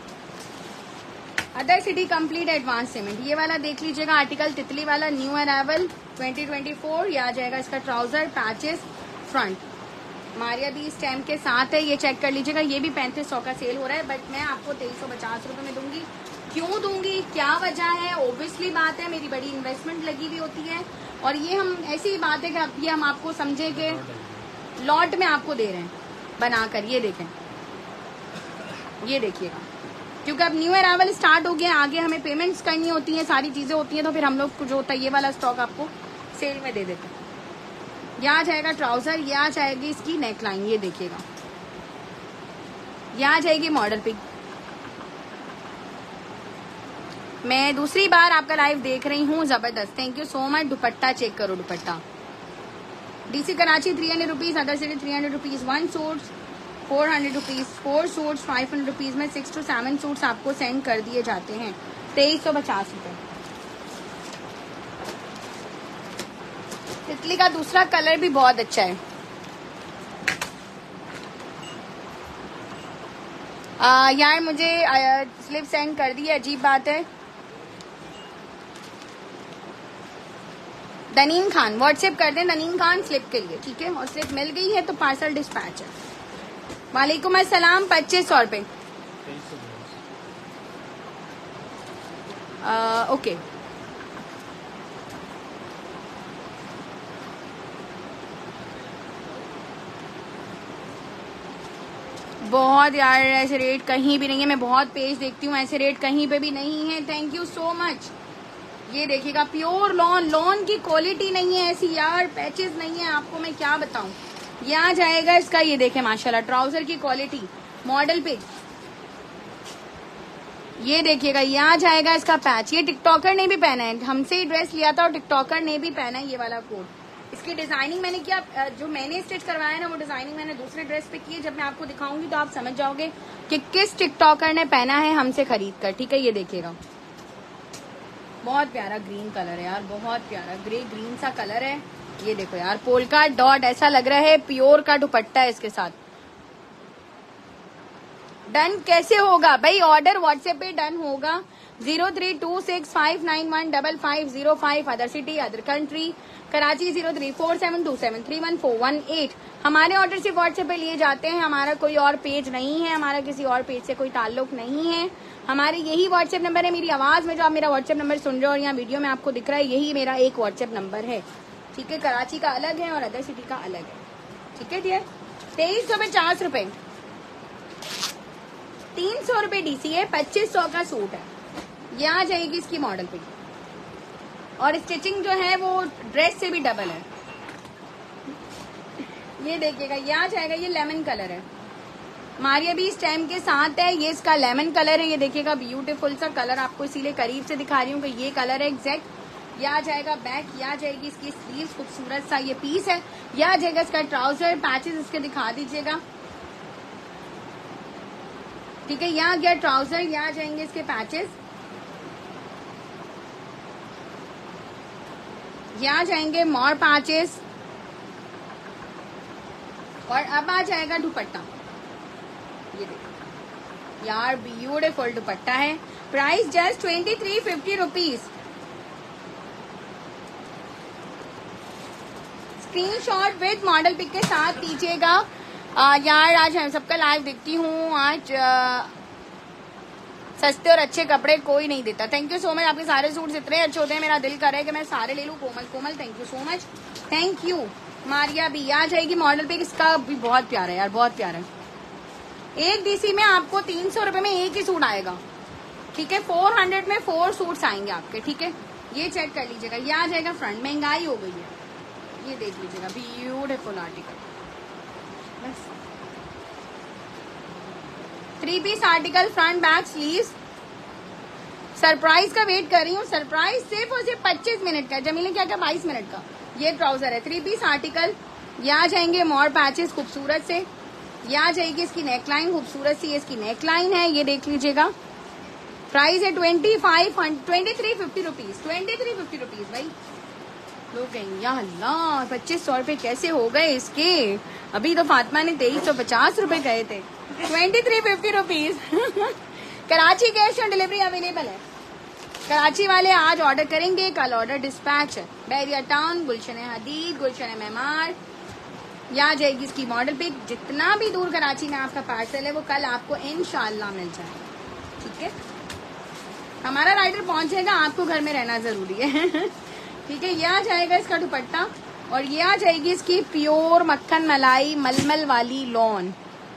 S1: Other city complete advance payment. ये वाला देख लीजिएगा आर्टिकल, तितली वाला new arrival twenty twenty four. ये आ जाएगा इसका ट्राउजर, पैचेस, फ्रंट, मारिया भी स्टैम्प के साथ है। ये चेक कर लीजिएगा। ये भी पैंतीस सौ का सेल हो रहा है, बट मैं आपको तेईस सौ पचास रुपए में दूंगी। क्यों दूंगी, क्या वजह है? ओब्वियसली बात है, मेरी बड़ी इन्वेस्टमेंट लगी हुई होती है और ये हम ऐसी बात है कि अब ये हम आपको समझे कि लॉट में आपको दे रहे हैं बनाकर। ये देखें, ये देखिएगा, क्योंकि अब न्यू अराइवल स्टार्ट हो गया, आगे हमें पेमेंट्स करनी होती हैं, सारी चीजें होती हैं, तो फिर हम लोग जो होता है ये वाला स्टॉक आपको सेल में दे देते हैं। ये आ जाएगा ट्राउजर, ये आ जाएगी इसकी नेकलाइन, ये देखिएगा, ये आ जाएगी मॉडल पिक। मैं दूसरी बार आपका लाइव देख रही हूँ, जबरदस्त, thank you so much. Dupatta check करो, dupatta DC Karachi three hundred rupees, other city three hundred rupees one suit, four hundred rupees four suits, five hundred rupees में सिक्स टू सेवन सूट्स आपको सेंड कर दिए जाते हैं। तेईस सौ पचास रुपए। तितली का दूसरा कलर भी बहुत अच्छा है। आ, यार मुझे स्लिप सेंड कर दी, अजीब बात है। दनीन खान व्हाट्सएप कर दें, दनीन खान स्लिप के लिए, ठीक है। और स्लिप मिल गई है तो पार्सल डिस्पैच है। वालेकुम अस्सलाम, पच्चीस सौ रुपए। ओके, बहुत यार, ऐसे रेट कहीं भी नहीं है। मैं बहुत पेज देखती हूँ, ऐसे रेट कहीं पे भी नहीं है। Thank you so much. ये देखिएगा, प्योर लॉन, लॉन की क्वालिटी नहीं है ऐसी यार, पैचेस नहीं है, आपको मैं क्या बताऊं। ये आ जाएगा इसका, ये देखें माशाल्लाह, ट्राउजर की क्वालिटी, मॉडल पे ये देखिएगा। ये आ जाएगा इसका पैच। ये टिकटॉकर ने भी पहना है, हमसे ही ड्रेस लिया था और टिकटॉकर ने भी पहना है ये वाला कोट। इसकी डिजाइनिंग मैंने किया, जो मैंने स्टिच करवाया ना वो डिजाइनिंग मैंने दूसरे ड्रेस पे की है। जब मैं आपको दिखाऊंगी तो आप समझ जाओगे कि किस टिकटॉकर ने पहना है हमसे खरीद कर, ठीक है। ये देखिएगा, बहुत प्यारा ग्रीन कलर है यार, बहुत प्यारा ग्रे ग्रीन सा कलर है। ये देखो यार, पोलका डॉट, ऐसा लग रहा है प्योर का दुपट्टा है इसके साथ। डन कैसे होगा भाई? ऑर्डर व्हाट्सएप पे डन होगा, zero three two six five nine one double five zero five. Other city, other country, Karachi zero three four seven two seven three one four one eight. हमारे ऑर्डर सिर्फ व्हाट्सएप पे लिए जाते हैं, हमारा कोई और पेज नहीं है, हमारा किसी और पेज से कोई ताल्लुक नहीं है। हमारे यही व्हाट्सएप नंबर है। मेरी आवाज में जो आप मेरा व्हाट्सएप नंबर सुन रहे हो और यहाँ वीडियो में आपको दिख रहा है, यही मेरा एक व्हाट्सएप नंबर है, ठीक है। कराची का अलग है और अदर सिटी का अलग है, ठीक है डियर। तेईस सौ पचास रुपए, तीन सौ रुपए डीसी है, पच्चीस सौ का सूट है। ये आ जाएगी इसकी मॉडल पे, और स्टिचिंग जो है वो ड्रेस से भी डबल है। ये देखिएगा, ये आ जाएगा, ये लेमन कलर है, मारिया भी स्टैम्प के साथ है। ये इसका लेमन कलर है, ये देखिएगा, ब्यूटीफुल सा कलर, आपको इसीलिए करीब से दिखा रही हूँ कि ये कलर है एग्जैक्ट। ये आ जाएगा बैक, ये आ जाएगी इसकी स्लीव्स, खूबसूरत सा ये पीस है। ये आ जाएगा इसका ट्राउजर, पैचेस इसके दिखा दीजिएगा, ठीक है। यहाँ गया ट्राउजर, यहाँ आ जाएंगे इसके पैचेस, यहाँ जाएंगे मोर पैचेस, और अब आ जाएगा दुपट्टा। ये देखो यार, ब्यूटीफुल दुपट्टा है। Price just twenty three fifty rupees. Screenshot with model pic के साथ दीजिएगा। यार आज हम सबका लाइव देखती हूँ, आज आ, सस्ते और अच्छे कपड़े कोई नहीं देता। थैंक यू सो मच, आपके सारे सूट्स इतने अच्छे होते हैं, मेरा दिल कर रहा है कि मैं सारे ले लूं। Komal Komal thank you so much, thank you. Maria भी आ जाएगी मॉडल पे, इसका भी बहुत प्यारा है यार, बहुत प्यारा है। एक डीसी में आपको तीन सौ रुपए में एक ही सूट आएगा, ठीक है। फोर हंड्रेड में फोर सूट्स आएंगे आपके, ठीक है। ये चेक कर लीजिएगा, ये आ जाएगा फ्रंट। महंगाई हो गई है, ये देख लीजिएगा, ब्यूटीफुल आर्टिकल, बस three piece article, front back sleeves. Surprise का वेट कर रही हूँ, सरप्राइज सिर्फ और सिर्फ पच्चीस मिनट का। जमीले क्या क्या बाईस मिनट का। ये ट्राउजर है, थ्री पीस आर्टिकल। ये आ जाएंगे मोर पैचेस खूबसूरत से। ये आ जाएगी इसकी नेकलाइन खूबसूरत सी, इसकी नेकलाइन है, ये देख लीजिएगा। प्राइस है twenty five twenty three fifty rupees twenty three fifty rupees भाई। लोग कहेंगे या अल्लाह पच्चीस सौ रुपए कैसे हो गए इसके, अभी तो फातिमा ने तेईस सौ पचास रुपए कहे थे। Twenty three fifty rupees Karachi cash on delivery available है। कराची वाले आज ऑर्डर करेंगे, कल ऑर्डर डिस्पैच है। बैरिया टाउन, गुलशन हदीद, गुलशन मेमार। या जाएगी इसकी मॉडल पिक। जितना भी दूर कराची में आपका पार्सल है वो कल आपको इंशाल्लाह मिल जाएगा, ठीक है। हमारा राइडर पहुंचेगा, आपको घर में रहना जरूरी है ठीक है। ये आ जाएगा इसका दुपट्टा और ये आ जाएगी इसकी प्योर मक्खन मलाई मलमल वाली लॉन।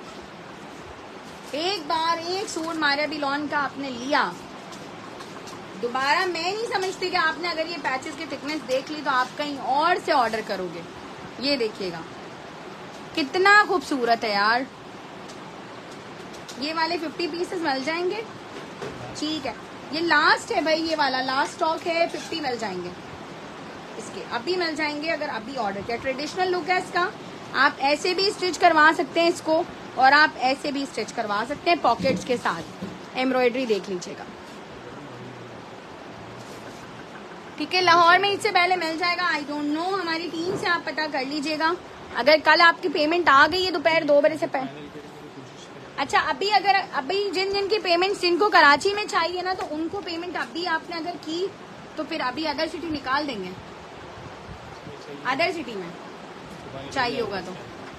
S1: एक बार एक सूट मारिया भी लॉन का आपने लिया, दोबारा मैं नहीं समझती कि आपने अगर ये पैचेस की थिकनेस देख ली तो आप कहीं और से ऑर्डर करोगे। ये देखिएगा कितना खूबसूरत है यार। ये वाले फिफ्टी पीसेस मिल जाएंगे, ठीक है। ये लास्ट है भाई, ये वाला लास्ट स्टॉक है, फिफ्टी मिल जाएंगे इसके, अभी मिल जाएंगे अगर अभी ऑर्डर किया। ट्रेडिशनल लुक है इसका, आप ऐसे भी स्टिच करवा सकते हैं इसको और आप ऐसे भी स्टिच करवा सकते हैं पॉकेट्स के साथ। एम्ब्रॉयडरी देख लीजिएगा, ठीक है। लाहौर में इससे पहले मिल जाएगा, आई डोंट नो, हमारी टीम से आप पता कर लीजिएगा। अगर कल आपकी पेमेंट आ गई है दोपहर दो बजे से पहले, अच्छा अभी अगर अभी जिन जिन की पेमेंट जिनको कराची में चाहिए ना तो उनको पेमेंट अभी आपने अगर की तो फिर अभी अदर सिटी निकाल देंगे, अदर सिटी में चाहिए होगा तो।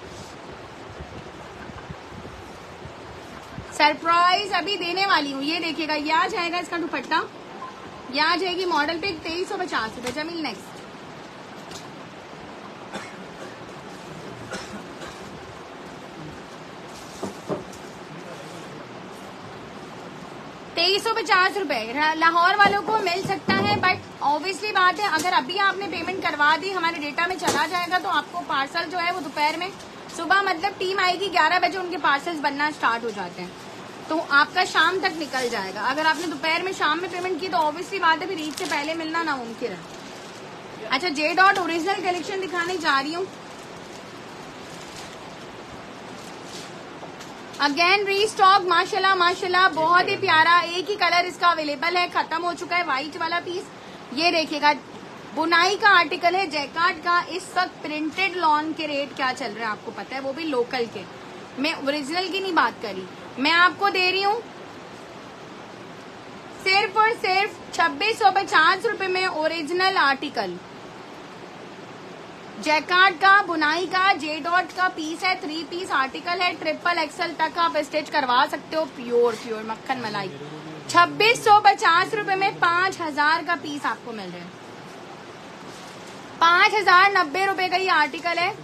S1: सरप्राइज अभी देने वाली हूँ, ये देखिएगा। ये आ जाएगा इसका दुपट्टा, ये आ जाएगी मॉडल पे तेईस सौ पचास रुपए। जमील नेक्स्ट तेईस सौ पचास रुपए लाहौर वालों को मिल सकता है, बट ऑब्वियसली बात है अगर अभी आपने पेमेंट करवा दी हमारे डेटा में चला जाएगा तो आपको पार्सल जो है वो दोपहर में, सुबह मतलब टीम आएगी ग्यारह बजे उनके पार्सल्स बनना स्टार्ट हो जाते हैं तो आपका शाम तक निकल जाएगा। अगर आपने दोपहर में शाम में पेमेंट की तो ऑब्वियसली बात है फिर ईद से पहले मिलना नामुमकिन है। अच्छा जे डॉट ओरिजिनल कलेक्शन दिखाने जा रही हूँ। अगेन रीस्टॉक, माशाल्लाह माशाल्लाह, बहुत ही प्यारा। एक ही कलर इसका अवेलेबल है, खत्म हो चुका है व्हाइट वाला पीस। ये देखिएगा बुनाई का आर्टिकल है, जैकार्ड का। इस वक्त प्रिंटेड लॉन के रेट क्या चल रहे हैं आपको पता है, वो भी लोकल के। मैं ओरिजिनल की नहीं बात करी, मैं आपको दे रही हूँ सिर्फ और सिर्फ छब्बीस सौ पचास रुपए में ओरिजिनल आर्टिकल जैकार्ड का, बुनाई का, जे डॉट का पीस है, थ्री पीस आर्टिकल है, ट्रिपल एक्सल तक आप स्टिच करवा सकते हो। प्योर प्योर मक्खन मलाई छब्बीस सौ पचास रुपए में पांच हजार का पीस आपको मिल रहा है। पांच हजार नब्बे रुपए का ये आर्टिकल है।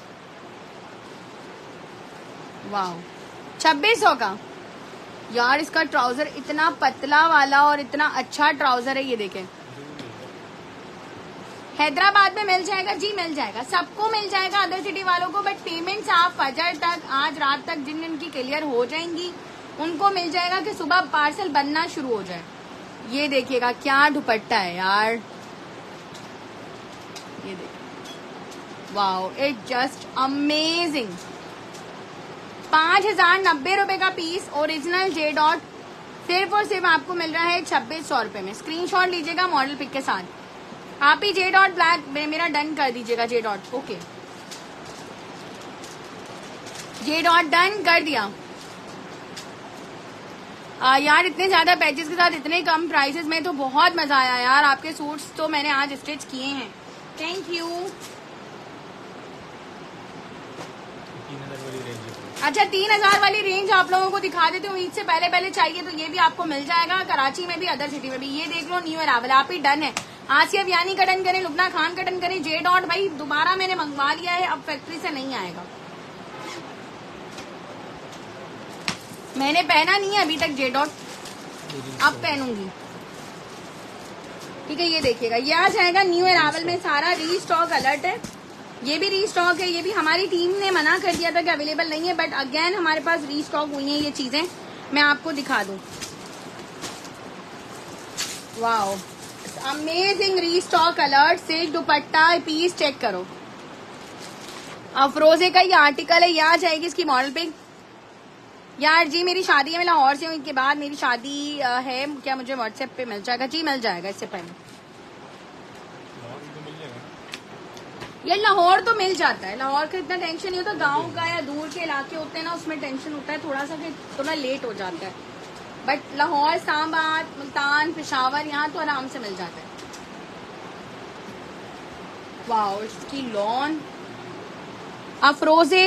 S1: वाह, छब्बीस सौ का यार। इसका ट्राउजर इतना पतला वाला और इतना अच्छा ट्राउजर है, ये देखें। हैदराबाद में मिल जाएगा जी, मिल जाएगा, सबको मिल जाएगा अदर सिटी वालों को, बट पेमेंट्स आप फजर तक, आज रात तक जिन जिनकी क्लियर हो जाएंगी उनको मिल जाएगा कि सुबह पार्सल बनना शुरू हो जाए। ये देखिएगा क्या दुपट्टा है यार, ये देखिए, वाओ, इट जस्ट अमेजिंग। पांच हजार नब्बे रुपए का पीस ओरिजिनल जे डॉट सिर्फ और सिर्फ आपको मिल रहा है छब्बीस सौ रुपए में। स्क्रीनशॉट लीजिएगा मॉडल पिक के साथ। आप ही जे डॉट ब्लैक मेरा डन कर दीजिएगा, J dot okay, J dot done कर दिया। आ, यार इतने ज्यादा पैचेस के साथ इतने कम प्राइसेस में तो बहुत मजा आया यार। आपके सूट्स तो मैंने आज स्टिच किए हैं, थैंक यू। अच्छा, तीन हजार वाली रेंज आप लोगों को दिखा देती हूँ। ईद से पहले पहले चाहिए तो ये भी आपको मिल जाएगा, कराची में भी, अदर सिटी में भी। ये देख लो, न्यू अरावल, आप ही डन है। आसिया यानी का डन करें, लुबना खान का डन करें। जे डॉट भाई दोबारा मैंने मंगवा लिया है, अब फैक्ट्री से नहीं आएगा। मैंने पहना नहीं है अभी तक जे डॉट, अब पहनूंगी, ठीक है। ये देखिएगा, ये आ जाएगा न्यू अरावल में, सारा रीस्टॉक अलर्ट है। ये भी रीस्टॉक है, ये भी हमारी टीम ने मना कर दिया था कि अवेलेबल नहीं है, बट अगेन हमारे पास रीस्टॉक हुई है ये चीजें। मैं आपको दिखा दूं, wow, amazing restock alert, silk dupatta piece check करो। अफरोजे का ये आर्टिकल है, यहाँ जाएगी इसकी मॉडल पिक। यार जी मेरी शादी है, मैं लाहौर से हूँ, इसके बाद मेरी शादी है, क्या मुझे व्हाट्सएप पे मिल जाएगा? जी मिल जाएगा। इससे पहले ये लाहौर तो मिल जाता है, लाहौर का इतना टेंशन नहीं होता। गांव का या दूर के इलाके होते हैं ना, उसमें टेंशन होता है थोड़ा सा कि थोड़ा लेट हो जाता है। बट लाहौर, सांबा, मुल्तान, पेशावर, यहाँ तो आराम से मिल जाता है। वाओ, इसकी लॉन अफरोजे,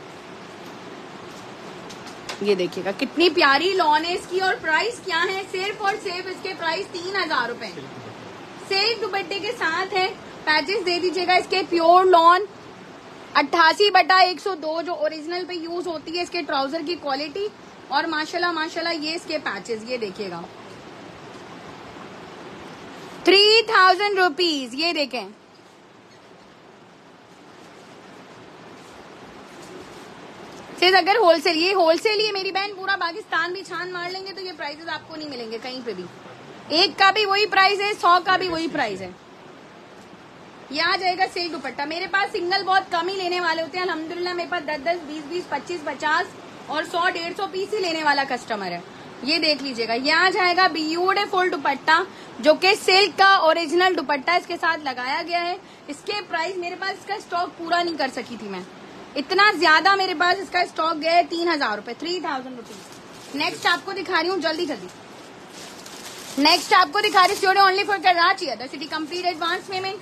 S1: ये देखिएगा कितनी प्यारी लॉन है इसकी। और प्राइस क्या है? सिर्फ और सिर्फ इसके प्राइस तीन हजार रूपए सिल्क दुपट्टे के साथ है। पैचेस दे दीजिएगा इसके। प्योर लॉन अट्ठासी बटा एक सौ दो जो ओरिजिनल पे यूज होती है, इसके ट्राउजर की क्वालिटी। और माशाल्लाह माशाल्लाह ये इसके पैचेस, ये देखिएगा थ्री थाउजेंड रुपीज। ये देखें, सिर्फ अगर होलसेल, ये होलसेल ही है मेरी बहन, पूरा पाकिस्तान भी छान मार लेंगे तो ये प्राइसेस आपको नहीं मिलेंगे कहीं पे भी। एक का भी वही प्राइस है, सौ का भी वही प्राइस है। ये आ जाएगा सिल्क दुपट्टा। मेरे पास सिंगल बहुत कम ही लेने वाले होते हैं, अल्हम्दुलिल्लाह मेरे पास दस दस बीस बीस पच्चीस पचास और सौ डेढ़ सौ पीस ही लेने वाला कस्टमर है। ये देख लीजिएगा, ये आ जाएगा ब्यूटीफुल दुपट्टा जो कि सिल्क का ओरिजिनल दुपट्टा इसके साथ लगाया गया है। इसके प्राइस, मेरे पास इसका स्टॉक पूरा नहीं कर सकी थी मैं, इतना ज्यादा मेरे पास इसका स्टॉक गया है। तीन हजार रूपये, थ्री थाउजेंड रुपीज। नेक्स्ट आपको दिखा रही हूँ, जल्दी जल्दी नेक्स्ट आपको दिखा रही हूँ only for Karachi other city, complete advance payment.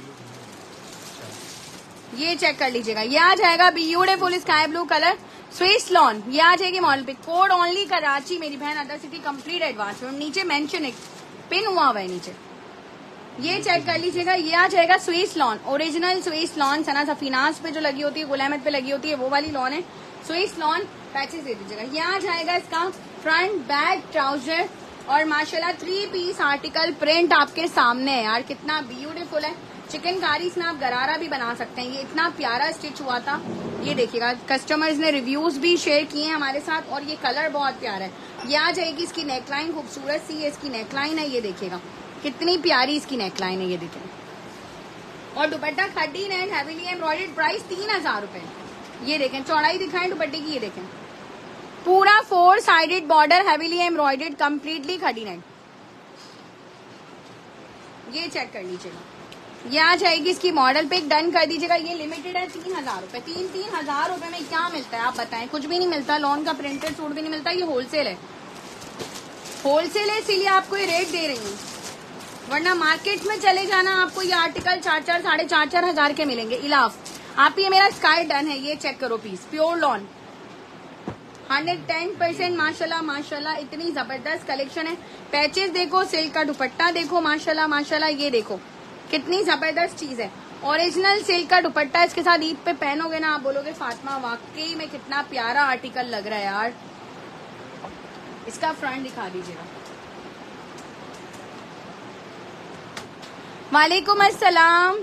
S1: ये चेक कर लीजिएगा, ये आ जाएगा beautiful sky blue colour, Swiss lawn. ये आ जाएगी मॉडल पे, कोड ओनली कराची मेरी बहन, other city complete advance payment. नीचे मेंशन एक पिन हुआ हुआ है नीचे, ये चेक कर लीजिएगा। ये आ जाएगा Swiss lawn, original Swiss lawn, Sana Safinaz पे जो लगी होती है, गुल अहमद पे लगी होती है, वो वाली लॉन है स्विस लॉन। पैचेस दे दीजिएगा। ये आ जाएगा इसका फ्रंट बैक ट्राउजर और माशाल्लाह थ्री पीस आर्टिकल। प्रिंट आपके सामने है यार, कितना ब्यूटीफुल है। चिकनकारी इसमें आप गरारा भी बना सकते हैं। ये इतना प्यारा स्टिच हुआ था, ये देखिएगा। कस्टमर्स ने रिव्यूज भी शेयर किए हैं हमारे साथ और ये कलर बहुत प्यारा है। ये आ जाएगी इसकी नेकलाइन, खूबसूरत सी ये इसकी नेकलाइन है, ये देखिएगा कितनी प्यारी इसकी नेकलाइन है, ये देखें। और दुपट्टा खड्डी नेट हैवीली एम्ब्रॉयडर्ड, प्राइस तीन हजार रूपये। ये देखें, चौड़ाई दिखाएं दुपट्टे की, ये देखें पूरा four sided border, heavily embroidered, completely खड्डी नेट। ये चेक कर लीजिएगा। ये आ जाएगी इसकी मॉडल पिक, डन कर दीजिएगा। ये लिमिटेड है, तीन हजार रूपये। तीन तीन हजार रूपये में क्या मिलता है आप बताएं? कुछ भी नहीं मिलता। लॉन का प्रिंटेड सूट भी नहीं मिलता। ये होलसेल है, होलसेल है, इसीलिए आपको ये रेट दे रही हूँ, वरना मार्केट में चले जाना आपको ये आर्टिकल चार चार साढ़े चार चार हजार के मिलेंगे। इलाफ आप, ये मेरा स्काई डन है, ये चेक करो piece, pure lawn hundred ten percent. माशाल्लाह माशाल्लाह इतनी जबरदस्त कलेक्शन है। पैचेस देखो, सिल्क का दुपट्टा देखो, माशाल्लाह माशाल्लाह ये देखो कितनी जबरदस्त चीज है। ओरिजिनल सिल्क का दुपट्टा इसके साथ ईद पे पहनोगे ना, आप बोलोगे फातिमा वाकई में कितना प्यारा आर्टिकल लग रहा है यार। इसका फ्रंट दिखा दीजिएगा। वालेकुम अस्सलाम।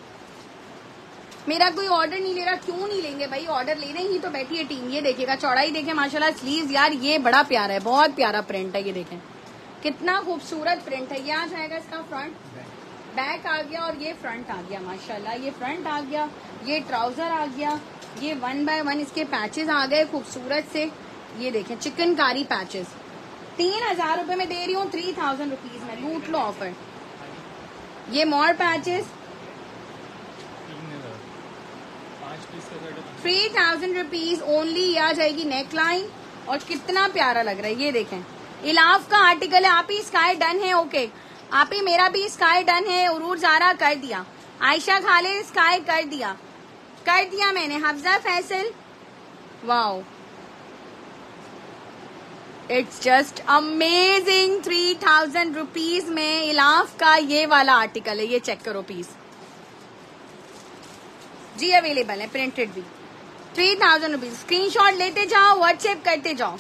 S1: मेरा कोई ऑर्डर नहीं ले रहा, क्यों नहीं लेंगे भाई? ऑर्डर लेने ही तो बैठी है टीम। ये देखिएगा, चौड़ाई देखें माशाल्लाह, स्लीव्स यार ये बड़ा प्यारा है, बहुत प्यारा प्रिंट है। ये देखें कितना खूबसूरत प्रिंट है। ये आ जाएगा इसका फ्रंट, बैक आ गया और ये फ्रंट आ गया। माशाल्लाह ये फ्रंट आ गया, ये ट्राउजर आ गया, ये वन बाय वन इसके पैचेस आ गए खूबसूरत से। ये देखें चिकनकारी पैचेस, तीन हजार रूपये में दे रही हूँ, थ्री थाउजेंड रुपीज में, लूट लो ऑफर। ये more patches three thousand rupees only. आ जाएगी नेकलाइन और कितना प्यारा लग रहा है। ये देखें इलाफ का आर्टिकल है। आप ही स्काई डन है, ओके आप ही, मेरा भी स्काई डन है। उरूर जारा कर दिया, आयशा खालिद स्काई कर दिया, कर दिया मैंने। Hafza Faisal, wow it's just amazing. Three thousand rupees में इलाफ का ये वाला आर्टिकल है, ये चेक करो पीस जी, अवेलेबल है प्रिंटेड भी। Three thousand rupees, screenshot लेते जाओ, व्हाट्सएप करते जाओ।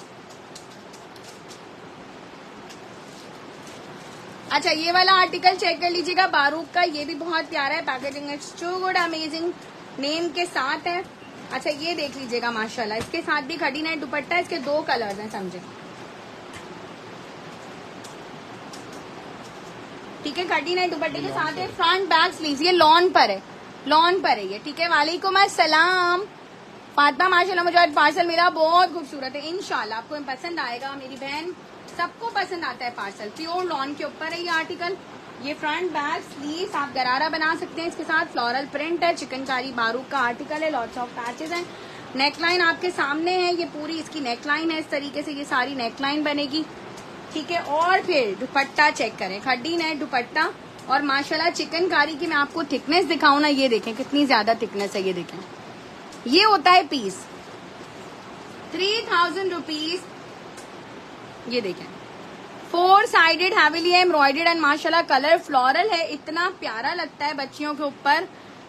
S1: अच्छा ये वाला आर्टिकल चेक कर लीजिएगा, बारूक का, ये भी बहुत प्यारा है। Packaging it's too good, amazing name के साथ है। अच्छा ये देख लीजिएगा माशाल्लाह, इसके साथ भी खड़ी नेट दुपट्टा, इसके दो कलर्स हैं समझे। ठीक है। कटी नाइट दुपट्टे के साथ है, फ्रंट बैक स्लीव्स, ये लॉन पर है, लॉन पर है ये, ठीक है। वालेकुम अस्सलाम फातिमा, माशाल्लाह मुझे आज पार्सल मिला, बहुत खूबसूरत है, इंशाल्लाह आपको पसंद आएगा मेरी बहन, सबको पसंद आता है पार्सल। प्योर लॉन के ऊपर है ये आर्टिकल, ये फ्रंट बैक स्लीव्स, आप गरारा बना सकते हैं इसके साथ, फ्लोरल प्रिंट है, चिकनकारी बारूक का आर्टिकल है, लॉट्स ऑफ पैचेस हैं, नेकलाइन आपके सामने है, ये पूरी इसकी नेकलाइन है, इस तरीके से ये सारी नेकलाइन बनेगी, ठीक है। और फिर दुपट्टा चेक करें, खड्डी नेट दुपट्टा, और माशाल्लाह चिकनकारी की मैं आपको थिकनेस दिखाऊं ना, ये देखें कितनी ज्यादा थिकनेस है, ये देखें, ये होता है पीस थ्री थाउजेंड रुपीज, ये देखें four sided heavily embroidered and माशाल्लाह कलर फ्लोरल है, इतना प्यारा लगता है बच्चियों के ऊपर।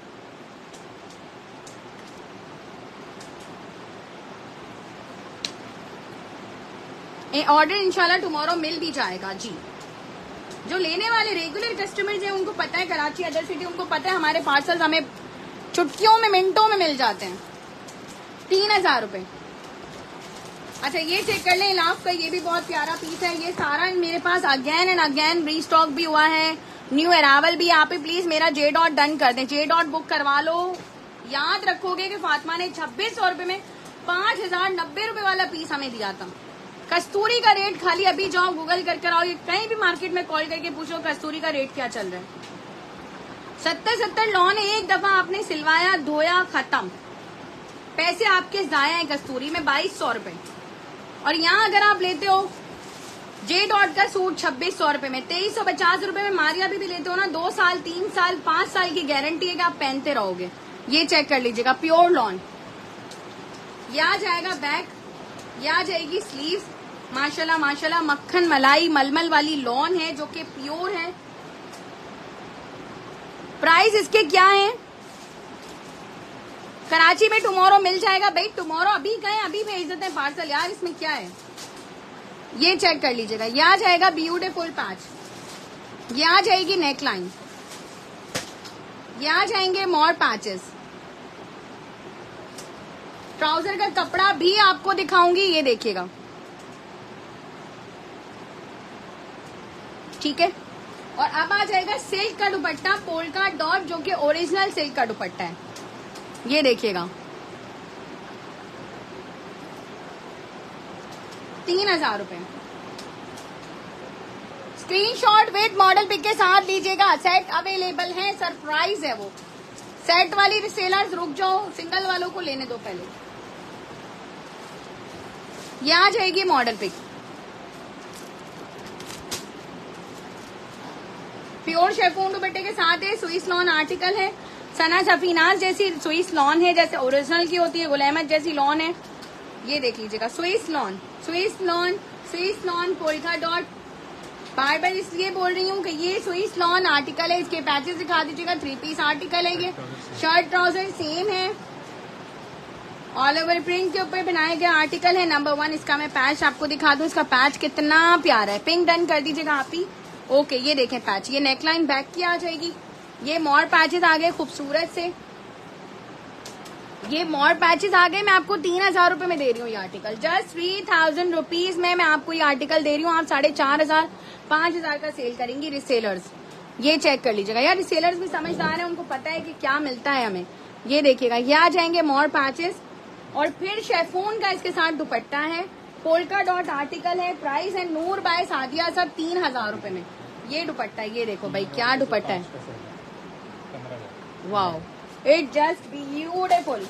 S1: ऑर्डर इंशाल्लाह टुमारो मिल भी जाएगा जी। जो लेने वाले रेगुलर कस्टमर्स हैं उनको पता है, कराची अदर सिटी उनको पता है हमारे पार्सल हमें चुटकियों में मिनटों में मिल जाते हैं। तीन हजार रुपए। अच्छा ये चेक कर लें, लाफ का ये भी बहुत प्यारा पीस है, ये सारा मेरे पास अगेन एंड अगेन रीस्टॉक भी हुआ है, न्यू अरावल भी। आप प्लीज मेरा जे डॉट डन कर दें, जे डॉट बुक करवा लो। याद रखोगे कि फातिमा ने छब्बीस सौ रुपए में पांच हजार नब्बे रुपए वाला पीस हमें दिया था। कस्तूरी का रेट खाली अभी जाओ गूगल करके आओ, ये कहीं भी मार्केट में कॉल करके पूछो कस्तूरी का रेट क्या चल रहा है। सत्तर सत्तर लॉन एक दफा आपने सिलवाया, धोया, खत्म, पैसे आपके जाया है कस्तूरी में बाईस सौ रुपए। और यहाँ अगर आप लेते हो जे डॉट का सूट छब्बीस सौ रुपए में, तेईस सौ पचास रुपए में मारिया भी, भी लेते हो ना, दो साल तीन साल पांच साल की गारंटी है कि आप पहनते रहोगे। ये चेक कर लीजिएगा, प्योर लॉन। या जाएगा बैक, या जाएगी स्लीव्स, माशाल्लाह माशाल्लाह मक्खन मलाई मलमल वाली लॉन है जो कि प्योर है। प्राइस इसके क्या है? कराची में टुमारो मिल जाएगा भाई, टुमारो अभी गए अभी भेज देते हैं पार्सल यार, इसमें क्या है। ये चेक कर लीजिएगा, यहाँ जाएगा ब्यूटीफुल पैच, यहाँ जाएगी नेकलाइन, यहाँ जाएंगे मोर पैचेस। ट्राउजर का कपड़ा भी आपको दिखाऊंगी, ये देखिएगा, ठीक है। और अब आ जाएगा सिल्क का दुपट्टा, पोल्का डॉट, जो कि ओरिजिनल सिल्क का दुपट्टा है, ये देखिएगा, तीन हजार रुपए। स्क्रीनशॉट विद मॉडल पिक के साथ लीजिएगा, सेट अवेलेबल है, सरप्राइज है वो। सेट वाली रिसेलर्स रुक जाओ, सिंगल वालों को लेने दो पहले। ये आ जाएगी मॉडल पिक, प्योर शेफून दुपट्टे के साथ है, स्विस लॉन आर्टिकल है, सना सफीनाज जैसी स्विस लॉन है, जैसे ओरिजिनल की होती है, गुल अहमद जैसी लॉन है, ये देख लीजिएगा, Swiss lawn Swiss lawn Swiss lawn polka dot. बार बार इसलिए बोल रही हूँ कि ये स्विस लॉन आर्टिकल है, इसके पैचेस दिखा दीजिएगा, थ्री पीस आर्टिकल है, ये शर्ट ट्राउजर सेम है, ऑल ओवर प्रिंट के ऊपर बनाया गया आर्टिकल है। नंबर वन, इसका मैं पैच आपको दिखा दूं, इसका पैच कितना प्यारा है, पिंक डन कर दीजिएगा आप ही। ओके ये देखें पैच, ये नेकलाइन बैक की आ जाएगी, ये मोर पैचेस आ गए खूबसूरत से, ये मोर पैचेस आ गए। मैं आपको तीन हजार रुपए में दे रही हूँ ये article, just three thousand rupees में मैं आपको ये आर्टिकल दे रही हूँ। आप साढ़े चार हजार पांच हजार का सेल करेंगी रिसेलर्स, ये चेक कर लीजिएगा यार, रिसेलर्स भी समझदार है, उनको पता है कि क्या मिलता है हमें। ये देखिएगा, ये आ जाएंगे मोर पैचेस, और फिर शेफून का इसके साथ दुपट्टा है, पोल्का डॉट आर्टिकल है, प्राइस है नूर बाय सादिया सब तीन हजार रुपए में। ये दुपट्टा, ये देखो भाई क्या दुपट्टा है, वाओ, इट जस्ट ब्यूटीफुल।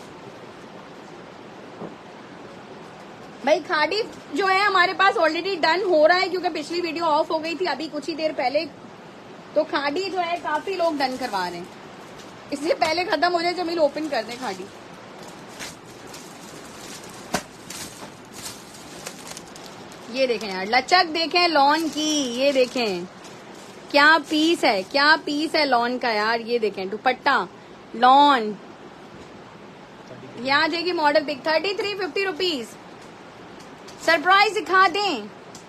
S1: भाई खाड़ी जो है हमारे पास ऑलरेडी डन हो रहा है, क्योंकि पिछली वीडियो ऑफ हो गई थी अभी कुछ ही देर पहले, तो खाड़ी जो है काफी लोग डन करवा रहे हैं, इसलिए पहले खत्म हो जाए जमील ओपन कर दें खाड़ी। ये देखें यार, लचक देखें लॉन की, ये देखें क्या पीस है, क्या पीस है लॉन का यार, ये देखें दुपट्टा लॉन। यहाँ आ जाएगी model pic, thirty three fifty rupees. Surprise दिखा दें,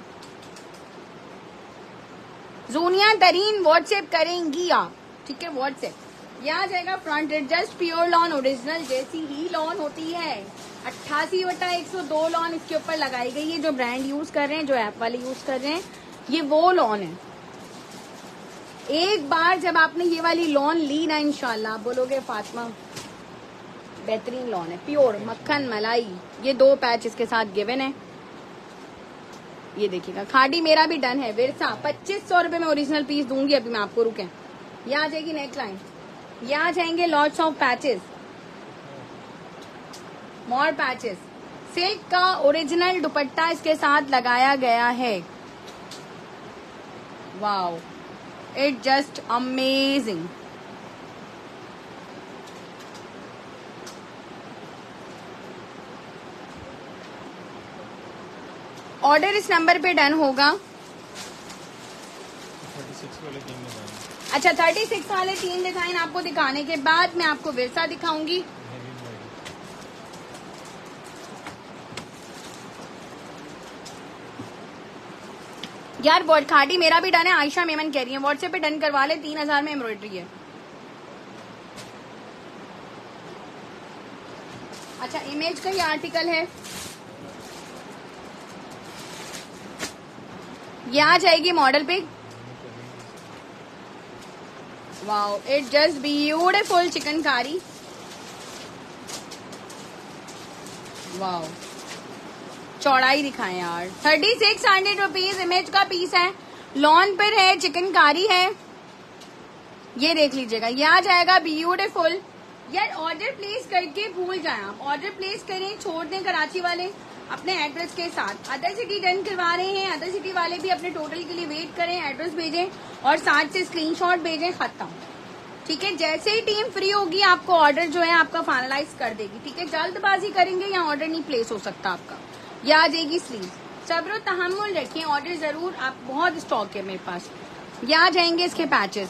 S1: जूनिया तरीन व्हाट्सएप करेंगी आप, ठीक है व्हाट्सएप। यहाँ जाएगा front adjust pure lawn, original जैसी ही लॉन होती है, अट्ठासी बटा एक सौ दो लॉन इसके ऊपर लगाई गई है। जो ब्रांड यूज कर रहे हैं, जो ऐप वाले यूज कर रहे हैं, ये वो लॉन है। एक बार जब आपने ये वाली लॉन ली ना, इंशाल्लाह आप बोलोगे फातिमा बेहतरीन लॉन है, प्योर मक्खन मलाई। ये दो पैच इसके साथ गिवन है, ये देखिएगा। खाड़ी मेरा भी डन है। विरसा पच्चीस सौ रुपए में ओरिजिनल पीस दूंगी अभी मैं आपको, रुकें। ये आ जाएगी नेक लाइन, ये आ जाएंगे lots of patches, more patches. Silk का ओरिजिनल दुपट्टा इसके साथ लगाया गया है। Wow, it just amazing. Order इस नंबर पे डन होगा। अच्छा, थर्टी सिक्स वाले तीन डिजाइन आपको दिखाने के बाद मैं आपको विरसा दिखाऊंगी। यार बहुत खाड़ी मेरा भी डन है, आयशा मेमन कह रही है व्हाट्सएप पे डन करवा ले, तीन हजार में एम्ब्रॉयडरी है। अच्छा, इमेज का ही आर्टिकल है, ये आ जाएगी मॉडल पे। Wow, it just beautiful chikankari. Wow, चौड़ाई दिखाएं यार। Thirty six hundred rupees image का पीस है, लॉन पर है, चिकनकारी है। ये देख लीजिएगा, ये आ जाएगा ब्यूटीफुल। यार ऑर्डर प्लेस करके भूल जाएं आप, ऑर्डर प्लेस करें, छोड़ दें कराची वाले अपने एड्रेस के साथ। अदर सिटी डन करवा रहे हैं, अदर सिटी वाले भी अपने टोटल के लिए वेट करें, एड्रेस भेजें और साथ से स्क्रीनशॉट भेजें, खत्म। ठीक है, जैसे ही टीम फ्री होगी आपको ऑर्डर जो है आपका फाइनलाइज कर देगी। ठीक है, जल्दबाजी करेंगे या ऑर्डर नहीं प्लेस हो सकता आपका। ये आ जाएगी स्लीव, सब्र तहम्मुल रखिए, ऑर्डर जरूर, आप बहुत स्टॉक है मेरे पास। ये आ जाएंगे इसके पैचेस,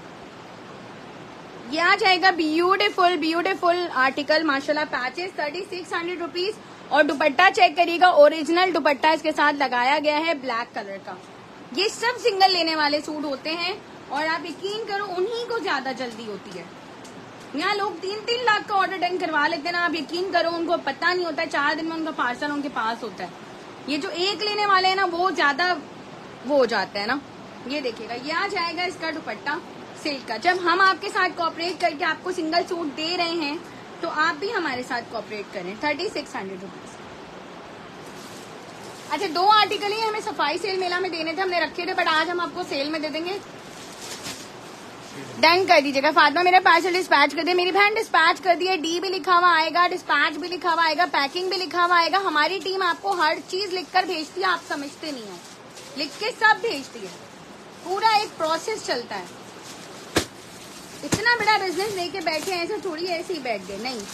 S1: ये आ जाएगा ब्यूटीफुल ब्यूटीफुल आर्टिकल माशाल्लाह। Patches thirty six hundred rupees और दुपट्टा चेक करिएगा, ओरिजिनल दुपट्टा इसके साथ लगाया गया है ब्लैक कलर का। ये सब सिंगल लेने वाले सूट होते हैं और आप यकीन करो उन्हीं को ज्यादा जल्दी होती है। यहाँ लोग तीन तीन लाख का ऑर्डर डन करवा लेते हैं ना, आप यकीन करो उनको पता नहीं होता है, चार दिन में उनका पार्सल उनके पास होता है। ये जो एक लेने वाले हैं ना वो ज्यादा वो हो जाता है ना। ये देखिएगा, ये आ जाएगा इसका दुपट्टा सिल्क का। जब हम आपके साथ कोऑपरेट करके आपको सिंगल सूट दे रहे हैं तो आप भी हमारे साथ कोऑपरेट करें। Thirty six hundred rupees. अच्छा, दो आर्टिकल ही हमें सफाई सेल मेला में देने थे, हमने रखे थे, बट आज हम आपको सेल में दे देंगे। डन कर दीजिएगा। फातिमा मेरा पार्सल डिस्पैच कर दे। मेरी बहन डिस्पैच कर दिए, डी भी लिखा हुआ आएगा, डिस्पैच भी लिखा हुआ आएगा, पैकिंग भी लिखा हुआ आएगा। हमारी टीम आपको हर चीज लिखकर भेजती है, आप समझते नहीं हो, लिख के सब भेजती है, पूरा एक प्रोसेस चलता है। इतना बड़ा बिजनेस लेके बैठे हैं, ऐसे थोड़ी ऐसे ही बैठ गए, नहीं।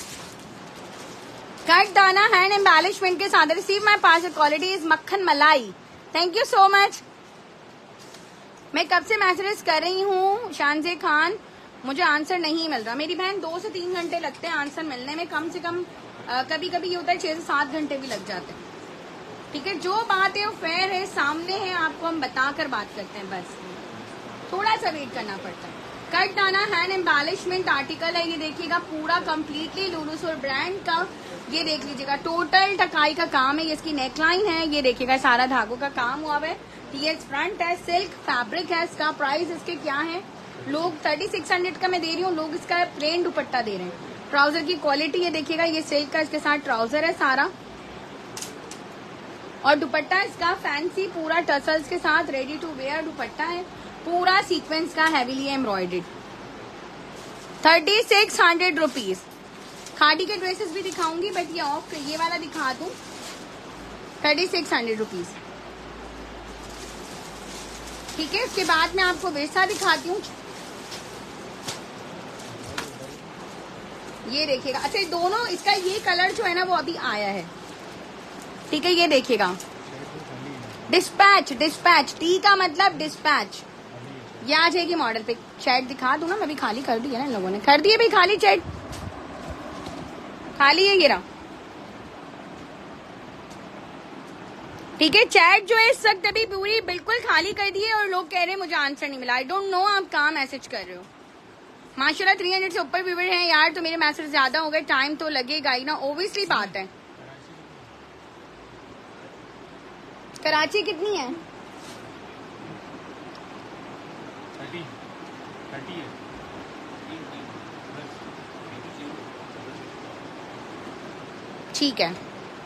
S1: कट दाना हैंड एम्बेलिशमेंट के साथ receive my parcel, quality is मक्खन मलाई। Thank you so much. मैं कब से मैसेज कर रही हूँ शानजे खान, मुझे आंसर नहीं मिल रहा। मेरी बहन दो से तीन घंटे लगते हैं आंसर मिलने में, कम से कम आ, कभी कभी ये होता है छह से सात घंटे भी लग जाते हैं। ठीक है, जो बात है वो फेयर है, सामने है, आपको हम बताकर बात करते हैं, बस थोड़ा सा वेट करना पड़ता है। कट दाना हैंड एम्बेलिशमेंट आर्टिकल है, ये देखिएगा पूरा कम्प्लीटली लुलुसोर ब्रांड का। ये देख लीजिएगा, टोटल टकाई का काम है, ये इसकी नेकलाइन है, ये देखिएगा सारा धागों का काम हुआ है। टी एच फ्रंट है, सिल्क फैब्रिक है, इसका प्राइस इसके क्या है, लोग थर्टी सिक्स हंड्रेड का मैं दे रही हूँ, लोग इसका प्लेन दुपट्टा दे रहे हैं। ट्राउजर की क्वालिटी ये देखिएगा, ये सिल्क का इसके साथ ट्राउजर है सारा, और दुपट्टा इसका फैंसी पूरा टसल्स के साथ रेडी टू वेयर दुपट्टा है, पूरा सीक्वेंस का heavily embroidered. Thirty six hundred rupees. Khadi के ड्रेसेस भी दिखाऊंगी, बट ये ऑफ ये वाला दिखा दूं। Thirty six hundred rupees. ठीक है, उसके बाद मैं आपको विरसा दिखाती हूँ। ये देखिएगा, अच्छा दोनों, इसका ये कलर जो है ना वो अभी आया है। ठीक है, ये देखिएगा, डिस्पैच, डिस्पैच, टी का मतलब डिस्पैच। ये आ जाएगी मॉडल पे। चैट दिखा दूं ना, मैं भी खाली कर दी है ना, इन लोगों ने कर दी है भाई खाली, चैट खाली है ये रहा। ठीक है, चैट जो है इस वक्त अभी पूरी बिल्कुल खाली कर दी है और लोग कह रहे हैं मुझे आंसर नहीं मिला। आई डोंट नो आप कहाँ मैसेज कर रहे हो। माशाल्लाह थ्री हंड्रेड से ऊपर व्यूअर हैं यार, तो मेरे मैसेज ज्यादा हो गए, टाइम तो लगेगा ही ना, ओबियसली बात है। कराची कितनी है? ठीक है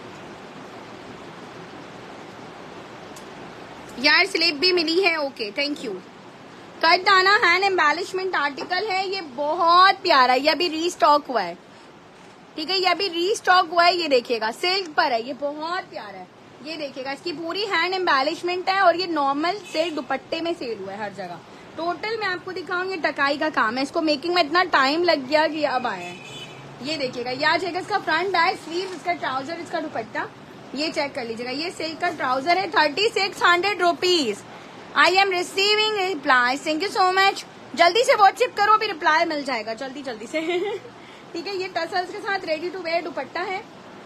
S1: यार, स्लिप भी मिली है। Okay thank you. कट दाना हैंड एम्बेलिशमेंट आर्टिकल है, ये बहुत प्यारा है, ये अभी रीस्टॉक हुआ है। ठीक है, ये अभी रीस्टॉक हुआ है। ये देखिएगा सिल्क पर है, ये बहुत प्यारा है। ये देखिएगा इसकी पूरी हैंड एम्बेलिशमेंट है और ये नॉर्मल सिल्क दुपट्टे में सेल हुआ है हर जगह। टोटल मैं आपको दिखाऊं, ये टकाई का काम है। इसको मेकिंग में इतना टाइम लग गया कि अब आया है। ये देखिएगा, ये आ जाएगा इसका फ्रंट बैक, स्लीव, इसका ट्राउजर, इसका दुपट्टा। ये चेक कर लीजिएगा, ये सिल्क का ट्राउजर है। Thirty six hundred rupees. I am receiving reply, thank you so much. जल्दी से व्हाट्सएप करो, अभी रिप्लाई मिल जाएगा जल्दी जल्दी से। ठीक है, ये टसल्स के साथ रेडी टू वेयर दुपट्टा है।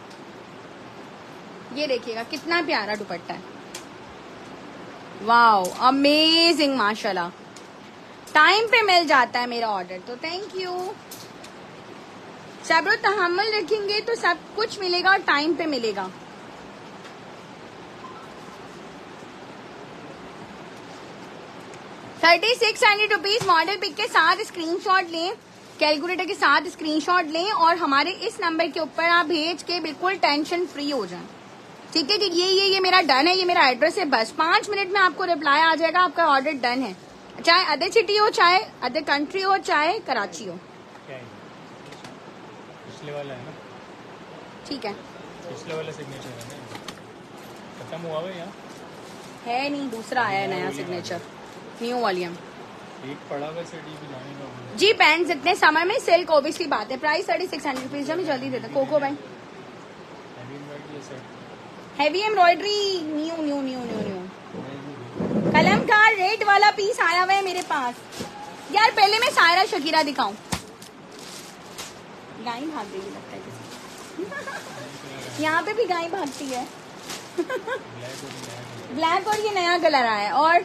S1: ये देखिएगा कितना प्यारा दुपट्टा है, वाओ अमेजिंग माशाल्लाह। टाइम पे मिल जाता है मेरा ऑर्डर, तो थैंक यू। सब्र तहम्मुल रखेंगे तो सब कुछ मिलेगा और टाइम पे मिलेगा। Thirty six hundred rupees model pic के साथ स्क्रीनशॉट लें, कैलकुलेटर के साथ स्क्रीनशॉट लें और हमारे इस नंबर के ऊपर आप भेज के बिल्कुल टेंशन फ्री हो जाएं। ठीक है कि ये ये ये मेरा डन है, ये मेरा एड्रेस है, बस पांच मिनट में आपको रिप्लाई आ जाएगा, आपका ऑर्डर डन है। चाहे अदर सिटी हो, चाहे अदर कंट्री हो, चाहे कराची हो।
S2: पिछले वाला है ना?
S1: ठीक है,
S2: पिछले वाला सिग्नेचर है ना, खत्म हुआ है यहाँ
S1: है नहीं, दूसरा आया है नया सिग्नेचर, न्यू वॉल्यूम।
S2: एक पड़ा हुआ सिटी भी लाने का
S1: जी। पैंट इतने समर में सिल्क ओबियसली बात है। Price thirty six hundred rupees, जब जल्दी देता। Coco bank heavy embroidery, new new new new new कलमकार रेड वाला पीस आया हुआ है मेरे पास। यार पहले मैं सायरा शकीरा दिखाऊं, गाय भाग गई लगता है किसी। यहाँ पे भी गाय भागती है। ब्लैक और ये नया कलर आया है। और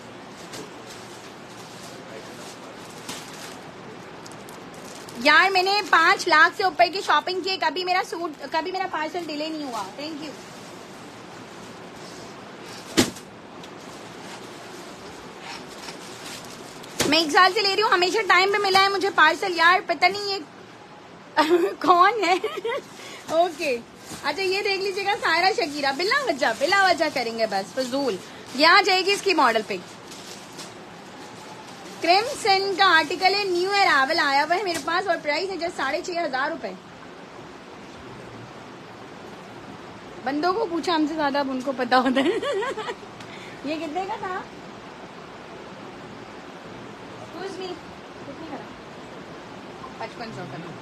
S1: यार मैंने पांच लाख से ऊपर की शॉपिंग की, कभी मेरा सूट, कभी मेरा पार्सल डिले नहीं हुआ। Thank you. मैं एक साल से ले रही हूँ, हमेशा टाइम पे मिला है मुझे पार्सल। यार पता नहीं ये कौन है। ओके अच्छा, ये देख लीजिएगा सायरा शकीरा, बिला वजह बिला वजह करेंगे बस फजूल। यहाँ जाएगी इसकी मॉडल पिक। क्रिम्सन का आर्टिकल है, न्यू अराइवल आया हुआ है मेरे पास और प्राइस है जस्ट साढ़े छह हजार रुपए। बंदों को पूछा हमसे ज्यादा अब उनको पता होता है। ये कितने का था? कितने का? पचपन सौ का।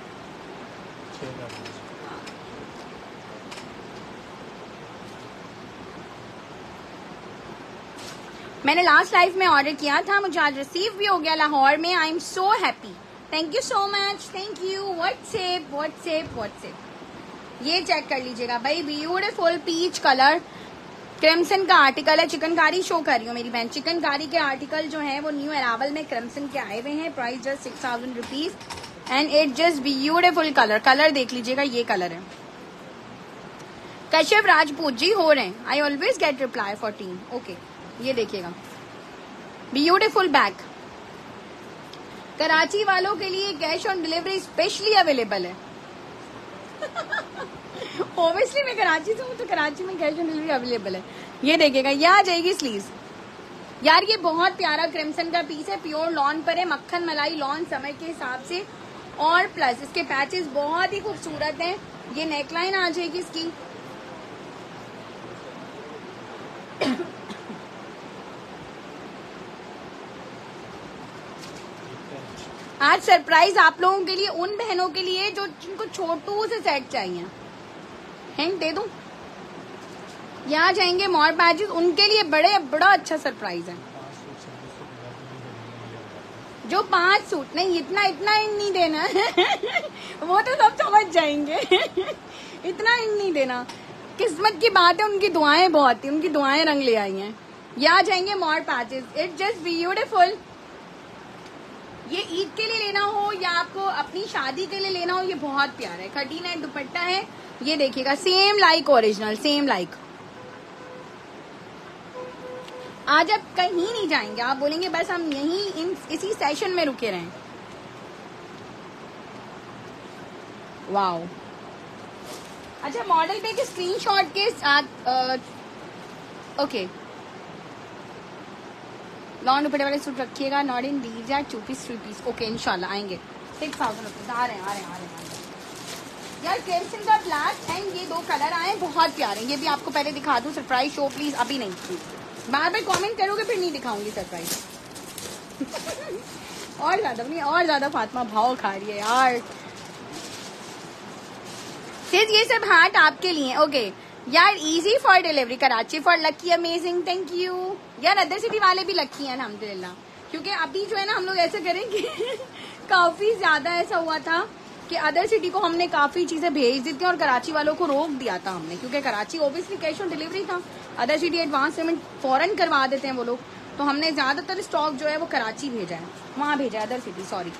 S1: मैंने लास्ट लाइफ में ऑर्डर किया था, मुझे आज रिसीव भी हो गया लाहौर में। I am so happy, thank you so much, thank you. WhatsApp WhatsApp WhatsApp ये चेक कर लीजिएगा भाई, ब्यूटीफुल पीच कलर क्रिम्सन का आर्टिकल है। चिकनकारी शो कर रही हूँ मेरी बहन। चिकनकारी के आर्टिकल जो है वो न्यू अराइवल में क्रिम्सन के आए हुए हैं। Price just six thousand rupees and it just beautiful colour. Colour देख लीजिएगा, ये कलर है। कश्यप राजपूत जी हो रहे हैं, I always get reply fourteen. Okay ये देखिएगा, ब्यूटीफुल बैग। कराची वालों के लिए cash on delivery specially available है। ऑब्वियसली मैं कराची से हूँ तो कराची में कैश ऑन डिलीवरी अवेलेबल है। ये देखिएगा, ये आ जाएगी स्लीव्स। यार ये बहुत प्यारा क्रिम्सन का पीस है, प्योर लॉन पर है, मक्खन मलाई लॉन समर के हिसाब से। और प्लस इसके पैचेस बहुत ही खूबसूरत हैं। ये नेकलाइन आ जाएगी इसकी। आज सरप्राइज आप लोगों के लिए, उन बहनों के लिए जो जिनको छोटू से सेट चाहिए। हिंट दे दूं, यहाँ जाएंगे मोर पैचेस, उनके लिए बड़े बड़ा अच्छा सरप्राइज है। जो पांच सूट नहीं, इतना इतना इन नहीं देना। वो तो सब समझ जाएंगे। इतना इन नहीं देना। किस्मत की बात है, उनकी दुआएं बहुत थी, उनकी दुआएं रंग ले आई हैं। यहाँ जाएंगे more patches, it's just beautiful. ये ईद के लिए लेना हो या आपको अपनी शादी के लिए लेना हो, ये बहुत प्यारा है। खडी नेट दुपट्टा है, ये देखिएगा same like original, same like. आज आप कहीं नहीं जाएंगे, आप बोलेंगे बस हम यहीं इन इसी सेशन में रुके रहें। वाओ। अच्छा, मॉडल पे के स्क्रीनशॉट के साथ आ, ओके, लॉन्ग दुपट्टे वाले सूट रखिएगा, नॉट इन दीज या two piece three piece. Okay, इंशाल्लाह आएंगे। सिक्स थाउजेंड रुपीज आ रहे हैं, आ रहे हैं, आ रहे हैं यार। क्रिम्सन का ब्लैक एंड ये दो कलर आए बहुत प्यारे। ये भी आपको पहले दिखा दूं, सरप्राइज शो प्लीज, अभी नहीं, बार बार कमेंट करोगे फिर नहीं दिखाऊंगी सरप्राइज। और ज्यादा नहीं, और ज्यादा फातिमा भाव खा रही है यार। सिर्फ ये सब हार्ट आपके लिए। ओके यार, easy for delivery, Karachi for lucky, amazing, thank you यार। अदर सिटी वाले भी लकी हैं अल्हम्दुलिल्लाह, क्योंकि अभी जो है ना हम लोग ऐसे करेंगे काफी ज्यादा ऐसा हुआ था कि अदर सिटी को हमने काफी चीजें भेज दी थी और कराची वालों को रोक दिया था हमने, क्योंकि Karachi obviously cash on delivery था, अदर सिटी एडवांस पेमेंट फौरन करवा देते हैं वो लोग, तो हमने ज्यादातर स्टॉक जो है वो कराची भेजा है, वहां भेजा है, other city, sorry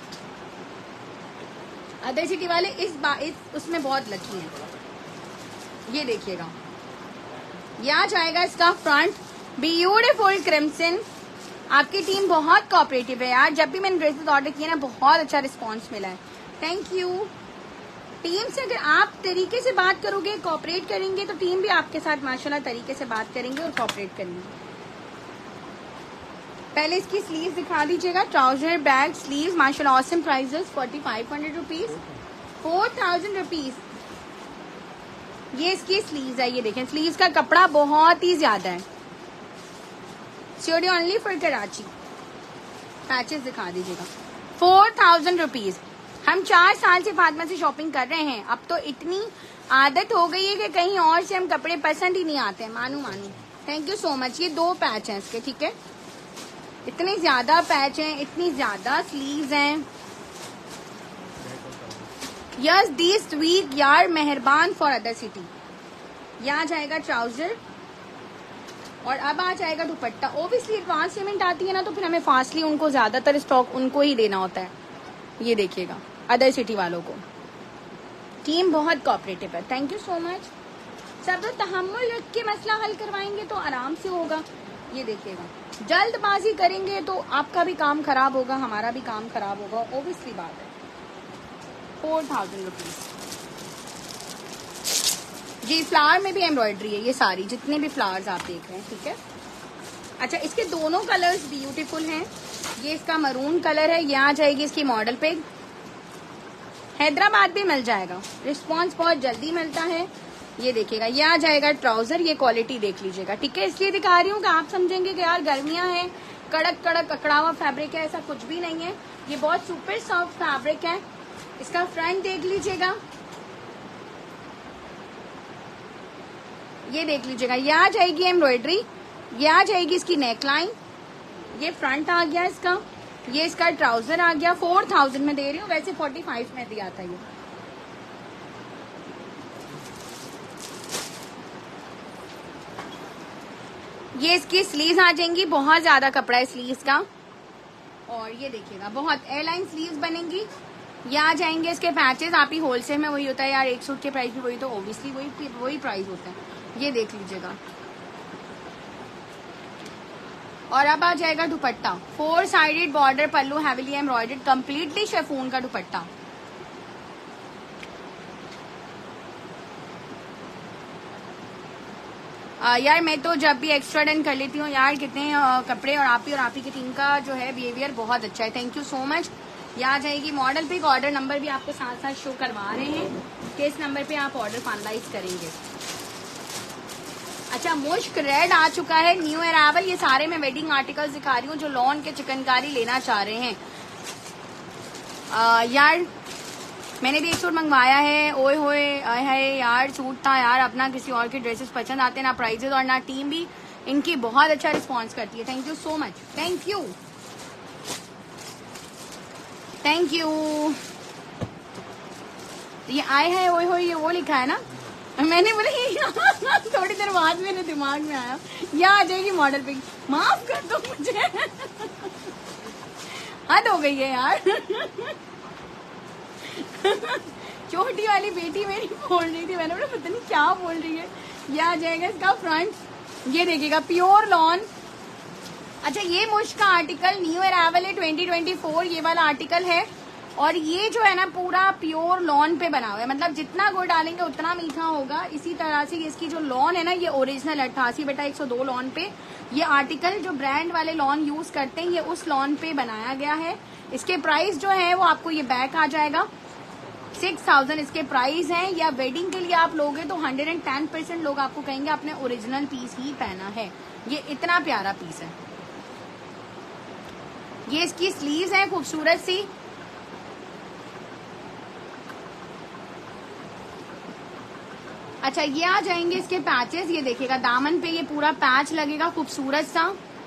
S1: other city वाले इस बार इस उसमें बहुत लकी हैं। ये देखिएगा, ये आ जाएगा इसका फ्रंट, ब्यूटीफुल क्रिम्सन। आपकी टीम बहुत कोऑपरेटिव है यार, जब भी मैंने ड्रेसेस ऑर्डर किए ना बहुत अच्छा रिस्पांस मिला है, थैंक यू। टीम से अगर आप तरीके से बात करोगे, कोऑपरेट करेंगे, तो टीम भी आपके साथ माशाल्लाह तरीके से बात करेंगे और कोऑपरेट करेंगे। पहले इसकी स्लीव दिखा दीजिएगा, ट्राउजर बैग स्लीव माशाल्लाह awesome prices, forty five hundred rupees, four thousand rupees. ये इसकी स्लीव्स है, ये देखें स्लीव्स का कपड़ा बहुत ही ज्यादा है, COD only for Karachi. Patches दिखा दीजिएगा, फोर थाउजेंड रुपीज। हम चार साल से फातिमा से शॉपिंग कर रहे हैं, अब तो इतनी आदत हो गई है कि कहीं और से हम कपड़े पसंद ही नहीं आते हैं, Manu Manu. Thank you so much. ये दो पैच हैं इसके, ठीक है, इतने ज्यादा पैच हैं, इतनी ज्यादा स्लीव्स हैं। यस दिस वीक यार, मेहरबान फॉर अदर सिटी। यहाँ जाएगा ट्राउजर और अब आ जाएगा दुपट्टा। ओब्वियसली एडवांस पेमेंट आती है ना, तो फिर हमें फास्टली उनको ज्यादातर स्टॉक उनको ही देना होता है। ये देखिएगा अदर सिटी वालों को, टीम बहुत कोऑपरेटिव है, थैंक यू सो मच। सब लोग तहम्मुल रख के मसला हल करवाएंगे तो आराम से होगा। ये देखिएगा, जल्दबाजी करेंगे तो आपका भी काम खराब होगा, हमारा भी काम खराब होगा, ओब्वियसली बात है। फोर थाउजेंड रुपीज जी। फ्लावर में भी एम्ब्रॉयडरी है, ये सारी जितने भी फ्लावर्स आप देख रहे हैं, ठीक है। अच्छा, इसके दोनों कलर्स ब्यूटीफुल हैं। ये इसका मरून कलर है, ये आ जाएगी इसकी मॉडल पे, हैदराबाद भी मिल जाएगा, रिस्पांस बहुत जल्दी मिलता है। ये देखिएगा, ये आ जाएगा ट्राउजर, ये क्वालिटी देख लीजिएगा, ठीक है। इसलिए दिखा रही हूँ कि आप समझेंगे कि यार गर्मियां हैं, कड़क कड़क अकड़ा हुआ फैब्रिक है, ऐसा कुछ भी नहीं है, ये बहुत सुपर सॉफ्ट फैब्रिक है। इसका फ्रंट देख लीजिएगा, ये देख लीजिएगा, ये आ जाएगी एम्ब्रॉयडरी, ये आ जाएगी इसकी नेकलाइन, ये फ्रंट आ गया इसका, ये इसका ट्राउजर आ गया। फोर थाउजेंड में दे रही हूँ, वैसे फोर्टी फाइव में दिया था ये। ये इसकी स्लीव्स आ जाएंगी, बहुत ज्यादा कपड़ा है स्लीव्स का, और ये देखिएगा बहुत एयरलाइन स्लीव्स बनेंगी। ये आ जाएंगे इसके पैचेस। आप ही होलसेल में वही होता है यार, एक सूट के प्राइस भी वही, तो ओब्वियसली वही वही प्राइस होता है। ये देख लीजिएगा, और अब आ जाएगा dupatta, four sided border, pallu heavily embroidered, completely chiffon का दुपट्टा। आ, यार मैं तो जब भी एक्स्ट्रा डन कर लेती हूँ यार, कितने आ, कपड़े, और आप ही और आप ही की टीम का जो है बिहेवियर बहुत अच्छा है, थैंक यू सो मच। ये आ जाएगी मॉडल पिक, ऑर्डर नंबर भी आपको साथ साथ शो करवा रहे हैं कि इस नंबर पे आप ऑर्डर फाइनलाइज करेंगे। अच्छा, मुश्क रेड आ चुका है, न्यू अराइवल। ये सारे मैं वेडिंग आर्टिकल्स दिखा रही हूँ जो लॉन के चिकनकारी लेना चाह रहे हैं। आ, यार मैंने भी एक सूट मंगवाया है, ओए होए है यार, सूट था यार अपना, किसी और के ड्रेसेस पसंद आते हैं ना, प्राइजेस और ना टीम भी इनकी बहुत अच्छा रिस्पॉन्स करती है, thank you so much, thank you thank you. ये आए है ओए होए, ये वो लिखा है ना, मैंने बोला थोड़ी देर बाद मेरे दिमाग में आया, ये आ जाएगी मॉडल पे, माफ कर दो मुझे हद हो गई है यार छोटी वाली बेटी मेरी बोल रही थी, मैंने बोला पता नहीं क्या बोल रही है। ये आ जाएगा इसका फ्रंट, ये देखिएगा प्योर लॉन, अच्छा ये मुश्क का आर्टिकल न्यू अराइवल है ट्वेंटी ट्वेंटी फोर, ये वाला आर्टिकल है। और ये जो है ना पूरा प्योर लॉन पे बना हुआ है, मतलब जितना गुड़ डालेंगे उतना मीठा होगा। इसी तरह से इसकी जो लॉन है ना, ये ओरिजिनल अट्ठासी बटा एक सौ दो लॉन पे ये आर्टिकल, जो ब्रांड वाले लॉन यूज करते हैं, ये उस लॉन पे बनाया गया है। इसके प्राइस जो है वो आपको ये बैक आ जाएगा सिक्स थाउजेंड इसके प्राइस हैं। या वेडिंग के लिए आप लोगे तो हंड्रेड एंड टेन परसेंट लोग आपको कहेंगे आपने ओरिजिनल पीस ही पहना है। ये इतना प्यारा पीस है। ये इसकी स्लीव्स है खूबसूरत सी। अच्छा ये आ जाएंगे इसके पैचेस, ये देखिएगा दामन पे ये पूरा पैच लगेगा खूबसूरत सा।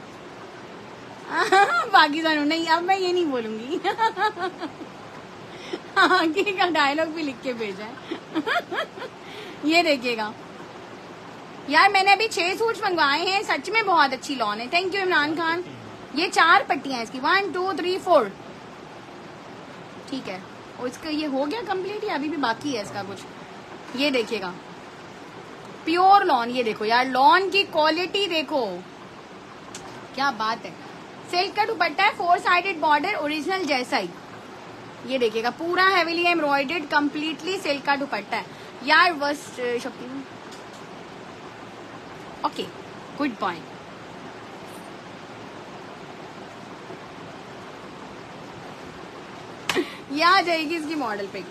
S1: पाकिस्तान नहीं, अब मैं ये नहीं बोलूंगी। आगे का डायलॉग भी लिख के भेजा है। ये देखिएगा यार, मैंने अभी छह सूट्स मंगवाए हैं, सच में बहुत अच्छी लॉन है। Thank you Imran Khan. ये चार पट्टियां हैं इसकी, वन टू थ्री फोर, ठीक है। और इसका ये हो गया कंप्लीट या अभी भी बाकी है इसका कुछ? ये देखिएगा प्योर लॉन, ये देखो यार लॉन की क्वालिटी देखो, क्या बात है। सिल्क का दुपट्टा है, फोर साइडेड बॉर्डर ओरिजिनल जैसा ही। ये देखिएगा पूरा हेवीली एम्ब्रॉयडर्ड कंप्लीटली सिल्क का दुपट्टा है यार। बस शॉपिंग ओके, गुड पॉइंट। ये आ जाएगी इसकी मॉडल पे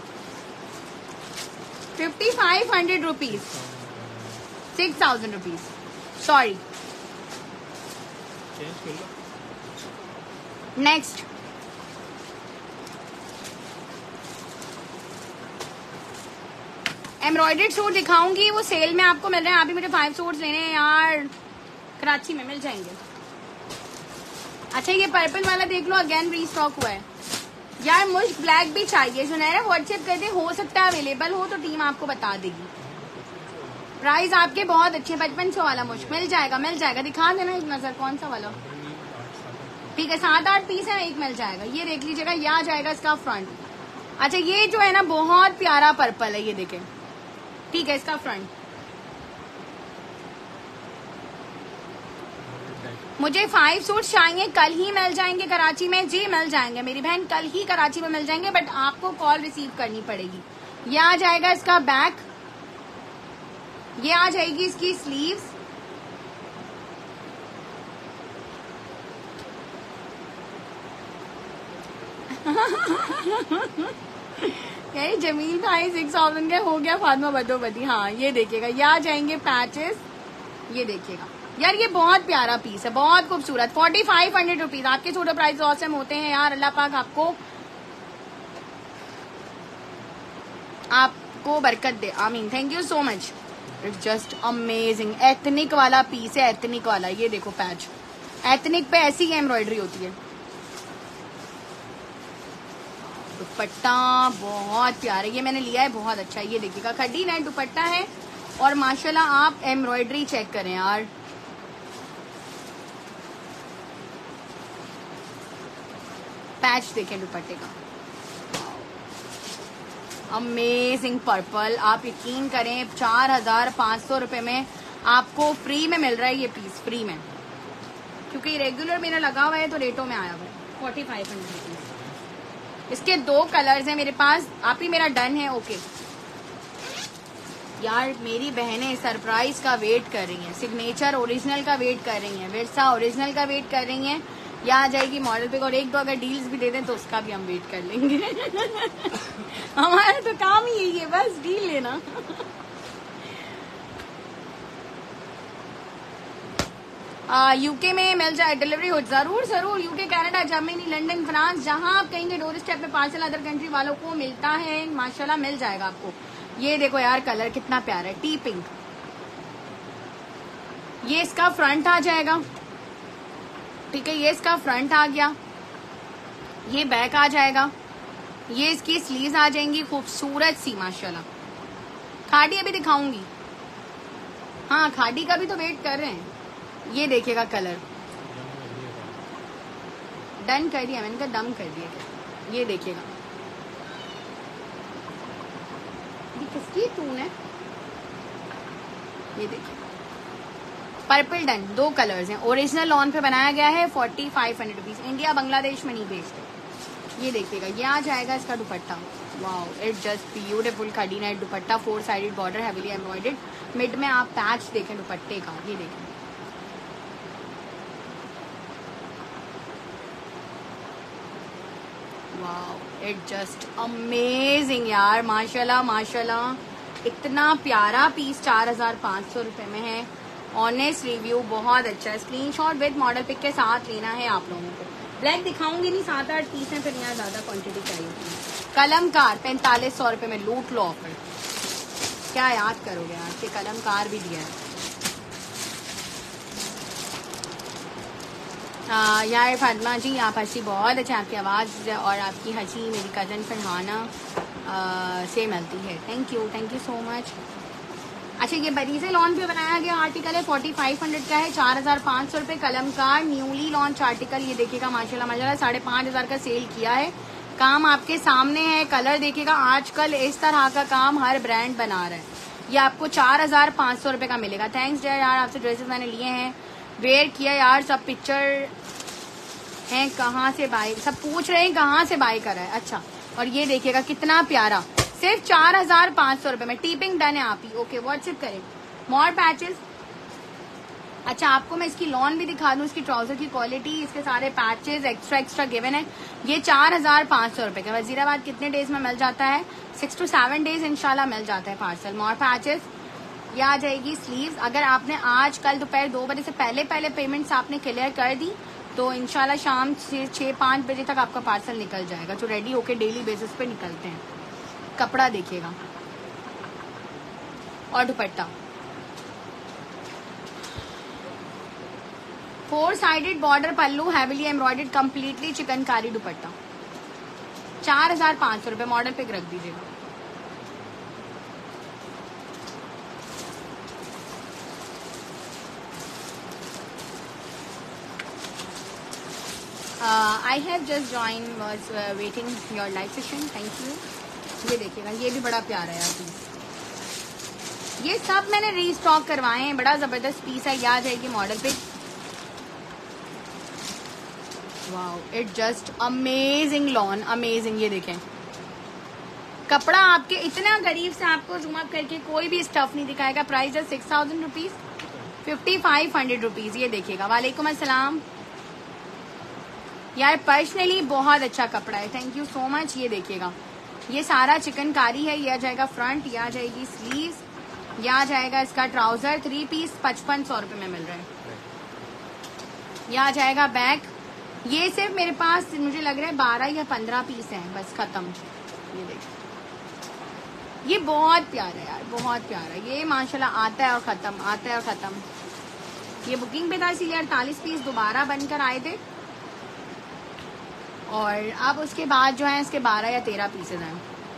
S1: fifty five hundred rupees, six thousand rupees, sorry. Next embroidered suit दिखाऊंगी, वो सेल में आपको मिल रहे हैं। अभी मुझे फाइव सूट्स लेने हैं यार, कराची में मिल जाएंगे। अच्छा ये पर्पल वाला देख लो, अगेन रीस्टॉक हुआ है यार। मुझे ब्लैक भी चाहिए, सुनहरा व्हाट्सएप कर दे, हो सकता है अवेलेबल हो तो टीम आपको बता देगी। प्राइस आपके बहुत अच्छे, पचपन सौ वाला मुश्क मिल जाएगा, मिल जाएगा। दिखा देना एक नजर कौन सा वाला, ठीक है। सात आठ पीस है, एक मिल जाएगा। ये देख लीजिएगा, ये आ जाएगा इसका फ्रंट। अच्छा ये जो है ना बहुत प्यारा पर्पल है, ये देखें, ठीक है। इसका फ्रंट मुझे फाइव सूट चाहिए, कल ही मिल जाएंगे कराची में। जी मिल जाएंगे मेरी बहन, कल ही कराची में मिल जाएंगे, बट आपको कॉल रिसीव करनी पड़ेगी। ये आ जाएगा इसका बैक, ये आ जाएगी इसकी स्लीव्स। यार जमील भाई सिक्स थाउजेंड का हो गया, फातिमा बदोबदी। हाँ ये देखिएगा, ये आ जाएंगे पैचेस, ये देखिएगा यार, ये बहुत प्यारा पीस है, बहुत खूबसूरत। फोर्टी फाइव हंड्रेड रुपीज आपके छोटे प्राइस औसम होते हैं यार। अल्लाह पाक आपको आपको बरकत दे, आमीन। Thank you so much, it's just amazing. Ethnic वाला पीस है, एथनिक वाला। ये देखो पैच, एथनिक पे ऐसी ही एम्ब्रॉयडरी होती है। दुपट्टा बहुत प्यारा, ये मैंने लिया है, बहुत अच्छा है। ये देखिएगा खड्डी नेट दुपट्टा है, और माशाल्लाह आप एम्ब्रॉयडरी चेक करें यार। पैच देखें दुपट्टे का, अमेजिंग पर्पल। आप यकीन करें चार हजार पाँच सौ रुपए में आपको फ्री में मिल रहा है ये पीस, फ्री में, क्योंकि रेगुलर मेरा लगा हुआ है तो रेटों में आया हुआ है। Forty five hundred rupees. इसके दो कलर्स हैं मेरे पास। आप ही मेरा डन है, ओके। यार मेरी बहनें सरप्राइज का वेट कर रही हैं, सिग्नेचर ओरिजिनल का वेट कर रही हैं, विरसा ओरिजिनल का वेट कर रही हैं। या आ जाएगी मॉडल पे, और एक दो अगर डील्स भी दे दें तो उसका भी हम वेट कर लेंगे। हमारा तो काम ही यही है, बस डील लेना। यूके में मिल जाए डिलीवरी हो, जरूर जरूर। UK, Canada, Germany, London, France, जहां आप कहेंगे डोर स्टेप में पार्सल अदर कंट्री वालों को मिलता है, माशाल्लाह मिल जाएगा आपको। ये देखो यार कलर कितना प्यारा है, टी पिंक। ये इसका फ्रंट आ जाएगा, ठीक है। ये इसका फ्रंट आ गया, ये बैक आ जाएगा। ये इसकी स्लीव्स आ जाएंगी खूबसूरत सी माशाल्लाह। खाड़ी अभी दिखाऊंगी, हाँ खाड़ी का भी तो वेट कर रहे हैं। ये देखिएगा कलर, डन कर दिया मैंने, कहा दम कर दिया। ये देखिएगा, ये किसकी तून है, ये देखिए पर्पल डन, दो कलर्स हैं, ओरिजिनल लॉन पे बनाया गया है, forty five hundred rupees, India Bangladesh में नहीं भेजते। ये देखिएगा, ये आ जाएगा इसका dupatta, wow it just beautiful खड़ी net dupatta, four sided border, heavily embroidered, mid में आप पैच देखें दुपट्टे का, ये देखें वाओ इट जस्ट अमेजिंग यार, माशाल्लाह माशाल्लाह। इतना प्यारा पीस चार हजार पाँच सौ रुपये में है, ऑनेस्ट रिव्यू बहुत अच्छा है। स्क्रीनशॉट विद मॉडल पिक के साथ लेना है आप लोगों को। ब्लैक दिखाऊंगी नहीं, सात आठ पीस हैं, फिर यहाँ ज़्यादा क्वांटिटी चाहिए। कलमकार पैंतालीस सौ रुपये में, लूट लो ऑफर, क्या याद करोगे यार कि कलमकार भी दिया है। आ, यार फातिमा जी आप हंसी बहुत अच्छा, आपकी आवाज़ और आपकी हंसी मेरी कज़न फरहाना से मिलती है। Thank you thank you so much. अच्छा ये बरीज़े लॉन्च पे बनाया गया आर्टिकल है, फोर्टी फाइव हंड्रेड का है, चार हजार पाँच सौ रुपये कलमकार, न्यूली लॉन्च आर्टिकल। ये देखिएगा माशाल्लाह माशाल्लाह, साढ़े पाँच हजार का सेल किया है, काम आपके सामने है। कलर देखिएगा, आजकल इस तरह का काम हर ब्रांड बना रहा है। ये आपको चार हजार पाँच सौ रुपये का मिलेगा। थैंक्स यार, आपसे ड्रेसेस मैंने लिए हैं, वेयर किया यार, सब पिक्चर हैं कहाँ से बाय, सब पूछ रहे हैं कहाँ से बाय करा है। अच्छा और ये देखिएगा कितना प्यारा, सिर्फ चार हजार पाँच सौ रुपये में। टीपिंग डन है आप ही, ओके व्हाट्सएप करें। मोर पैचेस, अच्छा आपको मैं इसकी लॉन भी दिखा दूं, इसकी ट्राउजर की क्वालिटी, इसके सारे पैचेस एक्स्ट्रा एक्स्ट्रा गिवन है। ये चार हजार पाँच सौ रुपये का। वजीराबाद कितने डेज में मिल जाता है? सिक्स टू सेवन डेज इंशाल्लाह मिल जाता है पार्सल। मोर पैचेस, ये आ जाएगी स्लीव्स। अगर आपने आज कल दोपहर दो बजे से पहले पहले पेमेंट्स आपने क्लियर कर दी तो इंशाल्लाह शाम से छः पाँच बजे तक आपका पार्सल निकल जाएगा। तो रेडी होके डेली बेसिस पे निकलते हैं। कपड़ा देखिएगा और dupatta, four sided border pallu, heavily embroidered, completely chikankari dupatta, चार हजार पाँच सौ रुपये। मॉडल पिक रख दीजिएगा। I have just join, was waiting your live session, thank you. ये देखिएगा, ये भी बड़ा प्यारा है यार पीस। ये सब मैंने रीस्टॉक करवाए हैं, बड़ा जबरदस्त पीस है। ये आ जाएगी मॉडल पे, wow it just amazing lawn, amazing. ये देखें कपड़ा आपके इतना करीब से आपको जूम अप करके कोई भी स्टफ नहीं दिखाएगा। प्राइस है six thousand rupees, fifty five hundred rupees. ये देखिएगा, वालेकुम अस्सलाम यार, पर्सनली बहुत अच्छा कपड़ा है, थैंक यू सो मच। ये देखिएगा, ये सारा चिकनकारी है। ये आ जाएगा फ्रंट, ये आ जाएगी स्लीव्स, ये आ जाएगा इसका ट्राउजर, थ्री पीस पचपन सौ रुपये में मिल रहा है। ये आ जाएगा बैक। ये सिर्फ मेरे पास मुझे लग रहा है बारह या पंद्रह पीस हैं, बस खत्म। ये देखिए, ये बहुत प्यारा है यार, बहुत प्यारा। ये माशाल्लाह आता है और खत्म, आता है और खत्म। ये बुकिंग पे था इसीलिए अड़तालीस पीस दोबारा बनकर आए थे, और अब उसके बाद जो है इसके बारह या तेरह पीसेज हैं।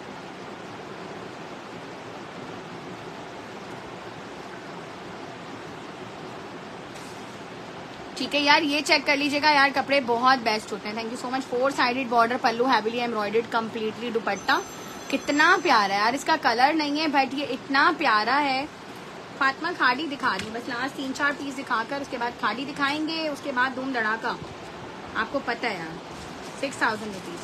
S1: ठीक है यार, ये चेक कर लीजिएगा यार, कपड़े बहुत बेस्ट होते हैं। Thank you so much. Four sided border pallu, heavily embroidered, completely dupatta, कितना प्यारा है यार। इसका कलर नहीं है बट ये इतना प्यारा है। फातिमा खाड़ी दिखा रही है, बस लास्ट तीन चार पीस दिखाकर उसके बाद खाड़ी दिखाएंगे, उसके बाद धूम धड़ाका, आपको पता है यार। Six thousand rupees,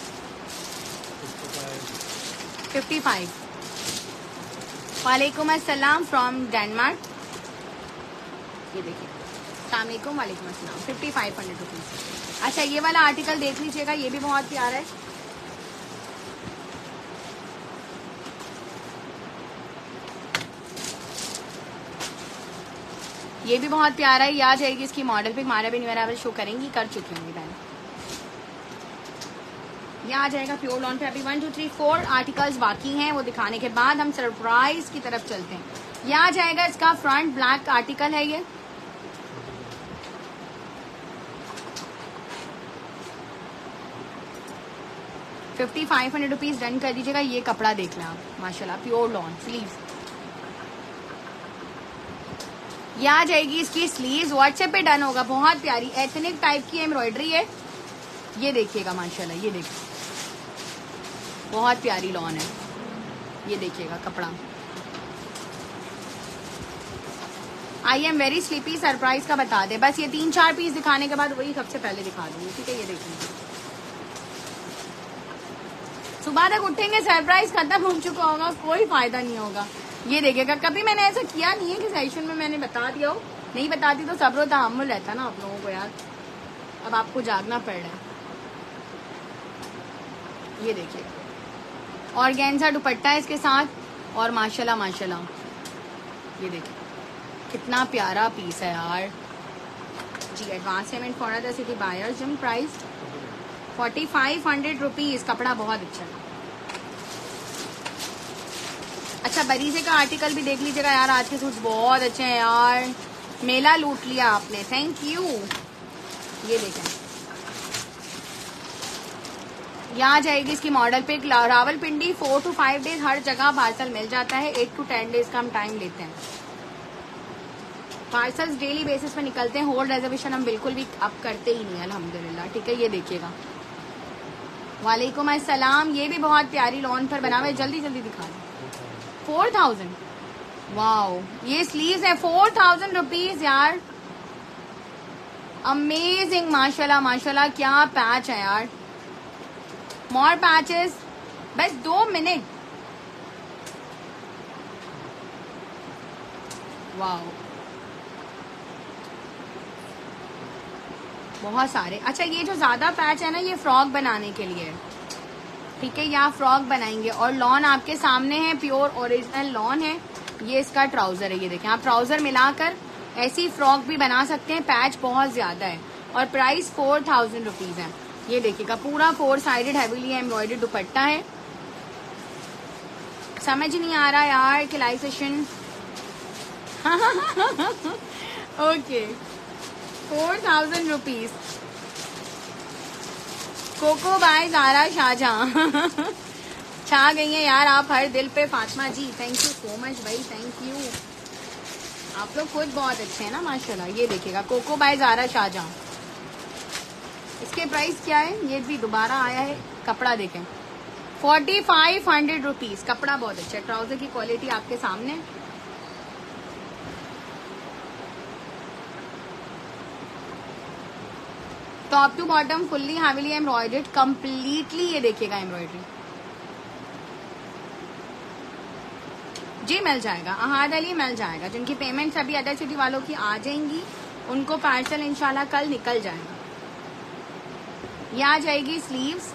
S1: fifty five. वालेकुम अस्सलाम फ्रॉम डेनमार्क। ये देखिए, अस्सलाम वालेकुम, वालेकुम अस्सलाम। Fifty five hundred rupees. अच्छा ये वाला आर्टिकल देख लीजिएगा, ये भी बहुत प्यारा है। ये भी बहुत प्यारा है। ये आ जाएगी इसकी मॉडल पे, हमारा भी न्यू शो करेंगी, कर चुकी होंगी मैंने। ये आ जाएगा प्योर लॉन पे। अभी one two three four articles बाकी हैं, वो दिखाने के बाद हम सरप्राइज की तरफ चलते हैं। ये आ जाएगा इसका फ्रंट, ब्लैक आर्टिकल है ये। Fifty five hundred rupees done कर दीजिएगा। ये कपड़ा देख लें आप, माशाल्लाह प्योर लॉन स्लीव। ये आ जाएगी इसकी स्लीव्स, व्हाट्सएप पे डन होगा। बहुत प्यारी एथनिक टाइप की एम्ब्रॉयडरी है। ये देखिएगा माशाल्लाह, ये देखिए बहुत प्यारी लॉन है। ये देखिएगा कपड़ा, I am very sleepy, surprise का बता दे। बस ये तीन चार पीस दिखाने के बाद वही सबसे पहले दिखा दूंगी, ठीक है। ये देखिए सुबह तक उठेंगे सरप्राइज खत्म हो चुका होगा, कोई फायदा नहीं होगा। ये देखिएगा, कभी मैंने ऐसा किया नहीं है कि सेशन में मैंने बता दिया हो, नहीं बताती तो सब्र तहम्मुल रहता ना आप लोगों को यार, अब आपको जागना पड़ रहा है। ये देखिए ऑर्गेन्जा दुपट्टा है इसके साथ, और माशाल्लाह माशाल्लाह ये देखिए कितना प्यारा पीस है यार जी। Advance payment for the city buyers, जिम price forty five hundred rupees. कपड़ा बहुत अच्छा है। अच्छा बरीजे का आर्टिकल भी देख लीजिएगा यार, आज के सूट्स बहुत अच्छे हैं यार, मेला लूट लिया आपने, थैंक यू। ये देखें, यहाँ जाएगी इसकी model pic. Rawalpindi four to five days हर जगह पार्सल मिल जाता है, एट टू टेन डेज का हम टाइम लेते हैं। पार्सल्स डेली बेसिस पे निकलते हैं, होल्ड रिजर्वेशन हम बिल्कुल भी अब करते ही नहीं है अल्हम्दुलिल्लाह, ठीक है। ये देखिएगा, वालेकुम अस्सलाम। ये भी बहुत प्यारी लॉन पर बना हुआ है, जल्दी जल्दी दिखा दें। फोर थाउजेंड, वाओ ये स्लीव्स है, फोर थाउजेंड रुपीज यार, अमेजिंग माशाल्लाह माशाल्लाह। क्या पैच है यार, मोर पैचेस, बस दो मिनट। वाओ बहुत सारे। अच्छा ये जो ज्यादा पैच है ना, ये फ्रॉक बनाने के लिए है, ठीक है। यहाँ फ्रॉक बनाएंगे, और लॉन आपके सामने है, प्योर ओरिजिनल लॉन है। ये इसका ट्राउजर है, ये देखें आप, ट्राउजर मिलाकर ऐसी फ्रॉक भी बना सकते हैं। पैच बहुत ज्यादा है, और प्राइस फोर थाउजेंड रुपीज है। ये देखिएगा पूरा four sided heavily embroidered dupatta है। समझ नहीं आ रहा यार कि live session okay four thousand rupees. Coco by Zara Shahjahan छा गई है यार आप हर दिल पे। Fatima ji thank you so much भाई, थैंक यू। आप लोग खुद बहुत अच्छे हैं ना माशाल्लाह। ये देखिएगा कोको बाय जारा शाहजहां, इसके प्राइस क्या है, ये भी दोबारा आया है। कपड़ा देखें, फोर्टी फाइव हंड्रेड रुपीज। कपड़ा बहुत अच्छा है, ट्राउजर की क्वालिटी आपके सामने। Top to bottom fully heavily embroidered completely. ये देखिएगा एम्ब्रॉयडरी जी, मिल जाएगा अहाद अली, मिल जाएगा। जिनकी पेमेंट अभी अदर सिटी वालों की आ जाएंगी, उनको पार्सल इंशाल्लाह कल निकल जाएगा। ये आ जाएगी स्लीव्स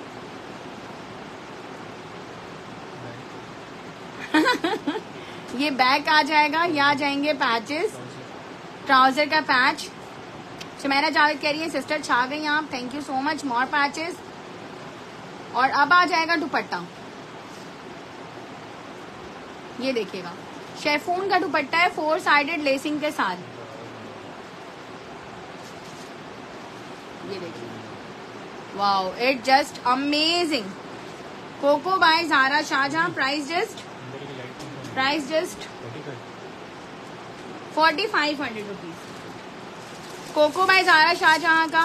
S1: ये बैक आ जाएगा। ये आ जाएंगे पैचेस, ट्राउजर का पैच। सुमेरा जावेद कह रही है सिस्टर छा गई आप, thank you so much. More patches, और अब आ जाएगा दुपट्टा। ये देखिएगा शेफून का दुपट्टा है, फोर साइडेड लेसिंग के साथ। ये देखिए wow, it just amazing. Coco by Zara Shahjahan, price just price just forty five hundred rupees. Coco by Zara Shahjahan का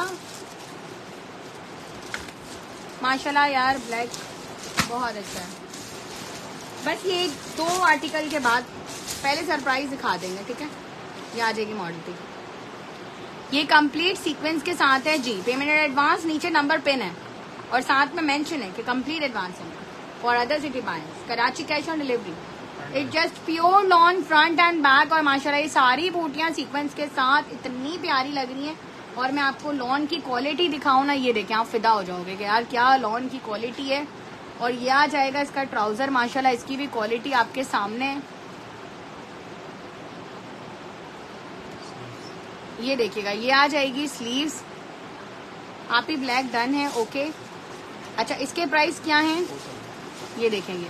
S1: माशाल्लाह यार, ब्लैक बहुत अच्छा है। बस ये दो आर्टिकल के बाद पहले सरप्राइज दिखा देंगे, ठीक है। ये आ जाएगी मॉडल पे, ये कंप्लीट सीक्वेंस के साथ है जी। पेमेंट एडवांस नीचे नंबर पिन है, और साथ में मेंशन है कि कंप्लीट एडवांस है for other city buyers. Karachi cash on delivery. It just pure lawn front and back, और माशाल्लाह ये सारी बूटियां सीक्वेंस के साथ इतनी प्यारी लग रही हैं। और मैं आपको लॉन की क्वालिटी दिखाऊं ना, ये देखें आप फिदा हो जाओगे कि यार क्या लॉन की क्वालिटी है। और ये आ जाएगा इसका ट्राउजर, माशाल्लाह इसकी भी क्वालिटी आपके सामने है। ये देखिएगा, ये आ जाएगी स्लीव्स। आप ही ब्लैक डन है, ओके। अच्छा इसके प्राइस क्या हैं, ये देखेंगे।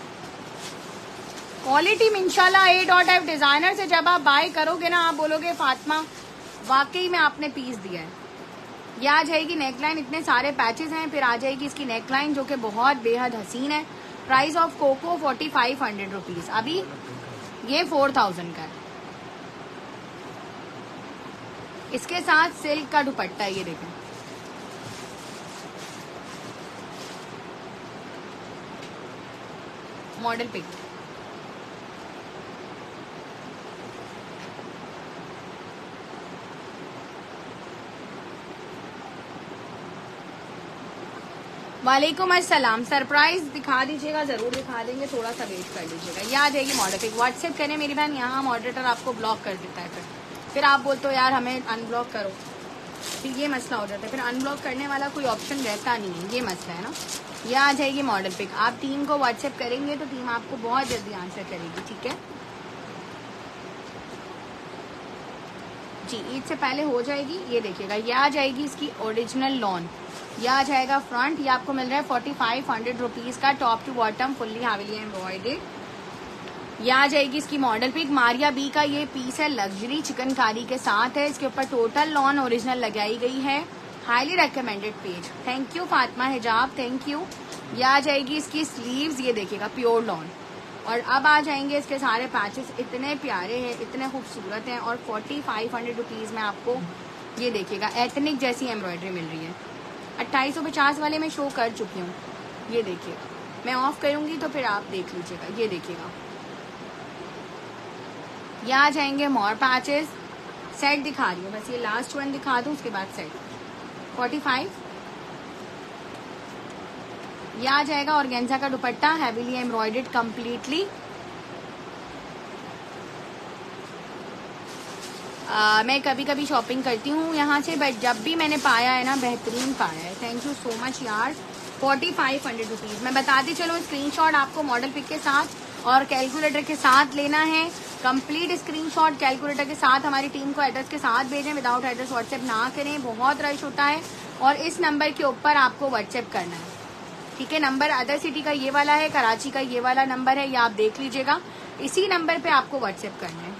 S1: क्वालिटी में इंशाल्लाह ए डॉट एफ डिजाइनर से जब आप बाय करोगे ना, आप बोलोगे फातिमा वाकई में आपने पीस दिया है। ये आ जाएगी नेकलाइन, इतने सारे पैचेस हैं। फिर आ जाएगी इसकी नेकलाइन जो कि बहुत बेहद हसीन है। Price of Coco forty five hundred rupees, अभी ये फोर थाउजेंड का है। इसके साथ सिल्क का दुपट्टा, ये देखें मॉडल पिक। वालेकुम अस्सलाम। सरप्राइज दिखा दीजिएगा, जरूर दिखा देंगे, थोड़ा सा वेट कर लीजिएगा। ये आ जाएगी मॉडल पिक। व्हाट्सएप करें मेरी बहन, यहाँ मॉडरेटर आपको ब्लॉक कर देता है, फिर फिर आप बोलते हो यार हमें अनब्लॉक करो, फिर ये मसला हो जाता है, फिर अनब्लॉक करने वाला कोई ऑप्शन रहता नहीं है, ये मसला है ना। ये आ जाएगी मॉडल पिक। आप टीम को व्हाट्सएप करेंगे तो टीम आपको बहुत जल्दी आंसर करेगी, ठीक है जी। ईद से पहले हो जाएगी। ये देखिएगा, ये आ जाएगी इसकी ओरिजिनल लॉन। ये आ जाएगा फ्रंट। ये आपको मिल रहा है फोर्टी फाइव हंड्रेड रुपीज का, top to bottom fully heavily embroidered. ये आ जाएगी इसकी मॉडल पिक। मारिया बी का ये पीस है, लग्जरी चिकनकारी के साथ है। इसके ऊपर टोटल लॉन ओरिजिनल लगाई गई है। Highly recommended page. Thank you Fatima Hijab, thank you. ये आ जाएगी इसकी स्लीव्स। ये देखिएगा प्योर लॉन। और अब आ जाएंगे इसके सारे पैचेस। इतने प्यारे हैं, इतने खूबसूरत हैं, और फोर्टी फाइव हंड्रेड रुपीज में आपको ये देखिएगा एथनिक जैसी एम्ब्रॉयडरी मिल रही है। अट्ठाईस सौ पचास वाले में शो कर चुकी हूँ। ये देखिएगा, मैं ऑफ करूंगी तो फिर आप देख लीजिएगा। ये देखिएगा, ये आ जाएंगे मोर पैचेस। सेट दिखा रही हूँ, बस ये लास्ट वन दिखा दूँ, उसके बाद सेट। Forty five. ये आ जाएगा ऑर्गेन्जा का दुपट्टा, हैवीली एम्ब्रॉयडेड कंप्लीटली। मैं कभी कभी शॉपिंग करती हूँ यहाँ से, बट जब भी मैंने पाया है ना, बेहतरीन पाया है। थैंक यू सो मच यार। Forty five hundred rupees. मैं बताती चलो, स्क्रीनशॉट आपको मॉडल पिक के साथ और कैलकुलेटर के साथ लेना है। कंप्लीट स्क्रीनशॉट कैलकुलेटर के साथ हमारी टीम को एड्रेस के साथ भेजें। विदाउट एड्रेस व्हाट्सएप ना करें, बहुत रश होता है। और इस नंबर के ऊपर आपको व्हाट्सएप करना है, ठीक है। नंबर अदर सिटी का ये वाला है, कराची का ये वाला नंबर है, ये आप देख लीजिएगा। इसी नंबर पे आपको व्हाट्सएप करना है।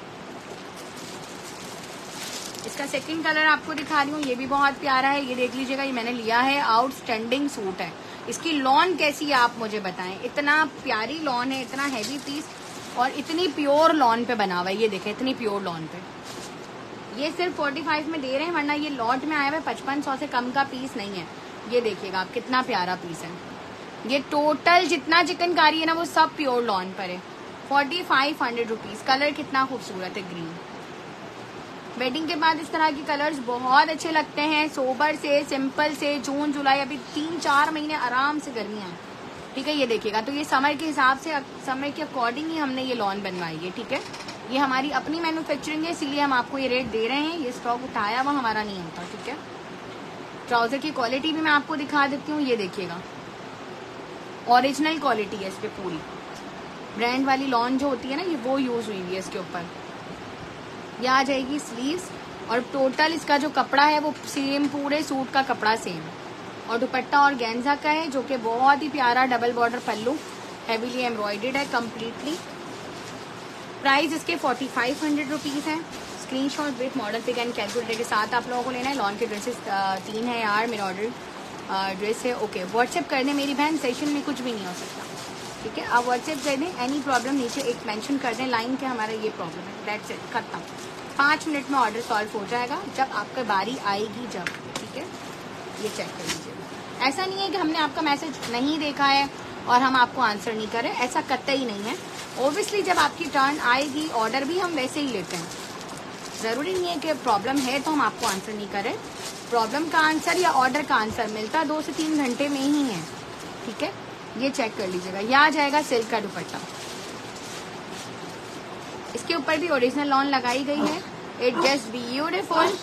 S1: इसका सेकंड कलर आपको दिखा रही हूँ, ये भी बहुत प्यारा है। ये देख लीजिएगा, ये मैंने लिया है। आउटस्टैंडिंग सूट है। इसकी लॉन कैसी है आप मुझे बताएं। इतना प्यारी लॉन है, इतना हैवी पीस, और इतनी प्योर लॉन पे बना हुआ है। ये देखें, इतनी प्योर लॉन पे। ये सिर्फ फोर्टी फाइव में दे रहे हैं, वरना ये लॉट में आया हुआ है। पचपन सौ से कम का पीस नहीं है। ये देखिएगा आप, कितना प्यारा पीस है। ये टोटल जितना चिकनकारी है ना, वो सब प्योर लॉन पर है। Forty five hundred rupees. Colour कितना खूबसूरत है, ग्रीन। वेडिंग के बाद इस तरह के कलर्स बहुत अच्छे लगते हैं। सोबर से, सिंपल से, जून जुलाई, अभी तीन चार महीने आराम से गर्मियां हैं, ठीक है। ये देखिएगा, तो ये समर के हिसाब से, समर के अकॉर्डिंग ही हमने ये लॉन बनवाई है, ठीक है। ये हमारी अपनी मैन्युफैक्चरिंग है, इसीलिए हम आपको ये रेट दे रहे हैं। ये स्टॉक उठाया हुआ हमारा नहीं होता, ठीक है। ट्राउजर की क्वालिटी भी मैं आपको दिखा देती हूँ। ये देखिएगा, ओरिजिनल क्वालिटी है इस पे पूरी। ब्रांड वाली लॉन जो होती है ना, ये वो यूज हुई है इसके ऊपर। ये आ जाएगी स्लीव्स, और टोटल इसका जो कपड़ा है वो सेम, पूरे सूट का कपड़ा सेम। और दुपट्टा और गेंजा का है, जो कि बहुत ही प्यारा double border pallu, heavily embroidered है कंप्लीटली। प्राइस इसके फोर्टी फाइव हंड्रेड रुपीज है। Screenshot with model pic and calculator के साथ आप लोगों को लेना है। लॉन के ड्रेसेस तीन है यार, मेरा ऑर्डर ड्रेस है। ओके, व्हाट्सएप कर दें मेरी बहन, सेशन में कुछ भी नहीं हो सकता, ठीक है। आप व्हाट्सएप कर दें। एनी प्रॉब्लम नीचे एक मेंशन कर दें, लाइन के हमारा ये प्रॉब्लम है, दैट्स इट, खत्म। पाँच मिनट में ऑर्डर सॉल्व हो जाएगा, जब आपका बारी आएगी जब, ठीक है। ये चेक कर लीजिएगा। ऐसा नहीं है कि हमने आपका मैसेज नहीं देखा है और हम आपको आंसर नहीं करें, ऐसा कतई नहीं है। ओबियसली जब आपकी टर्न आएगी, ऑर्डर भी हम वैसे ही लेते हैं। जरूरी नहीं है कि प्रॉब्लम है तो हम आपको आंसर नहीं करें। प्रॉब्लम का आंसर या ऑर्डर का आंसर मिलता दो से तीन घंटे में ही है, ठीक है। ये चेक कर लीजिएगा। यह आ जाएगा सिल्क का दुपट्टा, इसके ऊपर भी ओरिजिनल लॉन लगाई गई है। It just beautiful.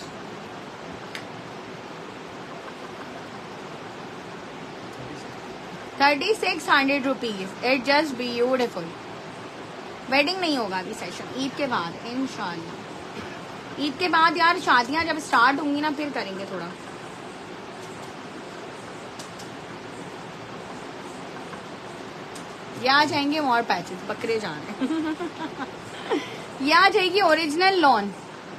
S1: Thirty six hundred rupees. It just beautiful. Wedding नहीं होगा अभी, सेशन ईद के बाद इंशाल्लाह। ईद के बाद यार शादियां जब स्टार्ट होंगी ना, फिर करेंगे थोड़ा। ये आ जाएंगे मोर पैचेस, बकरे जाने। ये आ जाएगी ओरिजिनल लॉन।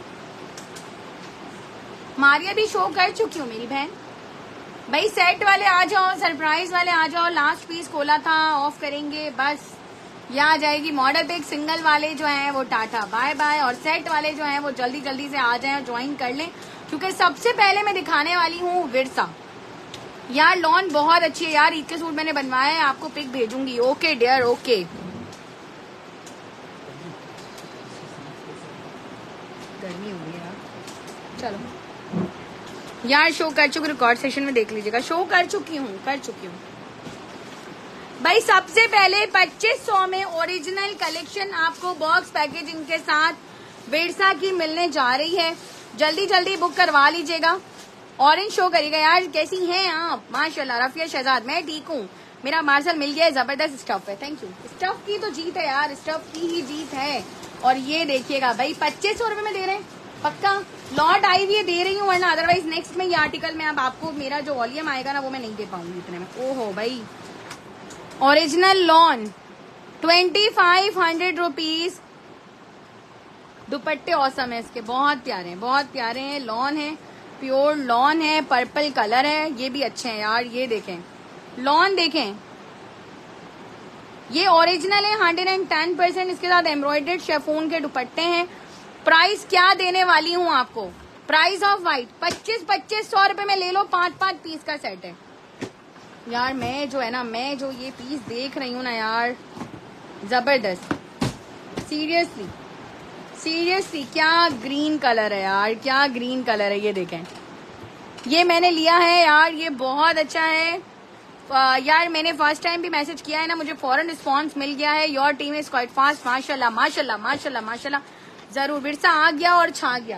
S1: मारिया भी शो कर चुकी हूँ मेरी बहन। भाई सेट वाले आ जाओ, सरप्राइज वाले आ जाओ। लास्ट पीस खोला था, ऑफ करेंगे बस। ये आ जाएगी मॉडल पिक। सिंगल वाले जो हैं वो टाटा बाय बाय, और सेट वाले जो हैं वो जल्दी जल्दी से आ जाएं और ज्वाइन कर लें, क्योंकि सबसे पहले मैं दिखाने वाली हूँ विरसा। यार लॉन बहुत अच्छी है यार, ईद के सूट मैंने बनवाया है, आपको पिक भेजूंगी। Okay dear, okay. गर्मी हो गई यार, चलो यार शो कर चुकी, रिकॉर्ड सेशन में देख लीजिएगा। शो कर चुकी हूँ कर चुकी हूँ भाई सबसे पहले पच्चीस सौ में ओरिजिनल कलेक्शन आपको बॉक्स पैकेजिंग के साथ विरसा की मिलने जा रही है। जल्दी जल्दी बुक करवा लीजिएगा। ऑरेंज शो करिएगा यार, कैसी हैं आप? माशाल्लाह। रफिया शहजाद, मैं ठीक हूँ, मेरा पार्सल मिल गया है, जबरदस्त स्टफ है, थैंक यू। स्टफ की तो जीत है यार, स्टफ की ही जीत है। और ये देखिएगा भाई पच्चीस सौ रुपए में दे रहे हैं, पक्का लॉट आई हुई दे रही हूँ, वरना अदरवाइज नेक्स्ट में ये आर्टिकल में अब आपको मेरा जो वॉल्यूम आएगा ना वो मैं नहीं दे पाऊंगी इतने में। ओहो भाई, original lawn twenty five hundred rupees. दुपट्टे औसम है इसके, बहुत प्यारे हैं, बहुत प्यारे हैं। लॉन है, प्योर लॉन है, पर्पल कलर है, ये भी अच्छे हैं यार। ये देखें लॉन, देखें ये ओरिजिनल है, हंड्रेड एंड टेन परसेंट। इसके साथ एम्ब्रॉयडर्ड शेफोन के दुपट्टे हैं। प्राइस क्या देने वाली हूँ आपको, प्राइस ऑफ वाइट पच्चीस पच्चीस सौ रुपए में ले लो, पांच पांच पीस का सेट है यार। मैं जो है ना, मैं जो ये पीस देख रही हूँ ना यार, जबरदस्त, सीरियसली सीरियसली। क्या ग्रीन कलर है यार, क्या ग्रीन कलर है। ये देखें, ये मैंने लिया है यार, ये बहुत अच्छा है आ, यार। मैंने फर्स्ट टाइम भी मैसेज किया है ना, मुझे फौरन रिस्पांस मिल गया है। Your team is quite fast, माशाल्लाह माशाल्लाह माशाल्लाह माशाल्लाह। जरूर विरसा आ गया और छा गया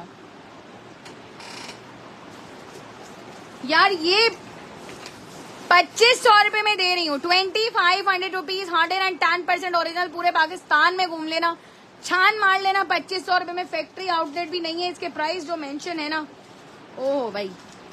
S1: यार। ये पच्चीस सौ रुपए में दे रही हूँ, twenty five hundred rupees, hundred and ten percent original. पूरे पाकिस्तान में घूम लेना, छान मार लेना, पच्चीस सौ रुपए में। फैक्ट्री आउटलेट भी नहीं है, इसके प्राइस जो मेंशन है ना, ओह भाई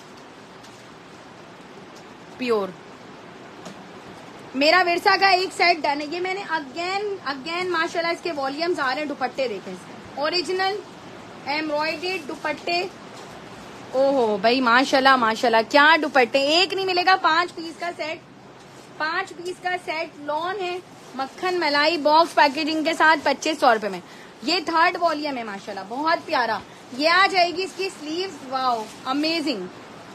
S1: प्योर। मेरा विरसा का एक सेट डन है। ये मैंने अगेन अगेन माशाल्लाह इसके वॉल्यूम्स आ रहे हैं। दुपट्टे देखें इसके, ओरिजिनल एम्ब्रॉयडर्ड दुपट्टे। ओहो भाई माशाल्लाह माशाल्लाह, क्या दुपट्टे। एक नहीं मिलेगा, पांच पीस का सेट, पांच पीस का सेट लॉन है, मक्खन मलाई, बॉक्स पैकेजिंग के साथ पच्चीस सौ रुपए में। ये थर्ड वॉल्यूम है माशाल्लाह, बहुत प्यारा। ये आ जाएगी इसकी स्लीव्स, वाओ अमेजिंग,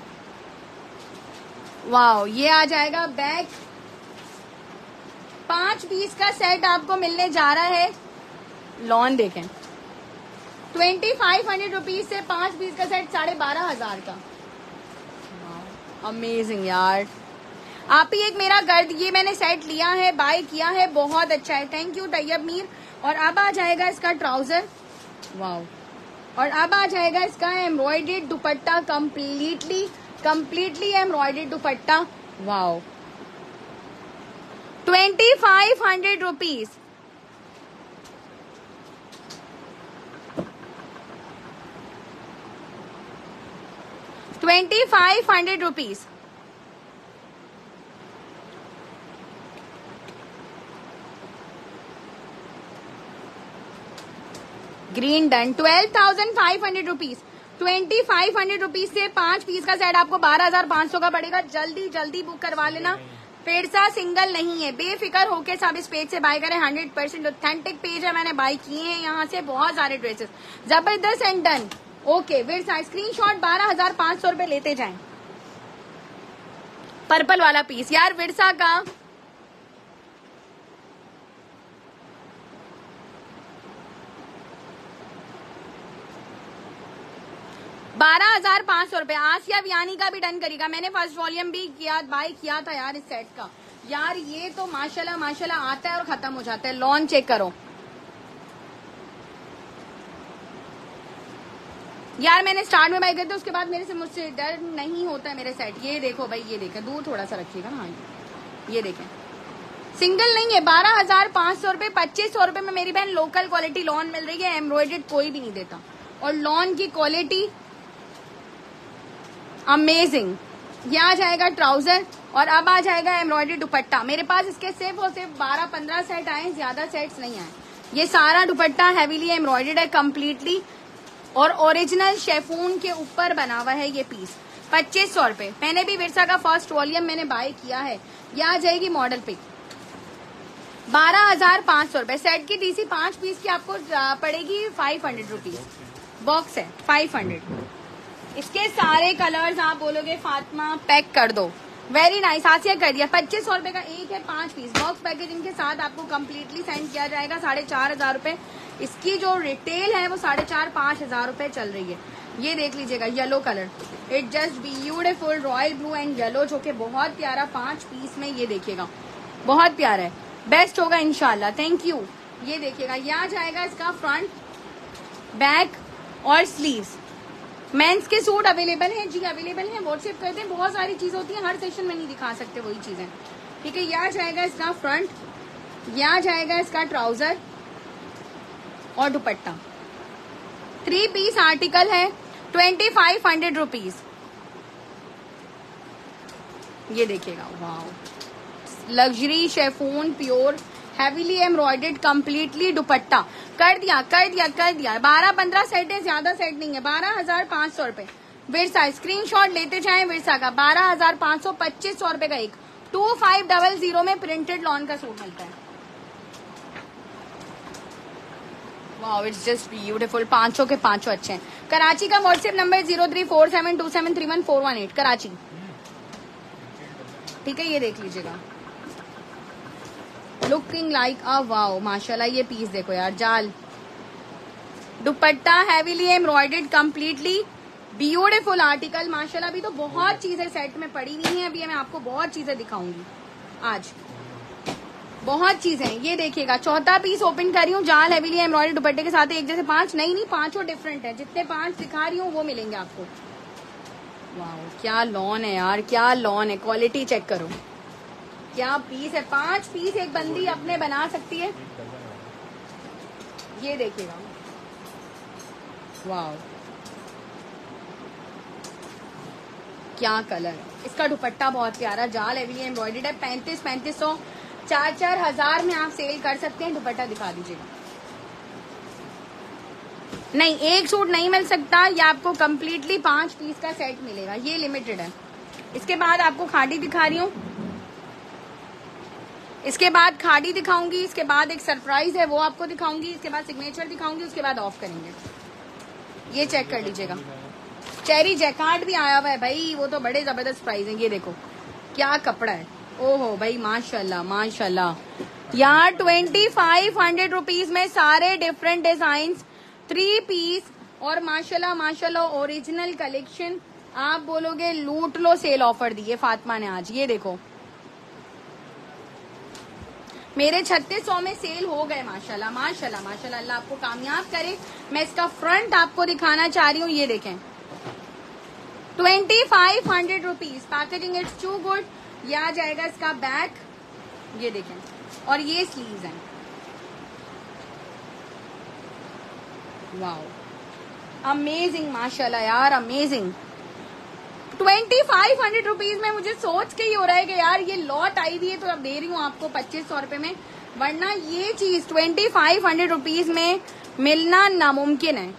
S1: वाओ। ये आ जाएगा बैक, पांच पीस का सेट आपको मिलने जा रहा है। लॉन देखें, ट्वेंटी फाइव हंड्रेड रुपीज से पांच पीस का सेट साढ़े बारह हजार का, अमेजिंग यार। आप ही एक मेरा गर्द, ये मैंने सेट लिया है, बाय किया है, बहुत अच्छा है, थैंक यू तैयब मीर। और अब आ जाएगा इसका ट्राउजर, वाओ। और अब आ जाएगा इसका embroidered dupatta, completely completely embroidered dupatta, wow. Twenty five hundred rupees, twenty five hundred rupees. Green done, twelve thousand five hundred rupees. Twenty five hundred rupees से पांच पीस का सेट आपको बारह हजार पांच सौ का पड़ेगा। जल्दी जल्दी बुक करवा लेना। पेड़सा सिंगल नहीं है, बेफिक्र होके सब इस पेज से बाय करें। हंड्रेड परसेंट ऑथेंटिक पेज है, मैंने बाय किए हैं यहाँ से बहुत सारे ड्रेसेस, जबरदस्त and done. Okay Virsa, screenshot बारह हजार पांच सौ रुपए लेते जाएं। पर्पल वाला पीस यार विरसा का, बारह हजार पांच सौ रुपए। आसिया वियानी का भी डन करेगा, मैंने फर्स्ट वॉल्यूम भी किया, बाय किया था यार इस सेट का। यार ये तो माशाल्लाह माशाल्लाह आता है और खत्म हो जाता है। लॉन चेक करो यार, मैंने स्टार्ट में बाय करते उसके बाद मेरे से मुझसे डर नहीं होता है मेरे सेट। ये देखो भाई, ये देखें, दूर थोड़ा सा रखिएगा ना, ये देखें, सिंगल नहीं है, बारह हजार पांच सौ रुपए। पच्चीस सौ रुपए में मेरी बहन लोकल क्वालिटी लॉन मिल रही है, एम्ब्रॉयडर्ड कोई भी नहीं देता। और लॉन की क्वालिटी अमेजिंग। ये आ जाएगा ट्राउजर और अब आ जाएगा एम्ब्रॉयडर्ड दुपट्टा। मेरे पास इसके सिर्फ और सिर्फ बारह पंद्रह सेट आए, ज्यादा सेट्स नहीं आए। ये सारा दुपट्टा हैवीली एम्ब्रॉयडर्ड है कंप्लीटली, और ओरिजिनल शेफून के ऊपर बना हुआ है ये पीस। पच्चीस सौ रुपए। मैंने भी विरसा का फर्स्ट वॉल्यूम मैंने बाय किया है। ये आ जाएगी मॉडल पिक, बारह हजार पांच सौ रुपए। सेट की डीसी पांच पीस की आपको पड़ेगी फाइव हंड्रेड रुपीज। बॉक्स है फाइव हंड्रेड। इसके सारे कलर्स आप बोलोगे फातिमा पैक कर दो, वेरी नाइस, आसिया कर दिया। पच्चीस सौ रुपए का एक है, पांच पीस बॉक्स पैकेजिंग के साथ आपको कंप्लीटली सेंड किया जाएगा। साढ़े चार हजार रुपए इसकी जो रिटेल है वो साढ़े चार पांच हजार रुपए चल रही है। ये देख लीजिएगा yellow colour, it just beautiful, royal blue and yellow, जो कि बहुत प्यारा। पांच पीस में ये देखिएगा, बहुत प्यारा है, बेस्ट होगा इंशाल्लाह। Thank you. ये देखिएगा, ये आ जाएगा इसका फ्रंट, बैक और स्लीव्स। मेंस के सूट अवेलेबल हैं जी, अवेलेबल हैं, व्हाट्सएप करते हैं। बहुत सारी चीज होती है, हर सेशन में नहीं दिखा सकते वही चीजें, ठीक है। यह आ जाएगा इसका फ्रंट, यह आ जाएगा इसका ट्राउजर और दुपट्टा। थ्री पीस आर्टिकल है, ट्वेंटी फाइव हंड्रेड रुपीज। ये देखिएगा, वाह, luxury chiffon pure heavily embroidered completely dupatta. कर दिया कर दिया कर दिया। बारह पंद्रह सेट है, ज्यादा सेट नहीं है। बारह हजार पांच सौ रुपए विरसा, स्क्रीनशॉट लेते जाएं विरसा का। बारह हजार पांच सौ पच्चीस सौ रुपए का एक टू फाइव डबल जीरो में प्रिंटेड लॉन का सूट मिलता है। Wow, it's just beautiful. पांचों के पांचों अच्छे हैं। कराची का WhatsApp number zero three four seven two seven three one four one eight Karachi, ठीक है। ये देख लीजिएगा, लुकिंग लाइक अ वाओ, माशाल्लाह। ये पीस देखो यार, जाल dupatta heavily embroidered completely beautiful article माशाल्लाह। अभी तो बहुत चीजें सेट में पड़ी हुई हैं, अभी मैं आपको बहुत चीजें दिखाऊंगी आज, बहुत चीजें। ये देखिएगा, चौथा पीस ओपन कर रही हूँ, जाल हैवीली एम्ब्रॉयडर्ड दुपट्टे के साथ। एक जैसे पांच नहीं नहीं पांचों डिफरेंट है, जितने पांच दिखा रही हूँ वो मिलेंगे आपको। वाओ, क्या लॉन है यार, क्या लॉन है, क्वालिटी चेक करो, क्या पीस है। पांच पीस एक बंदी अपने बना सकती है। ये देखिएगा, वाओ, क्या कलर है। इसका दुपट्टा बहुत प्यारा, जाल हैवीली एम्ब्रॉयडर्ड है। पैंतीस पैंतीस सौ चार चार हजार में आप सेल कर सकते हैं। दुपट्टा दिखा दीजिएगा। नहीं, एक सूट नहीं मिल सकता, ये आपको कंप्लीटली पांच पीस का सेट मिलेगा, ये लिमिटेड है। इसके बाद आपको खाड़ी दिखा रही हूँ, इसके बाद खाड़ी दिखाऊंगी, इसके बाद एक सरप्राइज है वो आपको दिखाऊंगी, इसके बाद सिग्नेचर दिखाऊंगी, उसके बाद ऑफ करेंगे। ये चेक कर लीजिएगा, चेरी जैकार्ड भी आया हुआ है भाई, वो तो बड़े जबरदस्त प्राइस है। ये देखो क्या कपड़ा है, ओहो भाई, माशाल्लाह माशाल्लाह। यार ट्वेंटी फाइव हंड्रेड रुपीज में सारे डिफरेंट डिजाइन, थ्री पीस और माशाल्लाह माशाल्लाह ओरिजिनल कलेक्शन। आप बोलोगे लूट लो, सेल ऑफर दिए फातिमा ने आज। ये देखो, मेरे छत्तीस सौ में सेल हो गए माशाल्लाह माशाल्लाह माशाल्लाह। अल्लाह आपको कामयाब करे। मैं इसका फ्रंट आपको दिखाना चाह रही हूँ, ये देखें, twenty five hundred rupees, packaging it's too good. ये आ जाएगा इसका बैक, ये देखें, और ये स्लीव्स हैं। वाओ, अमेजिंग माशाल्लाह यार, amazing. Twenty five hundred rupees में मुझे सोच के ही हो रहा है कि यार ये लॉट आई हुई है तो अब दे रही हूँ आपको पच्चीस सौ रुपए में, वरना ये चीज ट्वेंटी फाइव हंड्रेड रुपीज में मिलना नामुमकिन है।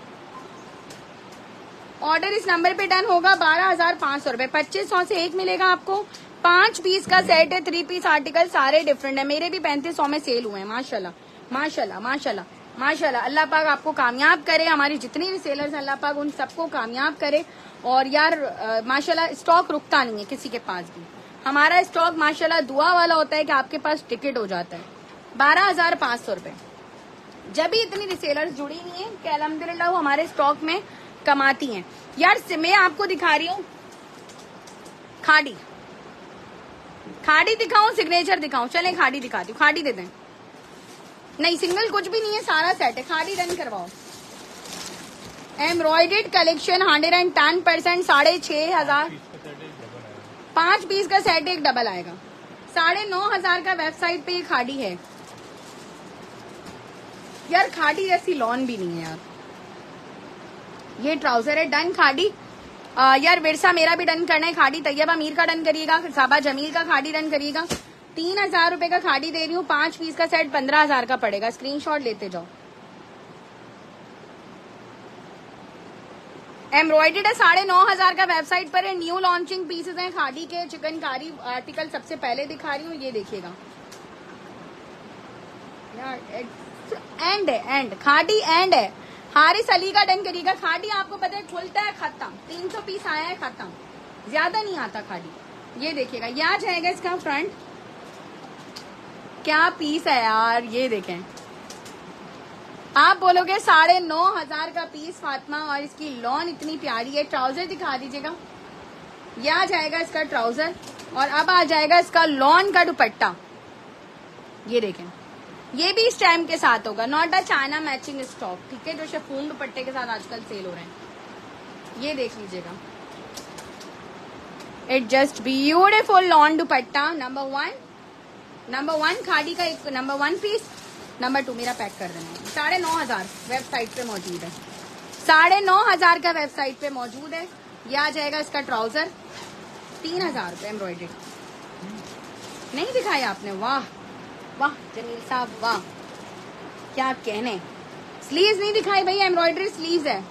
S1: ऑर्डर इस नंबर पे डन होगा। बारह हजार पांच सौ रुपए, पच्चीस सौ से एक मिलेगा आपको। पांच पीस का सेट है, थ्री पीस आर्टिकल, सारे डिफरेंट है। मेरे भी पैंतीस सौ में सेल हुए हैं माशाल्लाह माशाल्लाह माशाल्लाह माशाल्लाह। अल्लाह पाक आपको कामयाब करे, हमारी जितनी भी सेलर्स अल्लाह पाक उन सबको कामयाब करे। और यार माशाल्लाह स्टॉक रुकता नहीं है किसी के पास भी। हमारा स्टॉक माशाल्लाह दुआ वाला होता है कि आपके पास टिकट हो जाता है। बारह हजार पांच सौ रुपए, जब भी इतनी रिसेलर्स जुड़ी नहीं है कि अल्हम्दुलिल्लाह वो हमारे स्टॉक में कमाती हैं। यार मैं आपको दिखा रही हूँ खाड़ी, खाड़ी दिखाऊं सिग्नेचर दिखाऊं? चलें खाड़ी दिखाती हूँ, खाड़ी दे दें। नहीं सिंगल कुछ भी नहीं है, सारा सेट है। खाड़ी रन करवाओ। Embroidered collection hundred and ten percent, साढ़े छह हजार। पांच पीस का सेट एक डबल आएगा, साढ़े नौ हजार का वेबसाइट पे ये खाड़ी है। यार खाड़ी जैसी लॉन भी नहीं है यार। ये ट्राउजर है, डन खाड़ी। आ, यार विरसा मेरा भी डन करना है खाड़ी। तैयबा मीर का डन करिएगा, साबा जमील का खाड़ी डन करिएगा। तीन हजार रुपए का खाड़ी दे रही हूँ, पांच पीस का सेट पंद्रह हजार का पड़ेगा। स्क्रीनशॉट लेते जाओ। एम्ब्रॉयडर्ड है, साढ़े नौ हजार का वेबसाइट पर है। न्यू लॉन्चिंग पीसेस हैं खाड़ी के। चिकनकारी आर्टिकल सबसे पहले दिखा रही हूँ, ये देखिएगा यार। एंड है, एंड खाड़ी एंड है। हारिस अली का डन करिएगा। खाड़ी आपको पता है खुलता है खत्म, तीन सौ पीस आया है खत्म, ज्यादा नहीं आता खाड़ी। ये देखिएगा, ये आ जाएगा इसका फ्रंट। क्या पीस है यार, ये देखें। आप बोलोगे साढ़े नौ हजार का पीस फातिमा, और इसकी लॉन इतनी प्यारी है। ट्राउजर दिखा दीजिएगा। यह आ जाएगा इसका ट्राउजर, और अब आ जाएगा इसका लॉन का दुपट्टा। ये देखें, ये भी इस टाइम के साथ होगा, not a China matching stock, ठीक है, जो शिफॉन दुपट्टे के साथ आजकल सेल हो रहे हैं। ये देख लीजिएगा, it just beautiful lawn dupatta, number one, number one Khaadi का एक number one piece, number two मेरा पैक कर देना। साढ़े नौ हजार वेबसाइट पे मौजूद है, साढ़े नौ हजार का वेबसाइट पे मौजूद है। ये आ जाएगा इसका ट्राउजर, तीन हजार रुपये एम्ब्रॉयडरी। नहीं दिखाया आपने, वाह वाह जमील साहब वाह, क्या कहने। स्लीव्स नहीं दिखाई भैया, एम्ब्रॉयडरी स्लीव्स है,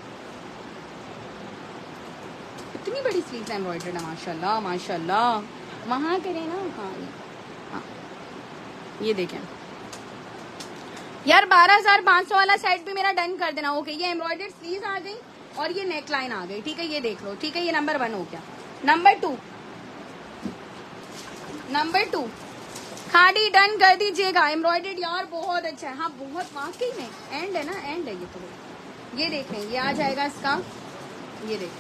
S1: इतनी बड़ी स्लीव्स है एम्ब्रॉयडरी है, माशाल्लाह माशाल्लाह। वहां करें ना, हाँ हाँ ये देखें यार, बारह हजार पाँच सौ वाला सेट भी मेरा डन कर देना। ओके, ये एम्ब्रॉयडरी स्लीव्स आ गई और ये नेक लाइन आ गई, ठीक है, ये देख लो, ठीक है, ये नंबर वन हो गया। Number two, number two Khaadi done कर दीजिएगा, एम्ब्रॉयडर्ड यार बहुत अच्छा है, हाँ बहुत वाकई में एंड है ना, एंड है ये तो। ये देखें, ये आ जाएगा इसका, ये देखें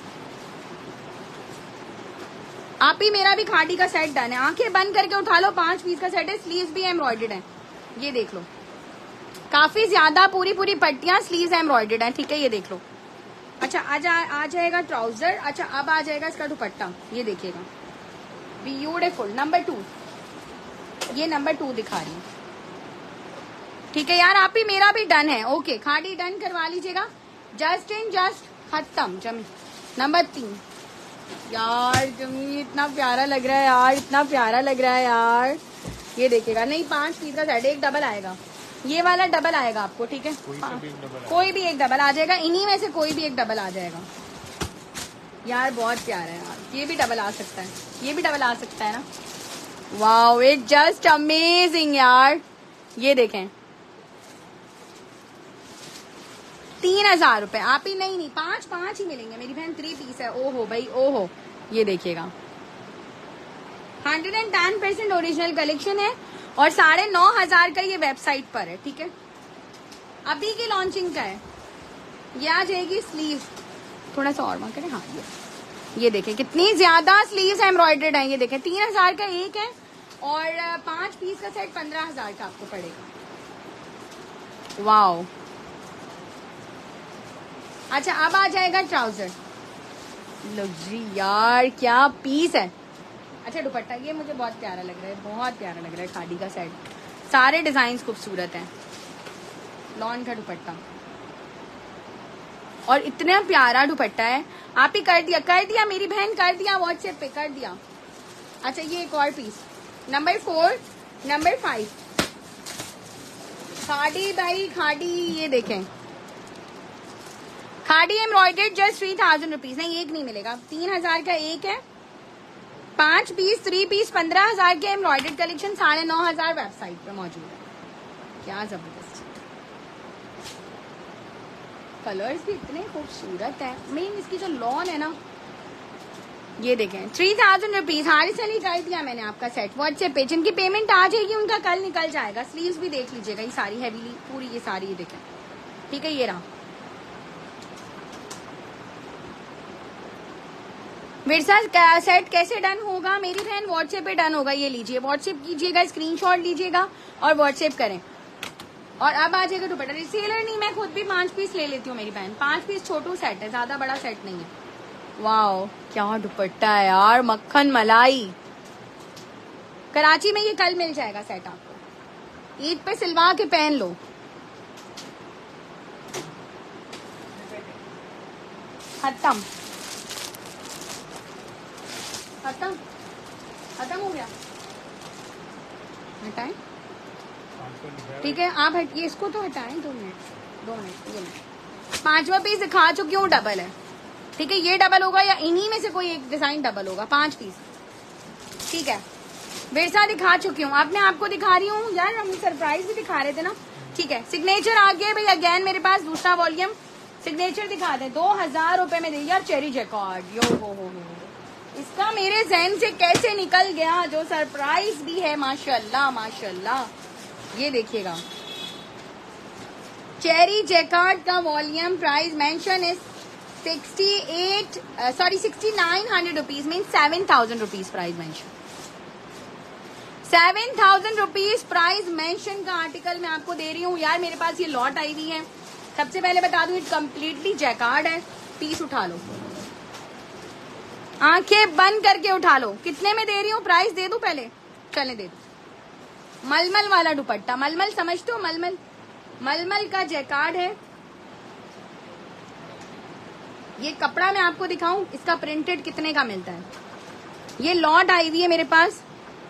S1: आप ही, मेरा भी खाड़ी का सेट डन है, आंखें बंद करके उठा लो, पांच पीस का सेट है, स्लीव्स भी एम्ब्रॉयडर्ड है, ये देख लो, काफी ज्यादा पूरी पूरी पट्टियां स्लीव्स एम्ब्रॉयडर्ड है, ठीक है, ये देख लो। अच्छा आ, जा, आ जाएगा ट्राउजर। अच्छा अब आ जाएगा इसका दुपट्टा, ये देखिएगा ब्यूटीफुल, नंबर टू, ये नंबर टू दिखा रही हूँ, ठीक है यार, आप ही मेरा भी डन है। ओके, खाड़ी डन करवा लीजिएगा, जस्ट इन जस्ट खत्म। जमी नंबर तीन, यार जमी इतना प्यारा लग रहा है यार, इतना प्यारा लग रहा है यार, ये देखिएगा, नहीं पांच पीस का सेट, एक डबल आएगा, ये वाला डबल आएगा आपको, ठीक है, कोई, कोई भी एक डबल आ जाएगा, इन्हीं में से कोई भी एक डबल आ जाएगा। यार बहुत प्यारा है यार, ये भी डबल आ सकता है, ये भी डबल आ सकता है ना, वाओ इट जस्ट अमेजिंग यार। ये देखें तीन हजार रुपए आप ही, नहीं नहीं पांच पांच ही मिलेंगे मेरी बहन, थ्री पीस है, ओहो भाई ओहो। ये देखिएगा hundred and ten percent original collection है और साढ़े नौ हजार का ये वेबसाइट पर है, ठीक है, अभी की लॉन्चिंग का है। ये आ जाएगी स्लीव, थोड़ा सा और मार करें, हाँ ये ये देखें कितनी ज्यादा स्लीव्स एम्ब्रॉयडर्ड है, ये देखें तीन हजार का एक है और पांच पीस का सेट पंद्रह हजार का आपको पड़ेगा। वाओ, अच्छा अब आ जाएगा ट्राउजर, लो जी यार क्या पीस है। अच्छा दुपट्टा, ये मुझे बहुत प्यारा लग रहा है, बहुत प्यारा लग रहा है, खाड़ी का सेट, सारे डिजाइन खूबसूरत हैं, लॉन का दुपट्टा और इतना प्यारा दुपट्टा है। आप ही कर दिया, कर दिया मेरी बहन, कर दिया व्हाट्सएप पे, कर दिया। अच्छा ये एक और piece, number four, number five, Khaadi भाई खाड़ी, ये देखें Khaadi embroidered just three thousand rupees, नहीं एक नहीं मिलेगा, तीन हजार का एक है, पांच पीस थ्री पीस पंद्रह हजार के एम्ब्रॉयडर्ड कलेक्शन साढ़े नौ हजार वेबसाइट पे मौजूद है। क्या जबरदस्त कलर्स भी इतने खूबसूरत है, मेन इसकी जो लॉन है ना, ये देखें थ्री थाउजेंड रुपीज हारी से कर दिया मैंने आपका सेट व्हाट्सएप पे। जिनकी पेमेंट आ जाएगी उनका कल निकल जाएगा। स्लीव्स भी देख लीजिएगा, ये सारी हैवीली पूरी, ये सारी ये देखें, ठीक है, ये रहा। विरसा सेट कैसे डन होगा मेरी बहन, व्हाट्सएप पे डन होगा, ये लीजिए व्हाट्सएप कीजिएगा, स्क्रीनशॉट लीजिएगा और व्हाट्सएप करें। और अब आ जाएगा दुपट्टा, रिसेलर नहीं, मैं खुद भी पांच पीस ले लेती हूँ मेरी बहन, पांच पीस छोटू सेट है, ज्यादा बड़ा सेट नहीं है। वाओ क्या दुपट्टा है यार, मक्खन मलाई। कराची में ये कल मिल जाएगा सेट आपको, ईद पे सिलवा के पहन लो। खत्म खत्म खत्म हो गया, हटाएं, ठीक है आप हटिए, इसको तो हटाएं, दो मिनट दो मिनट ये मिनट पांचवा पीस दिखा चुकी हूँ, डबल है, ठीक है, ये डबल होगा या इन्हीं में से कोई एक डिजाइन डबल होगा, पांच पीस, ठीक है। विरसा दिखा चुकी हूँ, अब मैं आपको दिखा रही हूँ यार, हम सरप्राइज भी दिखा रहे थे ना, ठीक है। सिग्नेचर आ गया भाई, अगेन मेरे पास दूसरा वॉल्यूम, सिग्नेचर दिखा दे, दो हजार रुपए में दे यार, चेरी जैकार्ड, यो हो हो हो, इसका मेरे जहन से कैसे निकल गया, जो सरप्राइज भी है, माशाल्लाह माशाल्लाह। ये देखिएगा चेरी जैकार्ड का volume, price mention is sixty eight sorry sixty nine hundred rupees, mean seven thousand rupees price mention, seven thousand rupees price mention का आर्टिकल मैं आपको दे रही हूँ यार। मेरे पास ये लॉट आई हुई है। सबसे पहले बता दूं, ये कम्प्लीटली जैकार्ड है। पीस उठा लो, आंखें बंद करके उठा लो। कितने में दे रही हूँ, प्राइस दे दूं पहले? चले दे दो। मलमल वाला दुपट्टा, मलमल समझते हो? मलमल मलमल का जैकार्ड है। ये कपड़ा मैं आपको दिखाऊं, इसका प्रिंटेड कितने का मिलता है। ये लॉट आई हुई है मेरे पास।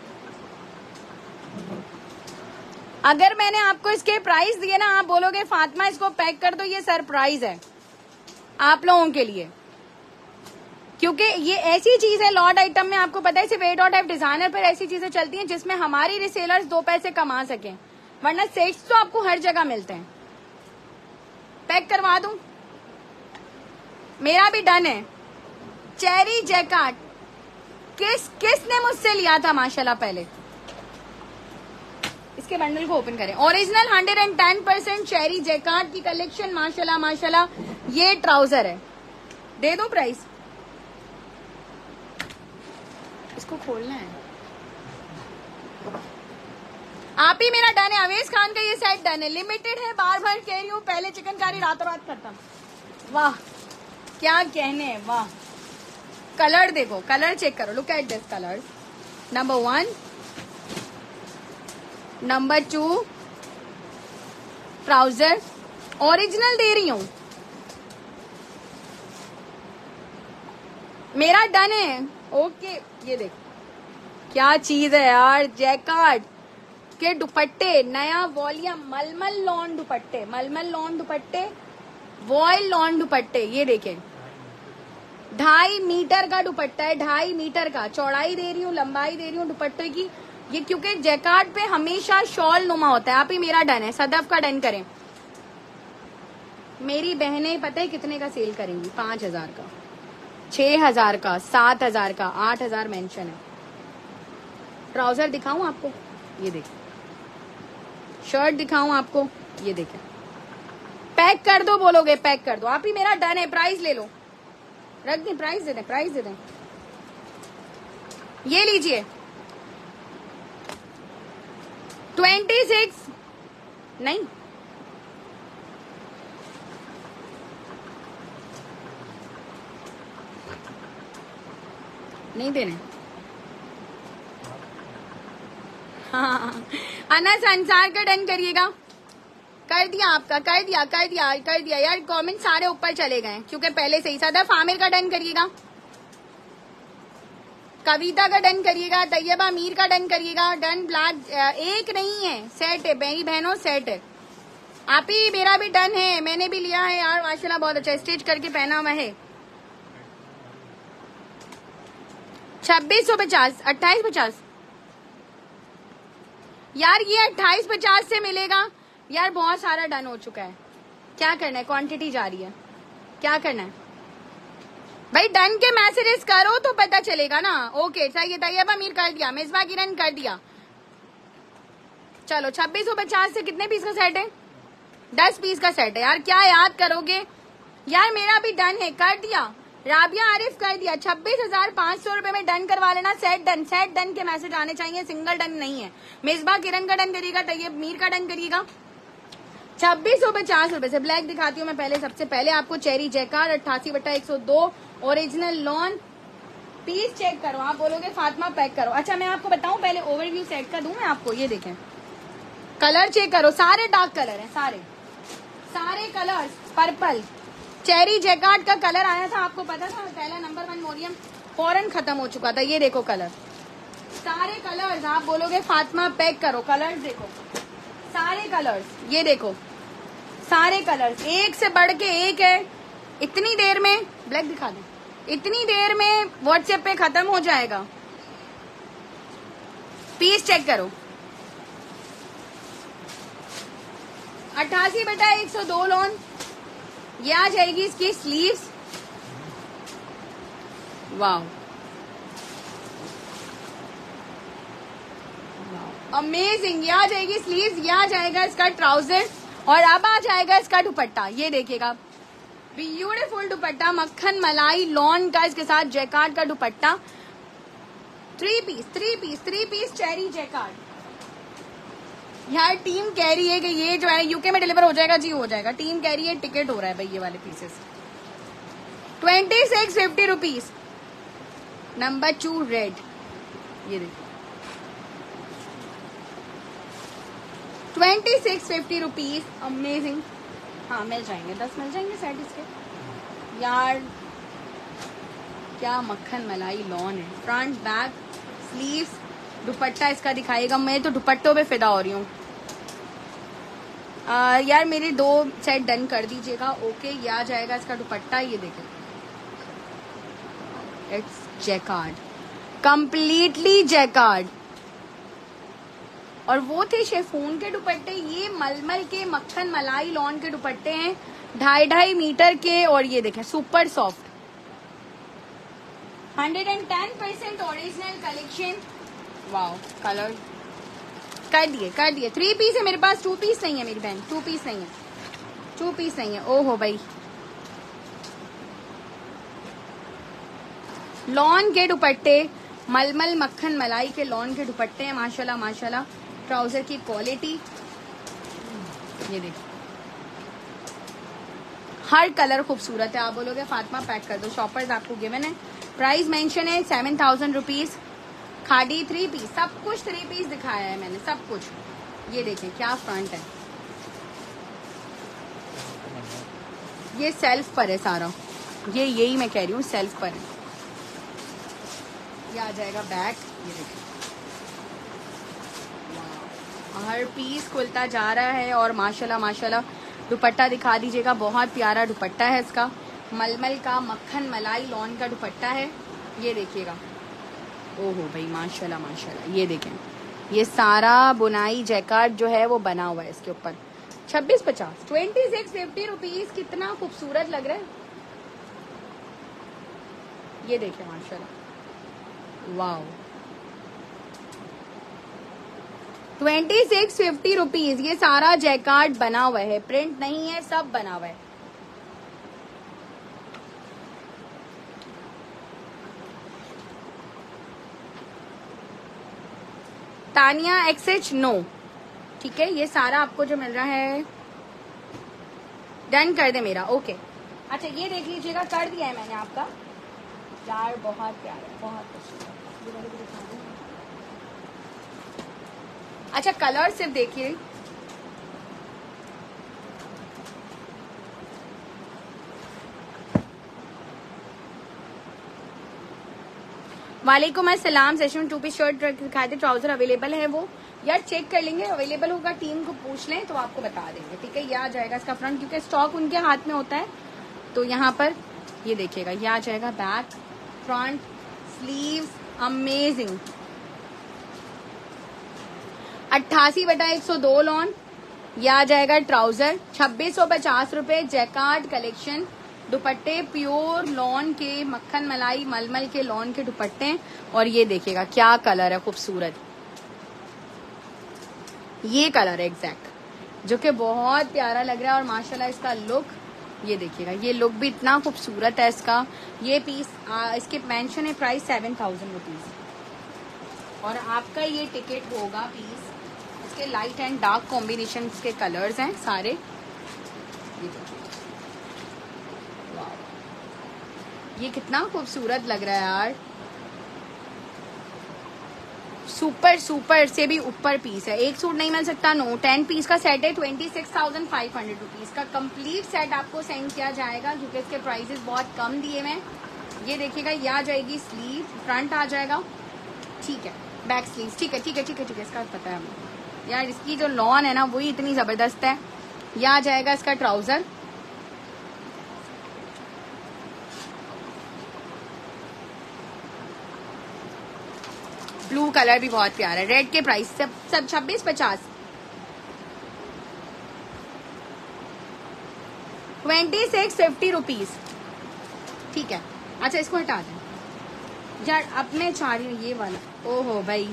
S1: अगर मैंने आपको इसके प्राइस दिए ना, आप बोलोगे फातिमा इसको पैक कर दो, ये सरप्राइज है आप लोगों के लिए, क्योंकि ये ऐसी चीज है लॉट आइटम में। आपको पता है सिर्फ एट डॉट एफ डिजाइनर पर ऐसी चीजें चलती हैं जिसमें हमारी रिसेलर्स दो पैसे कमा सकें, वरना सेट्स तो आपको हर जगह मिलते हैं। पैक करवा दूं? मेरा भी डन है। चेरी जैकार्ड किस किसने मुझसे लिया था माशाल्लाह? पहले इसके बंडल को ओपन करें। Original hundred and ten percent cherry jacquard की कलेक्शन माशाल्लाह माशाल्लाह। ये ट्राउजर है, दे दो प्राइस। इसको खोलना है। आप ही मेरा डन है। अवेज खान का ये सेट डन है, लिमिटेड है। बार बार कह रही हूँ, पहले चिकनकारी रातों रात खत्म। वाह क्या कहने हैं, वाह। कलर देखो, कलर चेक करो, look at this colour. Number one, number two, trouser original दे रही हूं। मेरा डन है। ओके, ये देख क्या चीज है यार। जैकार्ड के दुपट्टे, नया वॉल्यूम, मलमल लॉन दुपट्टे, मलमल लॉन दुपट्टे, वॉयल लॉन दुपट्टे। ये देखें, ढाई मीटर का दुपट्टा है, ढाई मीटर का। चौड़ाई दे रही हूँ, लंबाई दे रही हूँ दुपट्टे की। ये क्योंकि जैकार्ड पे हमेशा शॉल नुमा होता है। आप ही मेरा डन है। सदफ का डन करें। मेरी बहनें पता है कितने का सेल करेंगी? पांच हजार का, छह हजार का, सात हजार का, आठ हजार मेंशन है। ट्राउजर दिखाऊं आपको? ये देखें। शर्ट दिखाऊं आपको? ये देखें। पैक कर दो बोलोगे, पैक कर दो। आप ही मेरा डन है। प्राइस ले लो, रख दें, प्राइस दे दें, प्राइस दे दें। ये लीजिए, ट्वेंटी सिक्स नहीं, नहीं देने। हाँ, अनस अंसार का डन करिएगा। कर दिया आपका, कर दिया कर दिया कर दिया यार। कमेंट सारे ऊपर चले गए क्योंकि पहले से ही। सदफ आमिर का डन करिएगा, कविता का डन करिएगा, तैयबा मीर का डन करिएगा। डन ब्लैक एक नहीं है, सेट है मेरी बहनों, सेट है। आप ही मेरा भी डन है, मैंने भी लिया है यार माशाल्लाह, बहुत अच्छा स्टिच करके पहना हुआ है। छब्बीस सौ पचास, अट्ठाईस पचास यार, ये अट्ठाईस पचास से मिलेगा यार। बहुत सारा डन हो चुका है। क्या करना है, क्वांटिटी जा रही है, क्या करना है भाई? डन के मैसेजेस करो तो पता चलेगा ना। ओके सही है। तैयबा मीर कर दिया, मिसबा किरण कर दिया। चलो छब्बीस सौ पचास से कितने पीस का सेट है? दस पीस का सेट है यार। क्या याद करोगे यार? मेरा भी डन है, कर दिया। राबिया आरिफ कर दिया। छब्बीस हजार पांच सौ रूपये में डन करवा लेना। सेट डन, सेट डन के मैसेज आने चाहिए, सिंगल डन नहीं है। मिसबा किरण का डन करिएगा, तैयब मीर का डन करिएगा। छब्बीस सौ पचास रूपये से ब्लैक दिखाती हूँ मैं पहले। सबसे पहले आपको चेरी जैकार्ड अट्ठासी बटा एक सौ दो ओरिजिनल लॉन। पीस चेक करो, आप बोलोगे फातिमा पैक करो। अच्छा मैं आपको बताऊं, पहले ओवरव्यू सेट का दूं मैं आपको। ये देखें, कलर चेक करो, सारे डार्क कलर हैं, सारे सारे कलर्स। पर्पल चेरी जैकार्ड का कलर आया था, आपको पता था? पहला नंबर वन वॉल्यूम फौरन खत्म हो चुका था। ये देखो कलर, सारे कलर्स। आप बोलोगे फातिमा पैक करो। कलर्स देखो, सारे कलर्स। ये देखो सारे कलर्स, एक से बढ़ के एक है। इतनी देर में ब्लैक दिखा दें, इतनी देर में व्हाट्सएप पे खत्म हो जाएगा। पीस चेक करो, अट्ठासी बटा एक सौ दो लॉन। ये आ जाएगी इसकी स्लीव्स। वाह अमेजिंग। ये आ जाएगी स्लीव्स, ये आ जाएगा इसका ट्राउजर, और अब आ जाएगा इसका दुपट्टा। ये देखिएगा, ब्यूटीफुल दुपट्टा, मक्खन मलाई लॉन का, इसके साथ जैकार्ड का dupatta. Three piece three piece three piece cherry jacquard. यार टीम कह रही है कि ये जो है यूके में डिलीवर हो जाएगा जी, हो जाएगा। टीम कह रही है टिकट हो रहा है भाई ये वाले pieces. Twenty six fifty rupees number two red, ये देखिए twenty six fifty rupees amazing. हाँ मिल जाएंगे, दस मिल जाएंगे सेट इसके। यार क्या मक्खन मलाई लॉन है। फ्रंट बैक स्लीव्स दुपट्टा इसका दिखाएगा। मैं तो दुपट्टों पे फिदा हो रही हूँ। यार मेरे दो सेट डन कर दीजिएगा। ओके, ये आ जाएगा इसका दुपट्टा, ये देखें इट्स जैकार्ड, कंप्लीटली जैकार्ड। और वो थे शेफून के दुपट्टे, ये मलमल के मक्खन मलाई लॉन के दुपट्टे हैं, ढाई ढाई मीटर के। और ये देखें super soft, hundred and ten percent original collection. Wow, colour कर दिए कर दिए। थ्री पीस है मेरे पास, टू पीस नहीं है मेरी बहन, टू पीस नहीं है, टू पीस नहीं है। ओहो भाई, लॉन के दुपट्टे, मलमल मक्खन मलाई के लॉन के दुपट्टे हैं माशाल्लाह माशाल्लाह। ट्राउजर की क्वालिटी ये देखिए, हर कलर खूबसूरत है। आप बोलोगे फातिमा पैक कर दो, शॉपर्स आपको गिवन है। प्राइस मेंशन है seven thousand rupees. Khaadi three piece, सब कुछ थ्री पीस दिखाया है मैंने, सब कुछ। ये देखें क्या फ्रंट है, ये सेल्फ पर है सारा, ये यही मैं कह रही हूँ सेल्फ पर है। ये आ जाएगा बैक, ये देखिए हर पीस खुलता जा रहा है। और माशाल्लाह माशाल्लाह दुपट्टा दिखा दीजिएगा, बहुत प्यारा दुपट्टा है इसका, मलमल का मक्खन मलाई लॉन का दुपट्टा है। ये देखिएगा, ओहो भाई माशाल्लाह माशाल्लाह। ये देखें, ये सारा बुनाई जैकार्ड जो है वो बना हुआ है इसके ऊपर। छब्बीस पचास, ट्वेंटी सिक्स फिफ्टी रुपीज, कितना खूबसूरत लग रहा है। ये देखें माशाल्लाह, wow. Twenty six fifty rupees, ये सारा जैकार्ड बना हुआ है, प्रिंट नहीं है, सब बना हुआ है। तानिया एक्स एच नो, ठीक है। ये सारा आपको जो मिल रहा है डन कर दे मेरा, ओके। अच्छा ये देख लीजिएगा, कर दिया है मैंने आपका। यार बहुत प्यारा, बहुत अच्छा। कलर सिर्फ देखिए, वालेकुम अस्सलाम। सेशन टू पीस शर्ट दिखाए थे, ट्राउजर अवेलेबल है वो यार चेक कर लेंगे, अवेलेबल होगा टीम को पूछ लें तो आपको बता देंगे, ठीक है। ये आ जाएगा इसका फ्रंट, क्योंकि स्टॉक उनके हाथ में होता है। तो यहाँ पर ये देखिएगा, ये आ जाएगा बैक, फ्रंट, स्लीव्स अमेजिंग। अट्ठासी बटा एक सौ दो लॉन, ये आ जाएगा ट्राउजर, छब्बीस सौ पचास रुपए। जैकार्ड कलेक्शन, दुपट्टे प्योर लॉन के मक्खन मलाई मलमल के लॉन के दुपट्टे। और ये देखिएगा क्या कलर है खूबसूरत, ये कलर है एग्जैक्ट, जो कि बहुत प्यारा लग रहा है। और माशाल्लाह इसका लुक ये देखिएगा, ये लुक भी इतना खूबसूरत है इसका। ये पीस आ, इसके मेंशन है प्राइस सेवन थाउजेंड रुपीज। और आपका ये टिकट होगा पीस, इसके लाइट एंड डार्क कॉम्बिनेशन के कलर्स हैं सारे। ये देखिए, ये कितना खूबसूरत लग रहा है यार, सुपर सुपर से भी ऊपर पीस है। एक सूट नहीं मिल सकता, नो। टेन पीस का सेट है, twenty six thousand five hundred rupees का कंप्लीट सेट आपको सेंड किया जाएगा, क्योंकि इसके प्राइसेस बहुत कम दिए हुए हैं। ये देखिएगा, ये आ जाएगी स्लीव, फ्रंट आ जाएगा, ठीक है, बैक स्लीव, ठीक है ठीक है ठीक है ठीक है। इसका पता है हमें यार, इसकी जो लॉन है ना वही इतनी जबरदस्त है। यह आ जाएगा इसका ट्राउजर, ब्लू कलर भी बहुत प्यारा है। रेड के प्राइस सब सब छब्बीस पचास, ट्वेंटी सिक्स फिफ्टी रुपीज, ठीक है। अच्छा इसको हटा दें यार, अब मैं चाह रही हूँ ये वाला। ओहो भाई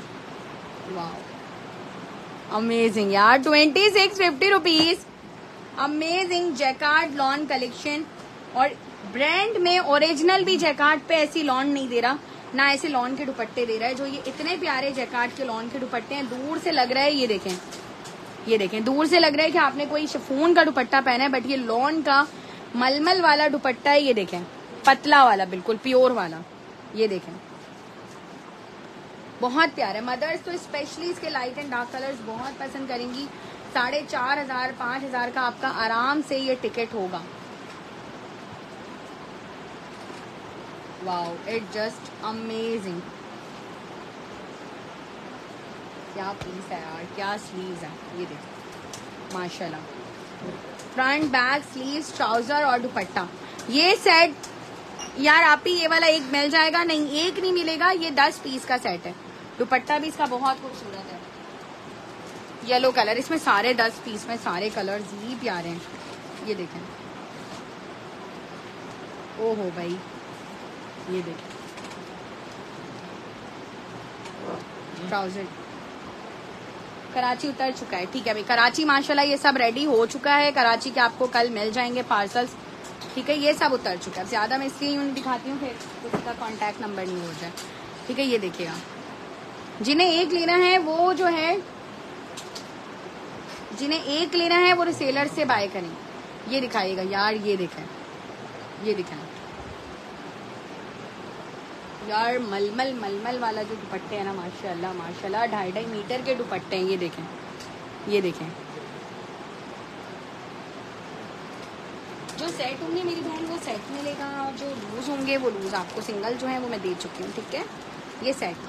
S1: वाह, अमेजिंग यार, twenty six fifty rupees, amazing jacquard lawn collection. और ब्रांड में ओरिजिनल भी जैकार्ड पे ऐसी लॉन नहीं दे रहा, ना ऐसे लॉन के दुपट्टे दे रहा है। जो ये इतने प्यारे जैकार्ड के लॉन के दुपट्टे हैं, दूर से लग रहा है, ये देखें, ये देखें, दूर से लग रहा है कि आपने कोई शिफॉन का दुपट्टा पहना है, बट ये लॉन का मलमल वाला दुपट्टा है। ये देखें, पतला वाला, बिल्कुल प्योर वाला, ये देखें, बहुत प्यारे। मदर्स तो स्पेशली इसके लाइट एंड डार्क कलर्स बहुत पसंद करेंगी। साढ़े चार हजार पांच हजार का आपका आराम से ये टिकट होगा। Wow, it just amazing. क्या पीस है यार, क्या स्लीव्स है, ये देखो माशाल्लाह। फ्रंट बैक स्लीव्स ट्राउजर और दुपट्टा। ये सेट यार आप ही, ये वाला एक मिल जाएगा, नहीं एक नहीं मिलेगा, ये दस पीस का सेट है। दुपट्टा भी इसका बहुत खूबसूरत है, येलो कलर। इसमें सारे दस पीस में सारे कलर्स ही प्यारे हैं। ये देखें, ओहो भाई, ये देखें ट्राउजर। कराची उतर चुका है, ठीक है भाई। कराची माशाल्लाह ये सब रेडी हो चुका है। कराची के आपको कल मिल जाएंगे पार्सल्स, ठीक है। ये सब उतर चुका है। ज्यादा मैं इसलिए यूँ दिखाती हूँ फिर किसी का कॉन्टैक्ट नंबर नहीं हो जाए, ठीक है। ये देखिएगा, जिन्हें एक लेना है वो जो है, जिन्हें एक लेना है वो रिसेलर से बाय करें। ये दिखाइएगा यार, ये देखें, ये दिखाएं यार, मलमल मलमल वाला जो दुपट्टे हैं ना, माशाल्लाह माशाल्लाह, ढाई ढाई मीटर के दुपट्टे हैं। ये देखें, ये देखें, जो सेट होंगे मेरी बहन वो सेट मिलेगा, और जो लूज होंगे वो लूज। आपको सिंगल जो है वो मैं दे चुकी हूँ, ठीक है। ये सेट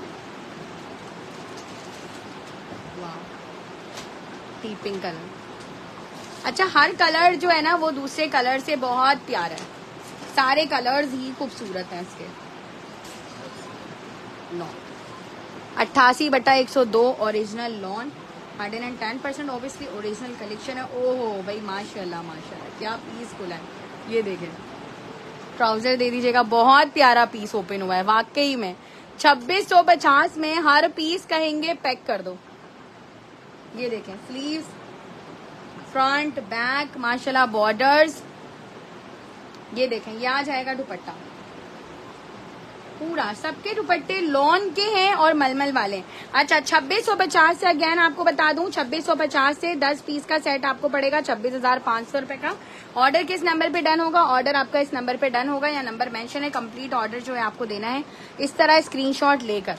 S1: पिंक कलर। अच्छा, हर कलर जो है ना वो दूसरे कलर से बहुत प्यारा है। सारे कलर्स ही खूबसूरत हैं इसके। लॉन अट्ठासी बटा एक सौ दो original lawn, hundred and ten percent obviously original collection है। ओहो भाई माशाल्लाह माशाल्लाह, क्या पीस खुला है। ये देखें, ट्राउजर दे दीजिएगा, बहुत प्यारा पीस ओपन हुआ है वाकई में। छब्बीस सौ पचास में हर पीस कहेंगे पैक कर दो। ये देखें, स्लीव्स, फ्रंट बैक माशाल्लाह, बॉर्डर्स। ये देखें, ये आ जाएगा दुपट्टा पूरा। सबके दुपट्टे लॉन के हैं और मलमल वाले। अच्छा, छब्बीस सौ पचास से अगेन आपको बता दूं, छब्बीस सौ पचास से दस पीस का सेट आपको पड़ेगा छब्बीस हजार पांच सौ रुपए का। ऑर्डर किस नंबर पे डन होगा? ऑर्डर आपका इस नंबर पे डन होगा, या नंबर मेंशन है। कंप्लीट ऑर्डर जो है आपको देना है इस तरह स्क्रीनशॉट लेकर।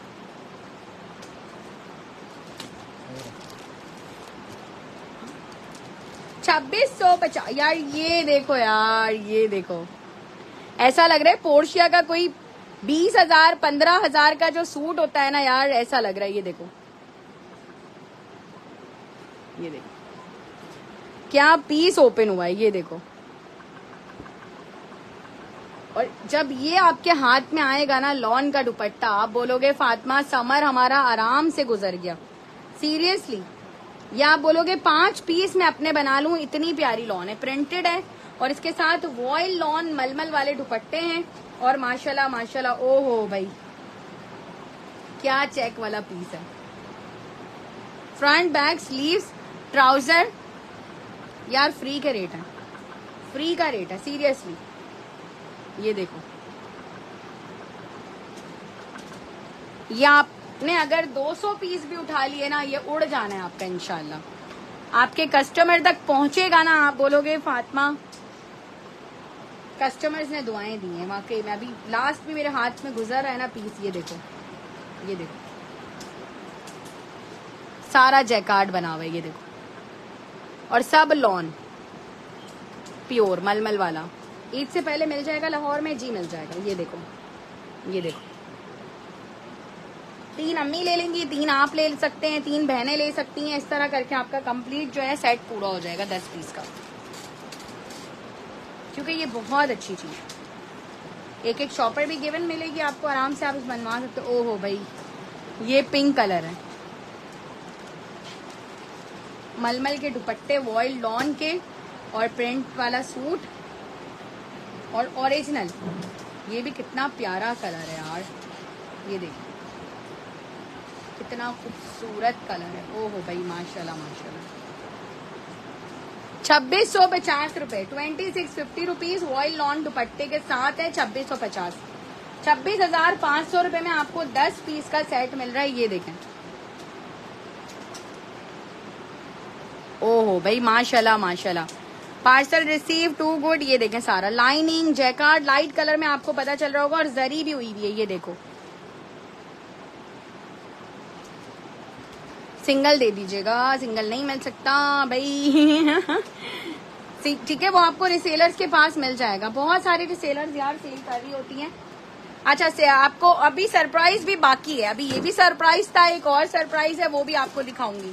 S1: छब्बीस सौ पचास यार, ये देखो यार, ये देखो, ऐसा लग रहा है पोर्शिया का कोई बीस हजार पंद्रह हजार का जो सूट होता है ना यार, ऐसा लग रहा है। ये देखो, ये देखो क्या पीस ओपन हुआ है, ये देखो। और जब ये आपके हाथ में आएगा ना लॉन का दुपट्टा, आप बोलोगे फातिमा समर हमारा आराम से गुजर गया, सीरियसली। या आप बोलोगे पांच पीस मैं अपने बना लूं, इतनी प्यारी लॉन है, प्रिंटेड है, और इसके साथ वॉयल लॉन मलमल वाले दुपट्टे हैं। और माशाल्लाह माशाल्लाह, ओहो भाई क्या चेक वाला पीस है। फ्रंट बैक स्लीव्स ट्राउजर यार, फ्री के रेट है, फ्री का रेट है सीरियसली। ये देखो, ये आपने अगर दो सौ पीस भी उठा लिए ना, ये उड़ जाना है आपका इंशाल्लाह। आपके कस्टमर तक पहुंचेगा ना, आप बोलोगे फातिमा कस्टमर्स ने दुआएं दी हैं वाकई में। अभी लास्ट में मेरे हाथ में गुजर रहा है ना पीस, ये देखो, ये देखो सारा जैकार्ड बना हुआ है, ये देखो। और सब लॉन प्योर मलमल वाला। ईद से पहले मिल जाएगा लाहौर में, जी मिल जाएगा। ये देखो, ये देखो, तीन अम्मी ले लेंगी, तीन आप ले सकते हैं, तीन बहनें ले सकती हैं। इस तरह करके आपका कंप्लीट जो है सेट पूरा हो जाएगा दस पीस का, क्योंकि ये बहुत अच्छी चीज है। एक एक शॉपर भी गिवन मिलेगी आपको, आराम से आप इस बनवा सकते हो। ओहो भाई, ये पिंक कलर है, मलमल के दुपट्टे, वॉयल लॉन के, और प्रिंट वाला सूट, और ओरिजिनल। ये भी कितना प्यारा कलर है यार, ये देखिए कितना खूबसूरत कलर है। ओहो भाई माशाल्लाह माशाल्लाह। छब्बीस सौ पचास रुपए, twenty six fifty rupees voile lawn दुपट्टे के साथ है। छब्बीस सौ पचास छब्बीस हजार पाँच सौ रुपए में आपको दस पीस का सेट मिल रहा है। ये देखें, ओहो भाई माशाल्लाह माशाल्लाह, पार्सल रिसीव टू गुड। ये देखें सारा लाइनिंग जैकार्ड लाइट कलर में आपको पता चल रहा होगा और जरी भी हुई हुई है। ये देखो, सिंगल दे दीजिएगा, सिंगल नहीं मिल सकता भाई। ठीक है, वो आपको रिसेलर्स के पास मिल जाएगा। बहुत सारे रिसेलर्स यार सेल कर रही होती हैं। अच्छा से आपको अभी सरप्राइज भी बाकी है, अभी ये भी सरप्राइज था, एक और सरप्राइज है वो भी आपको दिखाऊंगी।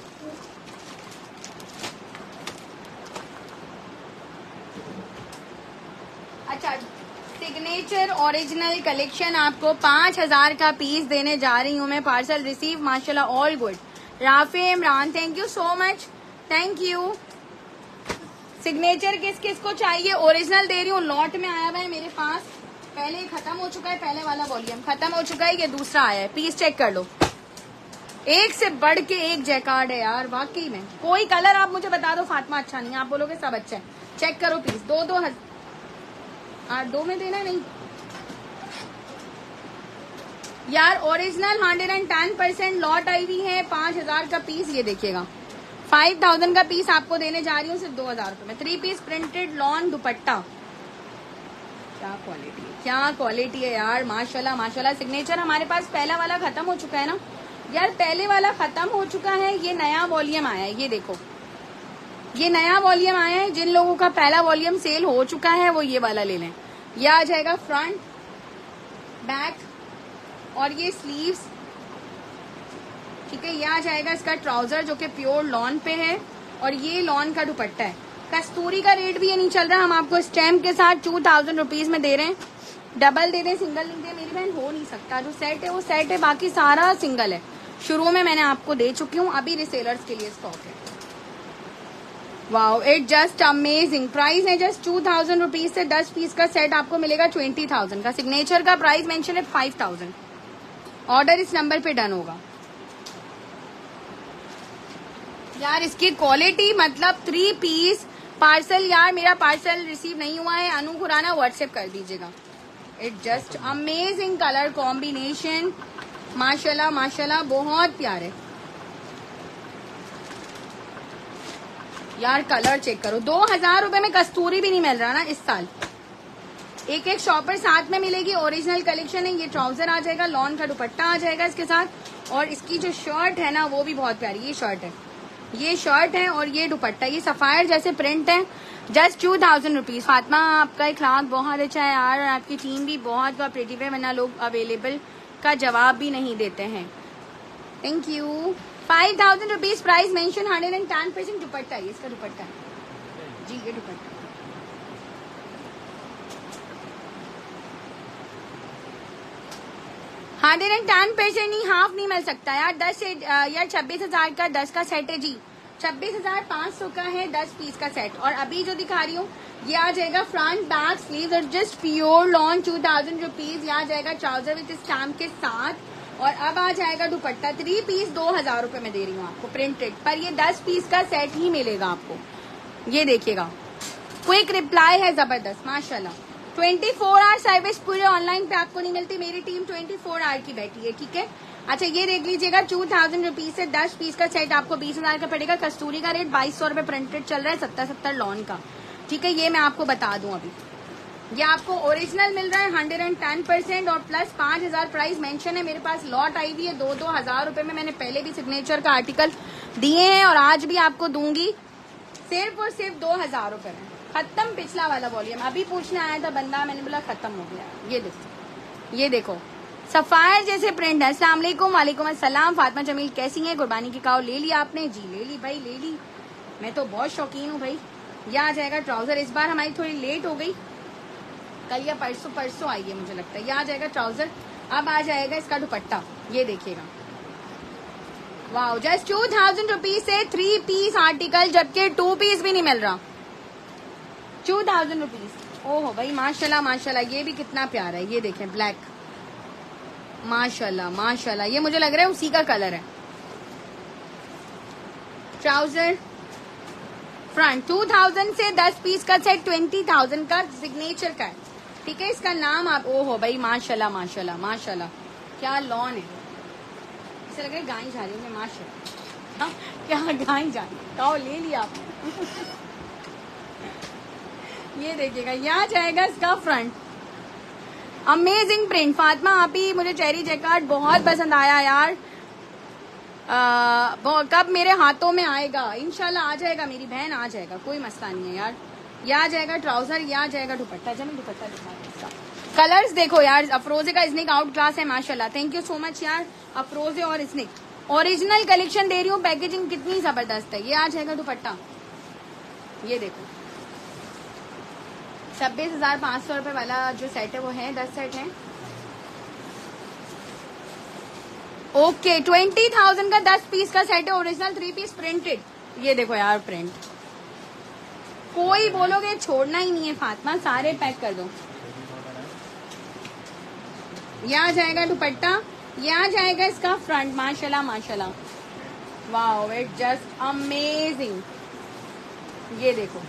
S1: अच्छा, सिग्नेचर ओरिजिनल कलेक्शन आपको पांच हजार का पीस देने जा रही हूँ मैं। पार्सल रिसीव माशाल्लाह, all good. Rafay Imran thank you so much, thank you. Signature किस किस को चाहिए? ओरिजिनल दे रही हूँ, लॉट में आया हुआ है मेरे पास। पहले खत्म हो चुका है, पहले वाला वॉल्यूम खत्म हो चुका है, ये दूसरा आया है। पीस चेक कर लो, एक से बढ़ के एक जैकार्ड है यार वाकई में। कोई कलर आप मुझे बता दो फातिमा अच्छा नहीं, आप बोलोगे सब अच्छा है। चेक करो पीस, दो दो हज... आ, दो में देना नहीं यार। Original hundred and ten percent lot आई हुई है, पांच हजार का पीस। ये देखिएगा, फाइव थाउजेंड का पीस आपको देने जा रही हूँ सिर्फ दो हजार रुपए में। Three piece printed lawn dupatta, क्या क्वालिटी है, क्या क्वालिटी है यार माशाल्लाह माशाल्लाह। सिग्नेचर हमारे पास पहला वाला खत्म हो चुका है ना यार, पहले वाला खत्म हो चुका है, ये नया वॉल्यूम आया है। ये देखो, ये नया वॉल्यूम आया है। जिन लोगों का पहला वॉल्यूम सेल हो चुका है वो ये वाला ले लें। ये आ जाएगा फ्रंट बैक और ये स्लीव्स, ठीक है। ये आ जाएगा इसका ट्राउजर जो कि प्योर लॉन पे है, और ये लॉन का दुपट्टा है। कस्तूरी का रेट भी ये नहीं चल रहा, हम आपको स्टैम्प के साथ टू थाउजेंड रुपीज में दे रहे हैं। डबल दे दें सिंगल नहीं दे मेरी बहन, हो नहीं सकता। जो सेट है वो सेट है, बाकी सारा सिंगल है। शुरू में मैंने आपको दे चुकी हूँ, अभी रिसेलर्स के लिए स्टॉक है। Wow, it just amazing. Price है जस्ट टू थाउजेंड रुपीज से दस पीस का सेट आपको मिलेगा ट्वेंटी थाउजेंड का। सिग्नेचर का प्राइस मेंशन है फाइव थाउजेंड। ऑर्डर इस नंबर पे डन होगा यार। इसकी क्वालिटी मतलब थ्री पीस पार्सल यार, मेरा पार्सल रिसीव नहीं हुआ है, अनु खुराना व्हाट्सएप कर दीजिएगा। It just amazing colour combination माशाल्लाह माशाल्लाह, बहुत प्यारे यार। कलर चेक करो, दो हजार रुपए में कस्तूरी भी नहीं मिल रहा ना इस साल। एक एक शॉपर साथ में मिलेगी। ओरिजिनल कलेक्शन है। ये ट्राउजर आ जाएगा, लॉन का दुपट्टा आ जाएगा इसके साथ, और इसकी जो शर्ट है ना वो भी बहुत प्यारी। ये शर्ट है, ये शर्ट है और ये दुपट्टा, ये सफायर जैसे प्रिंट है। Just two thousand rupees. Fatima आपका इखलाक बहुत अच्छा है यार, और आपकी टीम भी बहुत कोऑपरेटिव है, वरना लोग अवेलेबल का जवाब भी नहीं देते हैं। Thank you. Five thousand rupees price mention, hundred and ten percent dupatta है, इसका दुपट्टा है जी, ये dupatta. Hundred and ten percent नहीं, हाफ नहीं मिल सकता यार। दस से यार छब्बीस हजार का दस का सेट है जी, छब्बीस हजार पाँच सौ का है दस पीस का सेट। और अभी जो दिखा रही हूँ ये आ जाएगा फ्रंट बैक स्लीव और just pure lawn two thousand rupees. ये आ जाएगा ट्राउजर विद स्टैम्प के साथ, और अब आ जाएगा दुपट्टा। थ्री पीस दो हजार रुपए में दे रही हूँ आपको प्रिंटेड, पर ये दस पीस का सेट ही मिलेगा आपको। ये देखिएगा, क्विक रिप्लाई है जबरदस्त माशाल्लाह। ट्वेंटी फोर आवर सर्विस पूरे ऑनलाइन पे आपको नहीं मिलती, मेरी टीम ट्वेंटी फोर आवर की बैठी है, ठीक है। अच्छा, ये देख लीजिएगा, टू थाउजेंड रुपीज से दस पीस का सेट आपको बीस हजार का पड़ेगा। कस्तूरी का रेट बाईस सौ रुपए प्रिंटेड चल रहा है, सत्तर सत्तर लॉन का, ठीक है। ये मैं आपको बता दूं, अभी ये आपको ओरिजिनल मिल रहा है हंड्रेड एंड टेन परसेंट और प्लस पांच हजार प्राइस मेंशन है। मेरे पास लॉट आई हुई है दो दो हजार रुपए में। मैंने पहले भी सिग्नेचर का आर्टिकल दिए हैं और आज भी आपको दूंगी सिर्फ और सिर्फ दो हजार रुपए में। खत्म पिछला वाला वॉल्यूम, अभी पूछने आया था बंदा, मैंने बोला खत्म हो गया। ये देखो, ये देखो सफायर जैसे प्रिंट है। अस्सलाम वालेकुम। वालेकुम अस्सलाम। फातिमा जमील कैसी हैं? कुर्बानी की काऊ ले ली आपने? जी ले ली भाई, ले ली। मैं तो बहुत शौकीन हूँ भाई। ये आ जाएगा ट्राउजर, इस बार हमारी थोड़ी लेट हो गई, कल या परसों परसों आई है मुझे लगता है। ये आ जाएगा ट्राउजर। अब आ जाएगा इसका दुपट्टा, ये देखिएगा। Wow, just two thousand rupees से थ्री पीस आर्टिकल, जबकि टू पीस भी नहीं मिल रहा। Two thousand rupees. ओहो भाई माशाल्लाह माशाल्लाह, ये भी कितना प्यारा है। ये देखें ब्लैक, माशाल्लाह माशाल्लाह, ये मुझे लग रहा है उसी का कलर है। ट्राउजर फ्रंट टू थाउजेंड से दस पीस का सेट ट्वेंटी थाउजेंड का सिग्नेचर का है। ठीक है, इसका नाम आप, ओ हो भाई माशाल्लाह माशाल्लाह माशाल्लाह, क्या लॉन है, ऐसा लग रहा है गाय जा रही हूँ माशाल्लाह। हाँ, क्या गाय जा रही है, काओ ले लिया आपने। ये देखिएगा, यहाँ जाएगा इसका फ्रंट, अमेजिंग प्रिंट। फातिमा आप ही, मुझे चेरी जैकेट बहुत पसंद आया यार, आ, कब मेरे हाथों में आएगा, इंशाल्लाह आ जाएगा, मेरी बहन आ जाएगा, कोई मसला नहीं है यार। ये आ जाएगा ट्राउजर, ये आ जाएगा दुपट्टा। जब मैं दुपट्टा दिखा दूँ इसका, कलर्स देखो यार, अफरोजे का स्निक आउट क्लास है माशाल्लाह, थैंक यू सो मच यार। अफरोजे और स्निक ओरिजिनल कलेक्शन दे रही हूँ, पैकेजिंग कितनी जबरदस्त है। ये आ जाएगा दुपट्टा, ये देखो छब्बीस हजार पाँच सौ रुपए वाला जो सेट है वो है, दस सेट है। ओके, ट्वेंटी थाउजेंड का दस पीस का सेट है, ओरिजिनल थ्री पीस प्रिंटेड। ये देखो यार प्रिंट, कोई बोलोगे छोड़ना ही नहीं है फातिमा, सारे पैक कर दो। ये आ जाएगा दुपट्टा, ये आ जाएगा इसका फ्रंट, माशाल्लाह माशाल्लाह, वाओ इट जस्ट अमेजिंग। ये देखो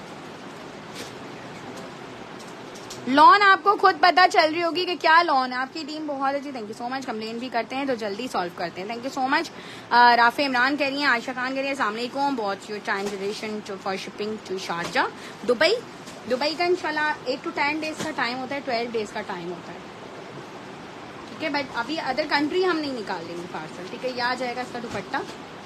S1: लॉन आपको खुद पता चल रही होगी कि क्या लॉन है। आपकी टीम बहुत अच्छी, thank you so much. Complain भी करते हैं तो जल्दी सॉल्व करते हैं, thank you so much. Rafay Imran कह रही हैं, आयशा खान कह रही है अस्सलाम वालेकुम, बहुत your time duration to for shipping to Sharjah Dubai. Dubai का इंशाल्लाह एट टू टेन डेज का टाइम होता है, ट्वेल्व डेज का टाइम होता है, ठीक है। बट अभी अदर कंट्री हम नहीं निकाल देंगे पार्सल, ठीक है। ये आ जाएगा इसका दुपट्टा,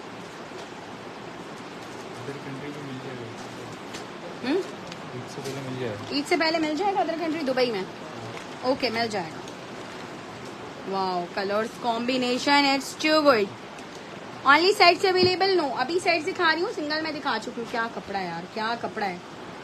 S1: हम्म
S2: ईद से पहले मिल जाएगा,
S1: ईद से पहले मिल जाएगा अदर कंट्री दुबई में, ओके मिल जाएगा। Wow colours combination it's too good. Only sets available, no अभी सेट्स दिखा रही हूँ, सिंगल में दिखा चुकी हूँ। क्या कपड़ा है यार, क्या कपड़ा है।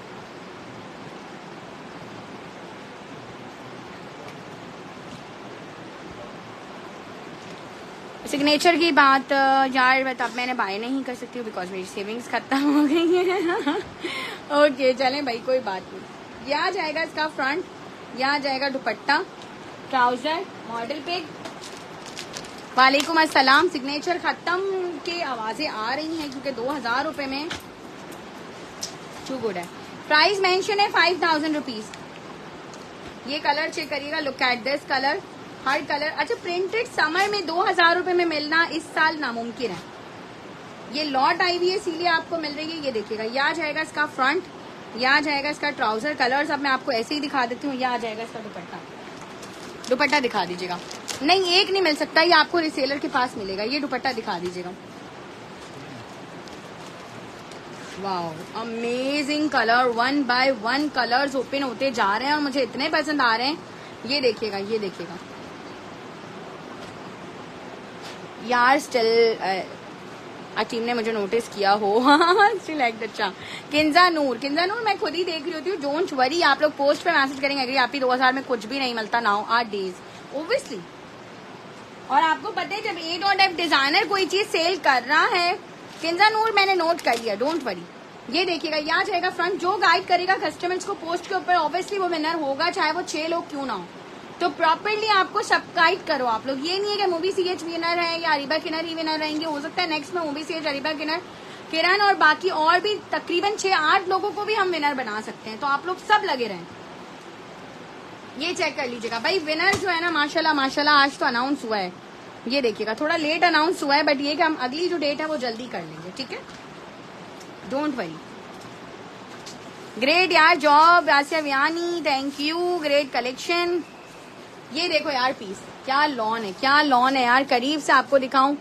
S1: सिग्नेचर की बात यार बट अब मैंने बाय नहीं कर सकती हूँ बिकॉज मेरी सेविंग्स खत्म हो गई है। ओके चलें भाई, कोई बात नहीं। यह आ जाएगा इसका फ्रंट, यह आ जाएगा दुपट्टा, ट्राउजर मॉडल पिक। वालेकुम अस्सलाम। सिग्नेचर खत्म की आवाजें आ रही हैं क्योंकि दो हजार रुपए में टू गुड है। प्राइस मेंशन है फाइव थाउजेंड रुपीज। ये कलर चेक करिएगा, लुक एट दिस कलर, हर कलर। अच्छा प्रिंटेड समर में दो हजार रुपए में मिलना इस साल नामुमकिन है। ये लॉट आई हुई है इसीलिए आपको मिल रही है। ये देखिएगा, यह आ जाएगा इसका फ्रंट, यह आ जाएगा इसका ट्राउजर। कलर्स अब मैं आपको ऐसे ही दिखा देती हूँ। यह आ जाएगा इसका दुपट्टा, दुपट्टा दिखा दीजिएगा। नहीं एक नहीं मिल सकता, ये आपको रिसेलर के पास मिलेगा। ये दुपट्टा दिखा दीजिएगा। Wow amazing colour, one by one colours open होते जा रहे हैं और मुझे इतने पसंद आ रहे हैं। ये देखिएगा, ये देखिएगा यार। स्टिल टीम ने मुझे नोटिस किया हो। स्टिल लाइक अच्छा। किंजा नूर, किंजा नूर मैं खुद ही देख रही होती हूँ, डोंट वरी। आप लोग पोस्ट पे मैसेज करेंगे अगर आप ही दो हजार में कुछ भी नहीं मिलता नाउ आठ डेज ओब्वियसली। और आपको पता है जब ए डॉट एफ डिजाइनर कोई चीज सेल कर रहा है, किंजा नूर मैंने नोट कर लिया, डोंट वरी। ये देखिएगा, यहाँ जाएगा फ्रंट। जो गाइड करेगा कस्टमर्स को पोस्ट के ऊपर ऑब्वियसली वो विनर होगा, चाहे वो छह लोग क्यों ना हो। तो प्रॉपरली आपको सब गाइड करो आप लोग। ये नहीं है कि मूवी सी एच विनर है या अरीबा किन्नर ही विनर रहेंगे। हो सकता है नेक्स्ट में movie C H, Areeba Kinnar, Kiran और बाकी और भी तकरीबन छह आठ लोगों को भी हम विनर बना सकते हैं। तो आप लोग सब लगे रहें। ये चेक कर लीजिएगा भाई, विनर जो है ना माशाल्लाह माशाल्लाह आज तो अनाउंस हुआ है। ये देखिएगा, थोड़ा लेट अनाउंस हुआ है बट ये कि हम अगली जो डेट है वो जल्दी कर लेंगे, ठीक है। Don't worry. ग्रेट यार job Asiya Viani, thank you, great collection. ये देखो यार पीस, क्या लॉन है, क्या लॉन है यार। करीब से आपको दिखाऊं,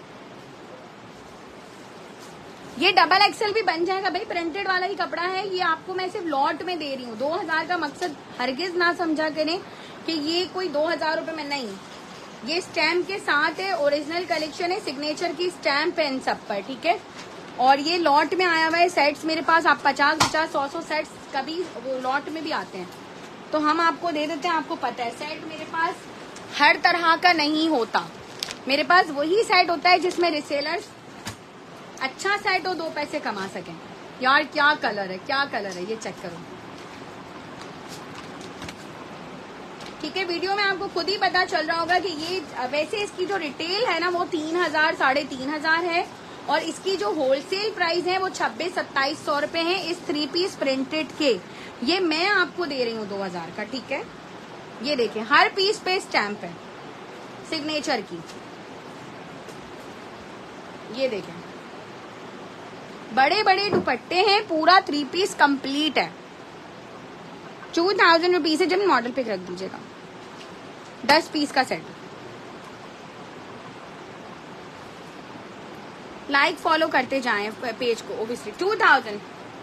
S1: ये डबल एक्सेल भी बन जाएगा भाई, प्रिंटेड वाला ही कपड़ा है। ये आपको मैं सिर्फ लॉट में दे रही हूँ। दो हजार का मकसद हरगिज ना समझा करें कि ये कोई दो हजार रुपए में नहीं। ये स्टैम्प के साथ है, ओरिजिनल कलेक्शन है, सिग्नेचर की स्टैम्प है इन सब पर, ठीक है। और ये लॉट में आया हुआ है। सेट्स मेरे पास आप पचास पचास सौ सौ सेट्स कभी वो लॉट में भी आते हैं तो हम आपको दे देते हैं। आपको पता है सेट मेरे पास हर तरह का नहीं होता। मेरे पास वही सेट होता है जिसमें रिसेलर्स अच्छा सेट हो, दो पैसे कमा सकें। यार क्या कलर है, क्या कलर है, ये चेक करो, ठीक है। वीडियो में आपको खुद ही पता चल रहा होगा कि ये वैसे इसकी जो रिटेल है ना वो तीन हजार साढ़े तीन हजार है और इसकी जो होलसेल प्राइस है वो छब्बीस सत्ताईस सौ रुपए है इस थ्री पीस प्रिंटेड के। ये मैं आपको दे रही हूँ दो हजार का, ठीक है। ये देखें, हर पीस पे स्टैम्प है सिग्नेचर की। ये देखें, बड़े बड़े दुपट्टे हैं, पूरा थ्री पीस कंप्लीट है। टू थाउजेंड रुपीज है। जब मॉडल पिक रख दीजिएगा, दस पीस का सेट। लाइक फॉलो करते जाएं पेज को ओबियसली। Two thousand.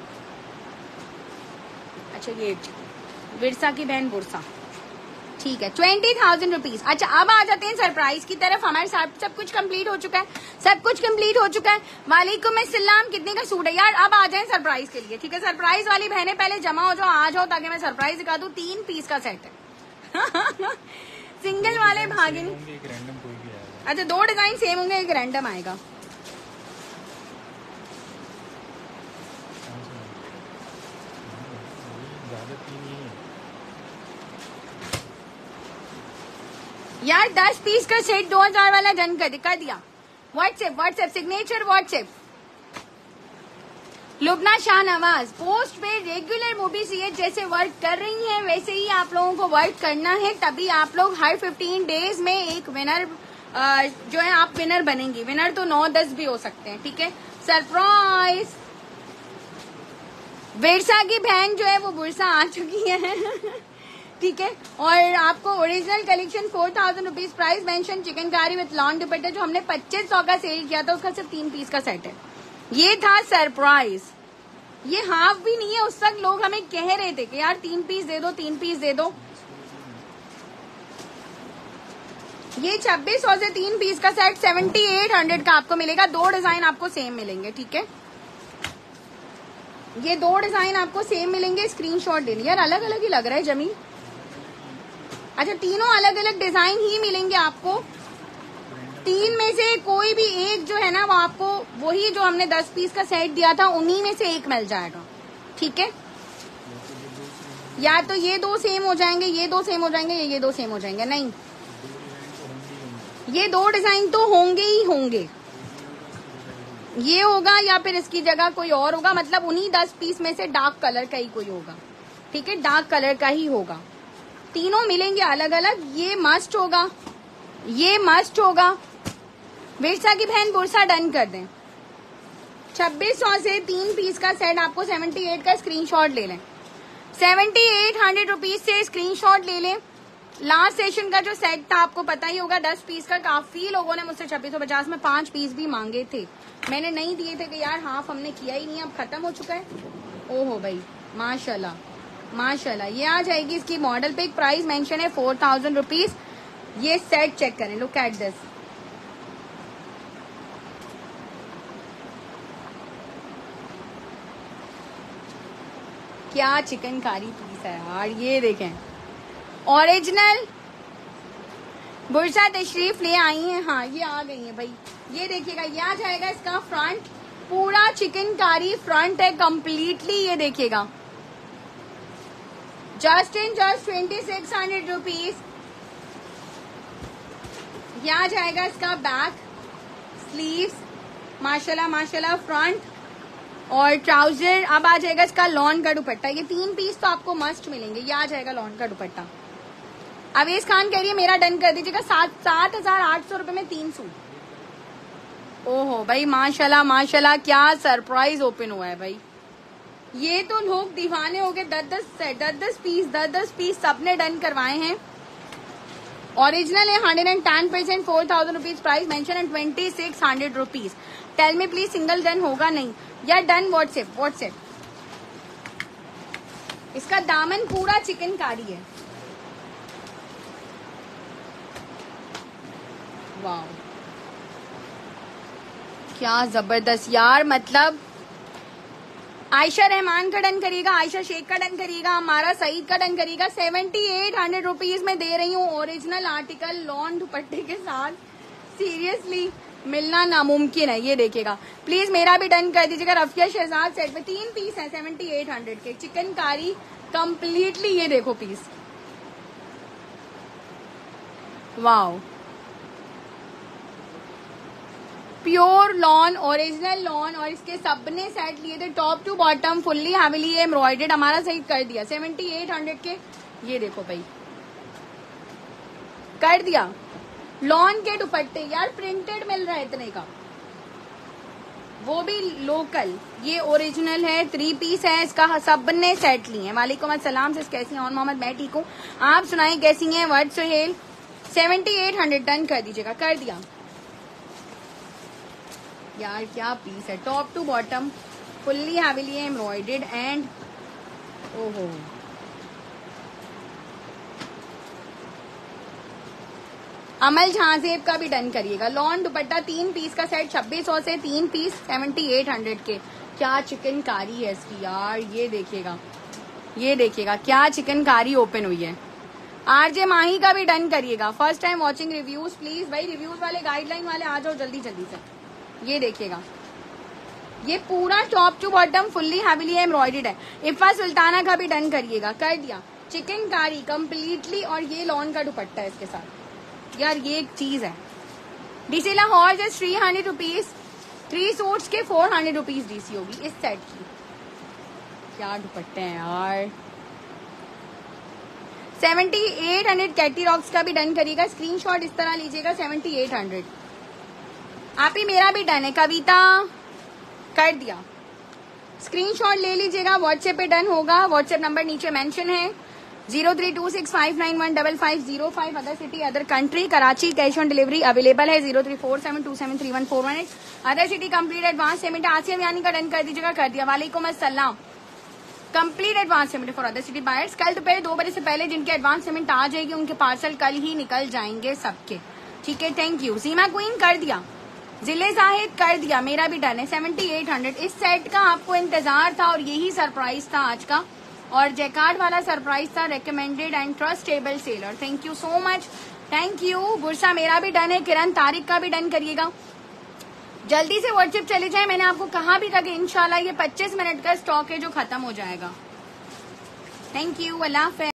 S1: अच्छा ये विरसा की बहन बुरसा, ठीक है, ट्वेंटी थाउजेंड रुपीज। अच्छा अब आ जाते हैं सरप्राइज की तरफ। हमारे साथ सब कुछ कंप्लीट हो चुका है, सब कुछ कंप्लीट हो चुका है। वालेकुम अस्सलाम। कितने का सूट है यार? अब आ जाए सरप्राइज के लिए, ठीक है। सरप्राइज वाली बहनें पहले जमा हो जाओ, आ जाओ, ताकि मैं सरप्राइज दिखा दूं। तीन पीस का सेट है। सिंगल वाले भागे नहीं। अच्छा दो डिजाइन सेम होंगे, एक रैंडम आएगा। यार दस पीस का सेट दो हजार वाला डन कर दिखा दिया। WhatsApp WhatsApp signature WhatsApp. Lubna Shah Nawaz, post पे रेगुलर मूवी सी जैसे वर्क कर रही हैं वैसे ही आप लोगों को वर्क करना है, तभी आप लोग हर फिफ्टीन डेज में एक विनर जो है आप विनर बनेंगी। विनर तो नौ दस भी हो सकते हैं, ठीक है। सरप्राइज। विरसा की बहन जो है वो बुरसा आ चुकी है, ठीक है। और आपको original collection four thousand rupees price mention, chikankari with lawn dupatta जो हमने पच्चीस सौ का सेल किया था, उसका सिर्फ तीन पीस का सेट है। ये था सरप्राइज। ये हाफ भी नहीं है। उस वक्त लोग हमें कह रहे थे कि यार तीन पीस दे दो, तीन पीस दे दो। ये छब्बीस सौ से तीन पीस का सेट सेवेंटी एट हंड्रेड का आपको मिलेगा। दो डिजाइन आपको सेम मिलेंगे, ठीक है। ये दो डिजाइन आपको सेम मिलेंगे। स्क्रीनशॉट ले यार, अलग अलग ही लग रहा है जमी। अच्छा तीनों अलग अलग डिजाइन ही मिलेंगे आपको। तीन में से कोई भी एक जो है ना वो आपको वही जो हमने दस पीस का सेट दिया था उन्हीं में से एक मिल जाएगा, ठीक है। या तो ये दो सेम हो जाएंगे, ये दो सेम हो जाएंगे, या ये दो सेम हो जाएंगे। नहीं, ये दो डिजाइन तो होंगे ही होंगे। ये होगा या फिर इसकी जगह कोई और होगा, मतलब उन्हीं दस पीस में से डार्क कलर का ही कोई होगा, ठीक है। डार्क कलर का ही होगा। तीनों मिलेंगे अलग अलग। ये मस्ट होगा, ये मस्ट होगा। विरसा की बहन बुरसा डन कर दें। छब्बीस सौ से तीन पीस का सेट आपको सेवेंटी एट का स्क्रीनशॉट ले लें। सेवेंटी एट हंड्रेड रुपीज से स्क्रीनशॉट ले लें। लास्ट सेशन का जो सेट था आपको पता ही होगा, दस पीस का। काफी लोगों ने मुझसे छब्बीस सौ पचास में पांच पीस भी मांगे थे, मैंने नहीं दिए थे कि यार हाफ हमने किया ही नहीं, अब खत्म हो चुका है। ओहो भाई माशाल्लाह माशाल्लाह। ये आ जाएगी इसकी मॉडल पे। प्राइस मेंशन है फोर थाउजेंड रुपीज। ये सेट चेक करें, लुक एट दिस। क्या चिकनकारी पीस है यार, ये देखें। ओरिजिनल बुरसा तशरीफ ले आई है। हाँ ये आ गई है भाई। ये देखिएगा, ये आ जाएगा इसका फ्रंट, पूरा चिकनकारी फ्रंट है कंप्लीटली। ये देखिएगा, just in just twenty six hundred rupees. ये आ जाएगा इसका बैक, स्लीव्स माशाल्लाह माशाल्लाह, फ्रंट और ट्राउजर। अब आ जाएगा इसका लॉन का दुपट्टा। ये तीन पीस तो आपको मस्ट मिलेंगे। ये आ जाएगा लॉन का दुपट्टा। अवेश खान कह रही है मेरा डन कर दीजिएगा। सात सात हजार आठ सौ रुपए में तीन सूट। ओहो भाई माशाल्लाह माशाल्लाह, क्या सरप्राइज ओपन हुआ है भाई। ये तो लोग दीवाने हो गए। दस दस दस दस पीस दस दस पीस सबने डन करवाए हैं। ओरिजिनल है, hundred and ten percent, four thousand rupees price mention and twenty six hundred rupees. Tell me please, single done होगा नहीं या डन व्हाट्सएप व्हाट्सएप। इसका दामन पूरा चिकनकारी है। वाह क्या जबरदस्त यार। मतलब आयशा रहमान का डन करिएगा, आयशा शेख का डन करिएगा, हमारा सईद का डन करिएगा। सेवेंटी एट हंड्रेड रुपीज में दे रही हूँ ओरिजिनल आर्टिकल लॉन दुपट्टे के साथ। सीरियसली मिलना नामुमकिन है। ये देखिएगा, प्लीज मेरा भी डन कर दीजिएगा। रफिया शहजाद सेट में तीन पीस है सेवेंटी एट हंड्रेड के, चिकनकारी कंप्लीटली। ये देखो piece, wow pure lawn, original lawn. और इसके सबने सेट लिए थे top to bottom fully heavily embroidered. हमारा सही कर दिया सेवेंटी एट हंड्रेड के। ये देखो भाई, कर दिया। लॉन के दुपट्टे यार प्रिंटेड मिल रहा है इतने का, वो भी लोकल, ये ओरिजिनल है, थ्री पीस है, इसका सबने सेट लिए हैं। वालेकुम अस्सलाम सिस, कैसी हैं? और मोहम्मद मैं ठीक हूँ, आप सुनाई कैसी हैं? वर्ड Sohail seventy eight hundred done कर दीजिएगा। कर दिया यार, क्या पीस है, top to bottom fully heavily embroidered and ओहो अमल झांसेब का भी डन करिएगा। लॉन दुपट्टा तीन पीस का सेट छब्बीस सौ से तीन पीस सेवेंटी एट हंड्रेड के। क्या चिकनकारी है इसकी यार, ये देखिएगा, ये देखिएगा क्या चिकनकारी ओपन हुई है। आरजे माही का भी डन करिएगा। First time watching reviews please भाई, रिव्यूज वाले गाइडलाइन वाले आ जाओ जल्दी जल्दी से। ये देखिएगा, ये पूरा top to bottom fully heavily embroidered है। इफ़ा सुल्ताना का भी डन करिएगा। कर दिया चिकनकारी कम्प्लीटली, और ये लॉन का दुपट्टा है इसके साथ। यार ये एक चीज है। DC Lahore just three hundred rupees, three suits के फोर हंड्रेड रुपीज डीसी होगी इस सेट की। क्या दुपट्टे हैं यार। Seventy eight hundred Katy Rocks का भी डन करिएगा। स्क्रीनशॉट इस तरह लीजिएगा, सेवेंटी एट हंड्रेड। आप ही मेरा भी डन है। कविता कर दिया, स्क्रीनशॉट ले लीजिएगा, व्हाट्सएप पे डन होगा। व्हाट्सएप नंबर नीचे मेंशन है, zero three two six five nine one double five zero five. Other city other country Karachi cash on delivery available है, zero three four seven two seven three one four one eight. Other city complete advance payment Asim Yani का डन कर दीजिएगा। कर दिया। वालेकुम अस्सलाम। Complete advance payment for other city buyers. कल दोपहर दो बजे से पहले जिनके एडवांस पेमेंट आ जाएगी उनके पार्सल कल ही निकल जाएंगे सबके, ठीक है। Thank you. सीमा क्वीन कर दिया। जिले साहिद कर दिया, मेरा भी डन है। सेवेंटी एट हंड्रेड इस सेट का आपको इंतजार था और यही सरप्राइज था आज का, और जैकार्ड वाला सरप्राइज था। Recommended and trustable seller, thank you so much, thank you. Gursa मेरा भी डन है। किरण तारिक का भी डन करिएगा। जल्दी से व्हाट्सएप चले जाए, मैंने आपको कहा भी था कि इंशाल्लाह ये पच्चीस मिनट का स्टॉक है जो खत्म हो जाएगा। थैंक यू, अल्लाह हाफ़िज़।